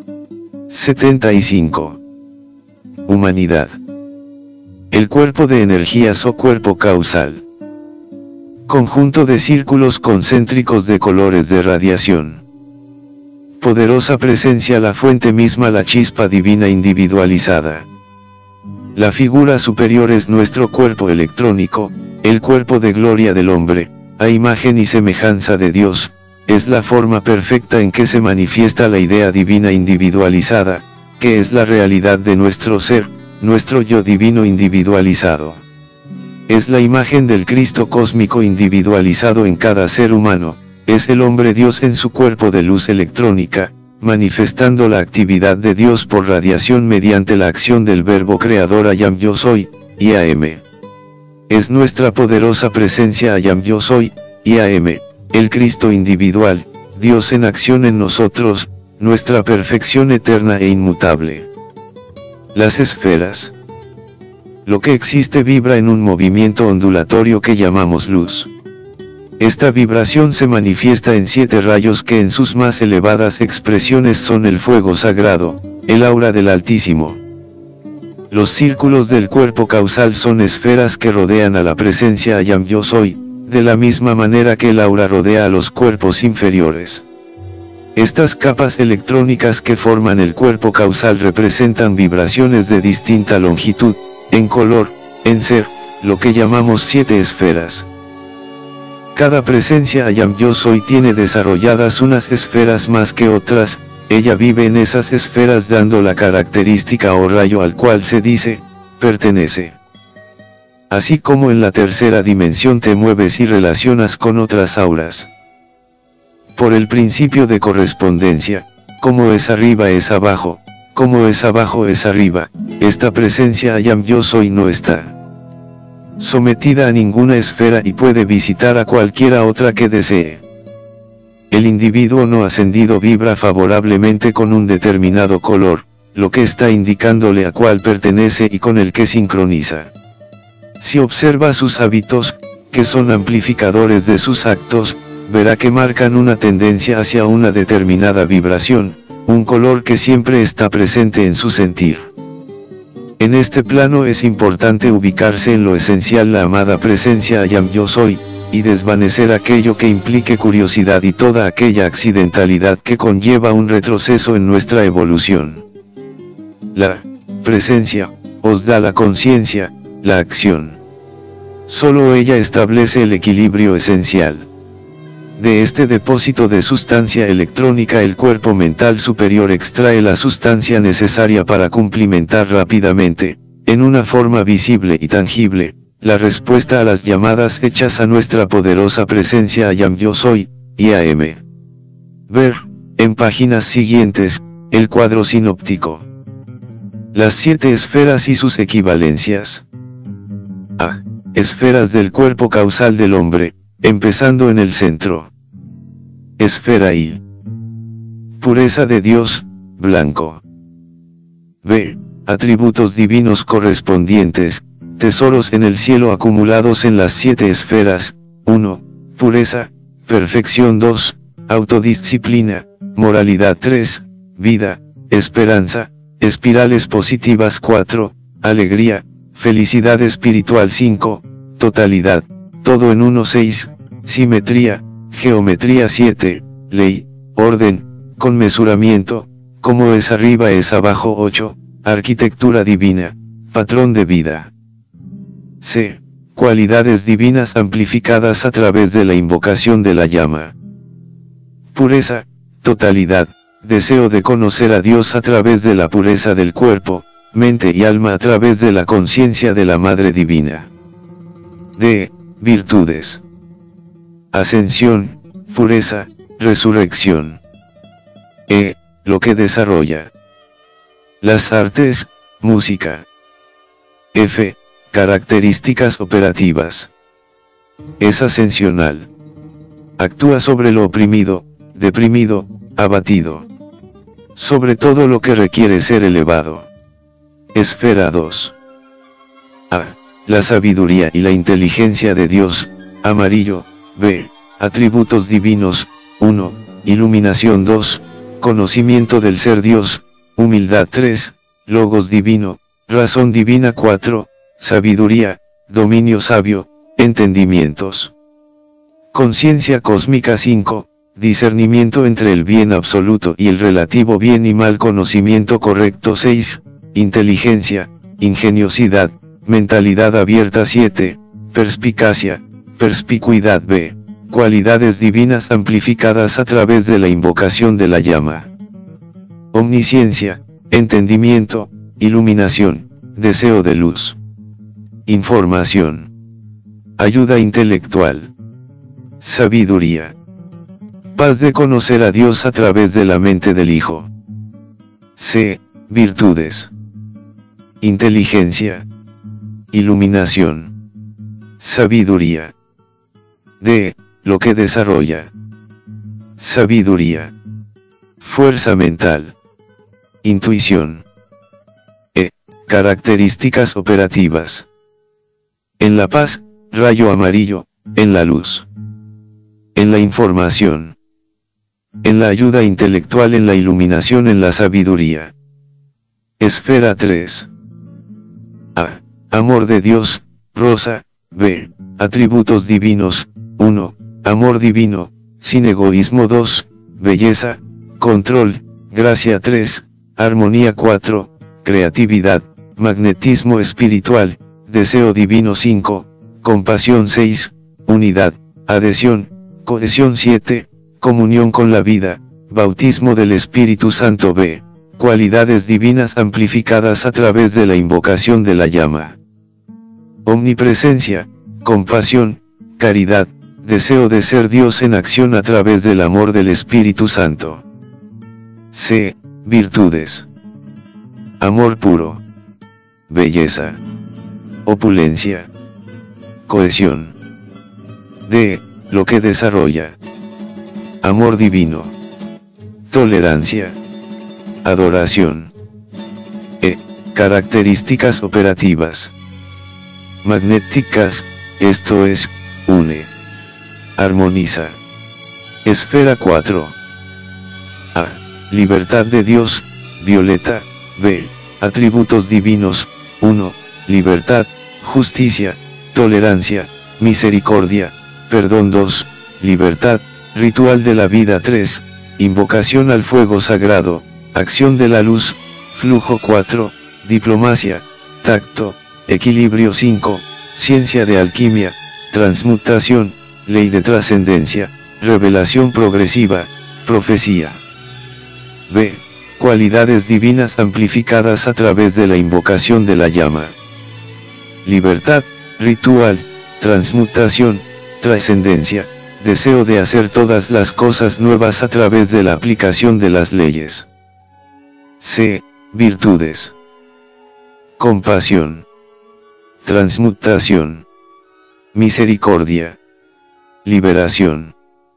75. Humanidad. El cuerpo de energías o cuerpo causal. Conjunto de círculos concéntricos de colores de radiación. Poderosa presencia, la fuente misma, la chispa divina individualizada. La figura superior es nuestro cuerpo electrónico, el cuerpo de gloria del hombre, a imagen y semejanza de Dios, es la forma perfecta en que se manifiesta la idea divina individualizada, que es la realidad de nuestro ser, nuestro yo divino individualizado. Es la imagen del Cristo cósmico individualizado en cada ser humano, es el hombre Dios en su cuerpo de luz electrónica, manifestando la actividad de Dios por radiación mediante la acción del verbo creador Ayam Yo Soy, IAM. Es nuestra poderosa presencia Ayam Yo Soy, IAM, el Cristo individual, Dios en acción en nosotros, nuestra perfección eterna e inmutable. Las esferas. Lo que existe vibra en un movimiento ondulatorio que llamamos luz. Esta vibración se manifiesta en 7 rayos que en sus más elevadas expresiones son el fuego sagrado, el aura del Altísimo. Los círculos del cuerpo causal son esferas que rodean a la presencia Ayam Yo Soy, de la misma manera que el aura rodea a los cuerpos inferiores. Estas capas electrónicas que forman el cuerpo causal representan vibraciones de distinta longitud, en color, en ser, lo que llamamos 7 esferas. Cada presencia Ayam Yo Soy tiene desarrolladas unas esferas más que otras, ella vive en esas esferas dando la característica o rayo al cual se dice, pertenece. Así como en la tercera dimensión te mueves y relacionas con otras auras. Por el principio de correspondencia, como es arriba es abajo, como es abajo es arriba, esta presencia Ayam Yo Soy no está sometida a ninguna esfera y puede visitar a cualquiera otra que desee. El individuo no ascendido vibra favorablemente con un determinado color, lo que está indicándole a cuál pertenece y con el que sincroniza. Si observa sus hábitos, que son amplificadores de sus actos, verá que marcan una tendencia hacia una determinada vibración, un color que siempre está presente en su sentir. En este plano es importante ubicarse en lo esencial, la amada presencia Ayam Yo Soy, y desvanecer aquello que implique curiosidad y toda aquella accidentalidad que conlleva un retroceso en nuestra evolución. La presencia os da la conciencia, la acción. Solo ella establece el equilibrio esencial. De este depósito de sustancia electrónica el cuerpo mental superior extrae la sustancia necesaria para cumplimentar rápidamente, en una forma visible y tangible, la respuesta a las llamadas hechas a nuestra poderosa presencia Ayam Yo Soy, IAM. Ver, en páginas siguientes, el cuadro sinóptico. Las 7 esferas y sus equivalencias. A. Esferas del cuerpo causal del hombre, empezando en el centro. Esfera I. Pureza de Dios, blanco. B. Atributos divinos correspondientes, tesoros en el cielo acumulados en las 7 esferas. 1. Pureza, perfección. 2. Autodisciplina, moralidad. 3. Vida, esperanza, espirales positivas. 4. Alegría, felicidad espiritual. 5. Totalidad, todo en uno. 6. Simetría, geometría. 7. Ley, orden, conmesuramiento, como es arriba es abajo. 8. Arquitectura divina, patrón de vida. C. Cualidades divinas amplificadas a través de la invocación de la llama. Pureza, totalidad, deseo de conocer a Dios a través de la pureza del cuerpo, mente y alma a través de la conciencia de la Madre Divina. D. Virtudes. Ascensión, pureza, resurrección. E. Lo que desarrolla. Las artes, música. F. Características operativas. Es ascensional. Actúa sobre lo oprimido, deprimido, abatido. Sobre todo lo que requiere ser elevado. Esfera 2. A. La sabiduría y la inteligencia de Dios, amarillo. B. Atributos divinos. 1. Iluminación. 2. Conocimiento del ser Dios, humildad. 3. Logos divino, razón divina. 4. Sabiduría, dominio sabio, entendimientos. Conciencia cósmica. 5. Discernimiento entre el bien absoluto y el relativo bien y mal. Conocimiento correcto. 6. Inteligencia, ingeniosidad, mentalidad abierta. 7. Perspicacia, perspicuidad. B. Cualidades divinas amplificadas a través de la invocación de la llama. Omnisciencia, entendimiento, iluminación, deseo de luz. Información. Ayuda intelectual. Sabiduría. Paz de conocer a Dios a través de la mente del Hijo. C. Virtudes. Inteligencia. Iluminación. Sabiduría. D. Lo que desarrolla. Sabiduría. Fuerza mental. Intuición. E. Características operativas. En la paz, rayo amarillo, en la luz. En la información. En la ayuda intelectual, en la iluminación, en la sabiduría. Esfera 3. A. Amor de Dios, rosa. B. Atributos divinos. 1. Amor divino, sin egoísmo. 2. Belleza, control, gracia. 3. Armonía. 4. Creatividad, magnetismo espiritual, deseo divino 5, compasión 6, unidad, adhesión, cohesión 7, comunión con la vida, bautismo del Espíritu Santo b, cualidades divinas amplificadas a través de la invocación de la llama. Omnipresencia, compasión, caridad, deseo de ser Dios en acción a través del amor del Espíritu Santo. C. Virtudes. Amor puro. Belleza. Opulencia. Cohesión. D. Lo que desarrolla. Amor divino. Tolerancia. Adoración. E. Características operativas. Magnéticas, esto es, une. Armoniza. Esfera 4. A. Libertad de Dios, violeta. B. Atributos divinos, 1. Libertad, justicia, tolerancia, misericordia, perdón 2. Libertad, ritual de la vida 3. Invocación al fuego sagrado, acción de la luz, flujo 4. Diplomacia, tacto, equilibrio 5. Ciencia de alquimia, transmutación, ley de trascendencia, revelación progresiva, profecía. B. Cualidades divinas amplificadas a través de la invocación de la llama. Libertad, ritual, transmutación, trascendencia, deseo de hacer todas las cosas nuevas a través de la aplicación de las leyes. C. Virtudes. Compasión. Transmutación. Misericordia. Liberación.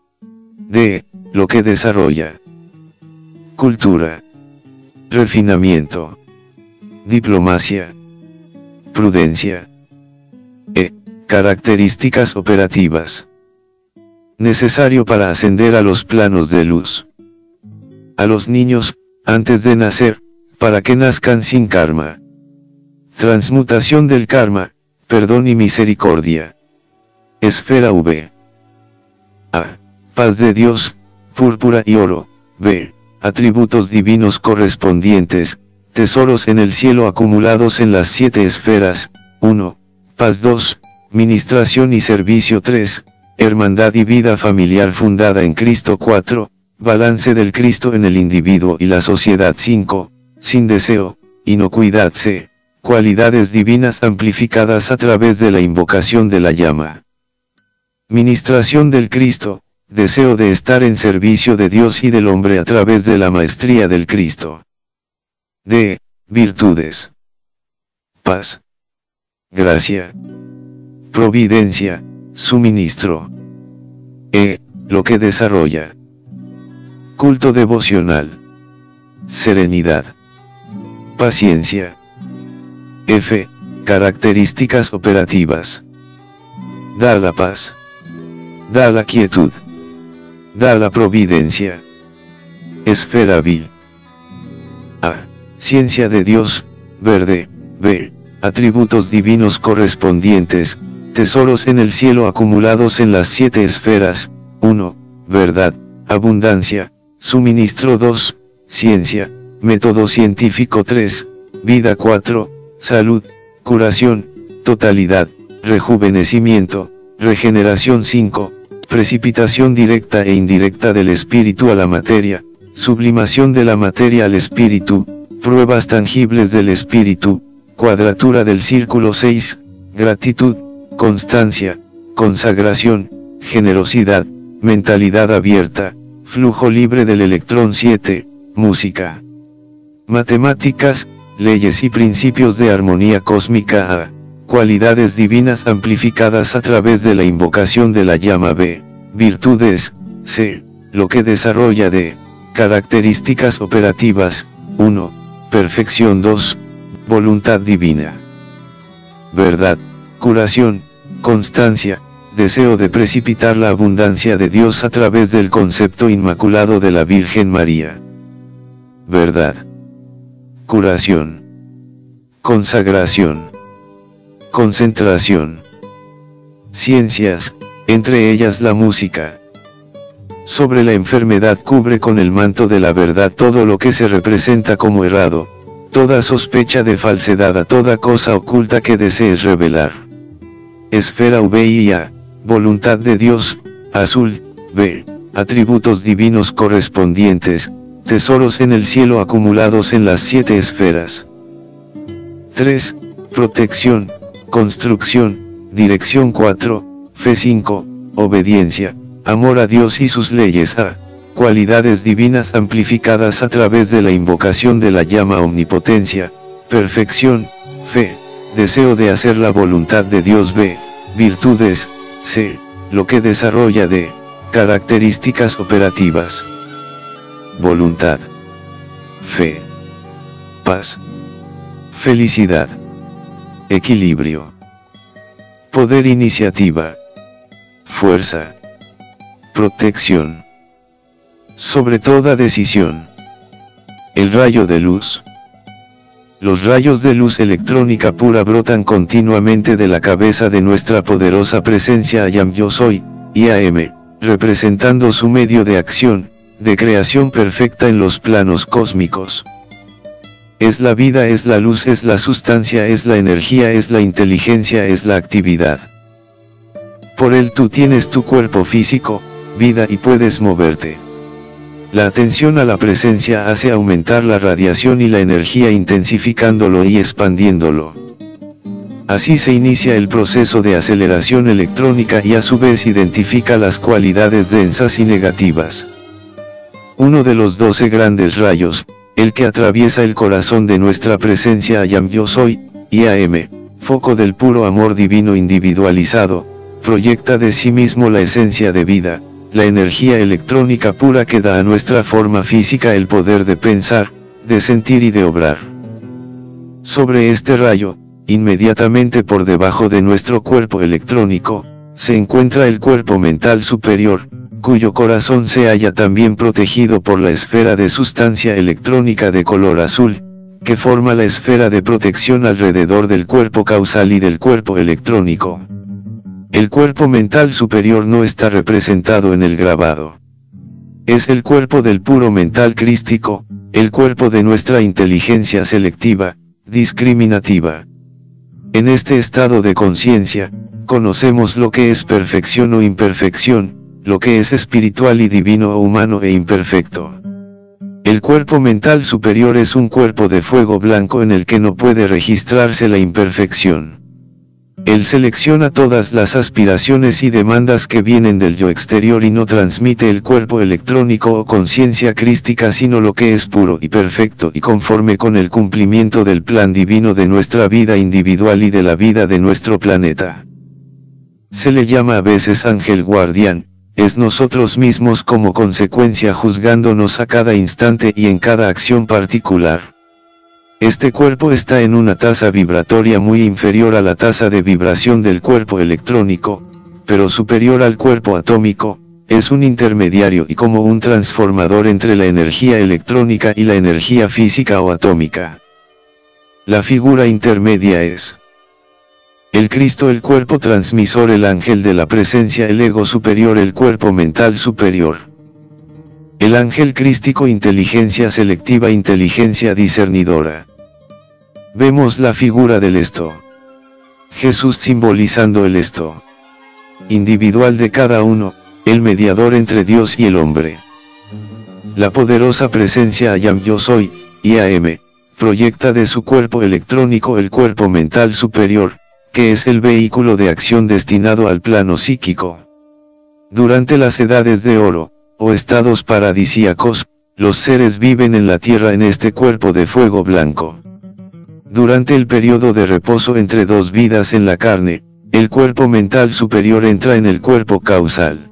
D. Lo que desarrolla. Cultura. Refinamiento. Diplomacia. Prudencia. E. Características operativas. Necesario para ascender a los planos de luz. A los niños, antes de nacer, para que nazcan sin karma. Transmutación del karma, perdón y misericordia. Esfera V. A. Paz de Dios, púrpura y oro. B. Atributos divinos correspondientes, tesoros en el cielo acumulados en las 7 esferas. 1. Paz 2. Ministración y servicio 3. Hermandad y vida familiar fundada en Cristo 4. Balance del Cristo en el individuo y la sociedad 5. Sin deseo, inocuidad C. Cualidades divinas amplificadas a través de la invocación de la llama. Ministración del Cristo, deseo de estar en servicio de Dios y del hombre a través de la maestría del Cristo. D. Virtudes. Paz. Gracia. Providencia, suministro. E. Lo que desarrolla. Culto devocional. Serenidad. Paciencia. F. Características operativas. Da la paz. Da la quietud. Da la providencia. Esfera vil. A. Ciencia de Dios, verde. B. Atributos divinos correspondientes, tesoros en el cielo acumulados en las 7 esferas. 1. Verdad, abundancia, suministro 2. Ciencia, método científico 3. Vida 4. Salud, curación, totalidad, rejuvenecimiento, regeneración 5. Precipitación directa e indirecta del espíritu a la materia, sublimación de la materia al espíritu, pruebas tangibles del espíritu, cuadratura del círculo 6, gratitud, constancia, consagración, generosidad, mentalidad abierta, flujo libre del electrón 7, música. Matemáticas, leyes y principios de armonía cósmica A. Cualidades divinas amplificadas a través de la invocación de la llama B. Virtudes, C. Lo que desarrolla D. Características operativas, 1. Perfección 2. Voluntad divina. Verdad, curación, constancia, deseo de precipitar la abundancia de Dios a través del concepto inmaculado de la Virgen María. Verdad. Curación. Consagración. Concentración. Ciencias, entre ellas la música. Sobre la enfermedad cubre con el manto de la verdad todo lo que se representa como errado, toda sospecha de falsedad a toda cosa oculta que desees revelar. Esfera V y A, voluntad de Dios, azul, B, atributos divinos correspondientes, tesoros en el cielo acumulados en las 7 esferas. 3. Protección, construcción, dirección 4, fe 5, obediencia, amor a Dios y sus leyes A, cualidades divinas amplificadas a través de la invocación de la llama omnipotencia, perfección, fe, deseo de hacer la voluntad de Dios B, virtudes, C, lo que desarrolla D, características operativas. Voluntad, fe, paz, felicidad, equilibrio, poder, iniciativa, fuerza, protección, sobre toda decisión. El rayo de luz. Los rayos de luz electrónica pura brotan continuamente de la cabeza de nuestra poderosa presencia Ayam Yo Soy, IAM, representando su medio de acción, de creación perfecta en los planos cósmicos. Es la vida, es la luz, es la sustancia, es la energía, es la inteligencia, es la actividad. Por él tú tienes tu cuerpo físico, vida y puedes moverte. La atención a la presencia hace aumentar la radiación y la energía intensificándolo y expandiéndolo. Así se inicia el proceso de aceleración electrónica y a su vez identifica las cualidades densas y negativas. Uno de los 12 grandes rayos, el que atraviesa el corazón de nuestra presencia Ayam Yo Soy, IAM, foco del puro amor divino individualizado, proyecta de sí mismo la esencia de vida, la energía electrónica pura que da a nuestra forma física el poder de pensar, de sentir y de obrar. Sobre este rayo, inmediatamente por debajo de nuestro cuerpo electrónico, se encuentra el cuerpo mental superior, cuyo corazón se halla también protegido por la esfera de sustancia electrónica de color azul, que forma la esfera de protección alrededor del cuerpo causal y del cuerpo electrónico. El cuerpo mental superior no está representado en el grabado. Es el cuerpo del puro mental crístico, el cuerpo de nuestra inteligencia selectiva, discriminativa. En este estado de conciencia, conocemos lo que es perfección o imperfección, lo que es espiritual y divino o humano e imperfecto. El cuerpo mental superior es un cuerpo de fuego blanco en el que no puede registrarse la imperfección. Él selecciona todas las aspiraciones y demandas que vienen del yo exterior y no transmite el cuerpo electrónico o conciencia crística sino lo que es puro y perfecto y conforme con el cumplimiento del plan divino de nuestra vida individual y de la vida de nuestro planeta. Se le llama a veces ángel guardián, es nosotros mismos como consecuencia juzgándonos a cada instante y en cada acción particular. Este cuerpo está en una tasa vibratoria muy inferior a la tasa de vibración del cuerpo electrónico, pero superior al cuerpo atómico, es un intermediario y como un transformador entre la energía electrónica y la energía física o atómica. La figura intermedia es el Cristo, el cuerpo transmisor, el ángel de la presencia, el ego superior, el cuerpo mental superior. El ángel crístico, inteligencia selectiva, inteligencia discernidora. Vemos la figura del esto. Jesús simbolizando el esto individual de cada uno, el mediador entre Dios y el hombre. La poderosa presencia Ayam Yo Soy, IAM, proyecta de su cuerpo electrónico el cuerpo mental superior, que es el vehículo de acción destinado al plano psíquico. Durante las edades de oro, o estados paradisíacos, los seres viven en la tierra en este cuerpo de fuego blanco. Durante el periodo de reposo entre dos vidas en la carne, el cuerpo mental superior entra en el cuerpo causal.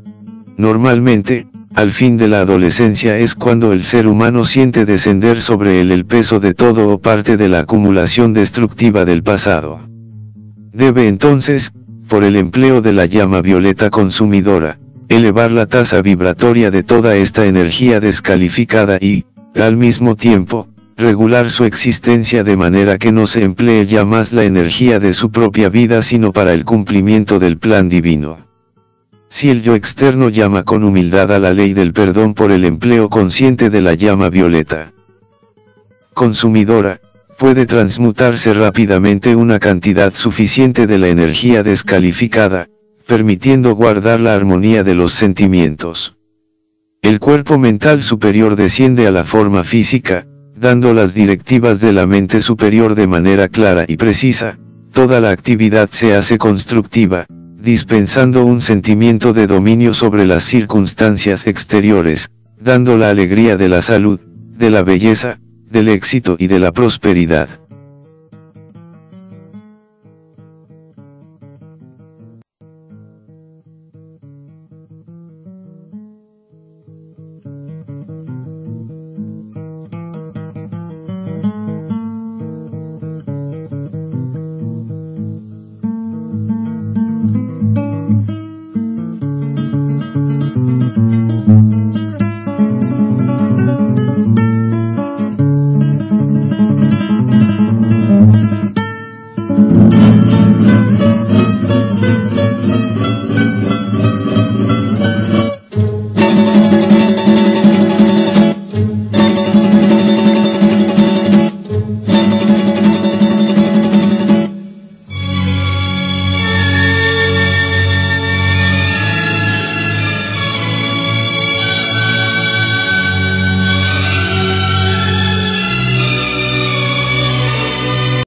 Normalmente, al fin de la adolescencia es cuando el ser humano siente descender sobre él el peso de todo o parte de la acumulación destructiva del pasado. Debe entonces, por el empleo de la llama violeta consumidora, elevar la tasa vibratoria de toda esta energía descalificada y, al mismo tiempo, regular su existencia de manera que no se emplee ya más la energía de su propia vida sino para el cumplimiento del plan divino. Si el yo externo llama con humildad a la ley del perdón por el empleo consciente de la llama violeta, consumidora, puede transmutarse rápidamente una cantidad suficiente de la energía descalificada, permitiendo guardar la armonía de los sentimientos. El cuerpo mental superior desciende a la forma física, dando las directivas de la mente superior de manera clara y precisa. Toda la actividad se hace constructiva, dispensando un sentimiento de dominio sobre las circunstancias exteriores, dando la alegría de la salud, de la belleza, del éxito y de la prosperidad.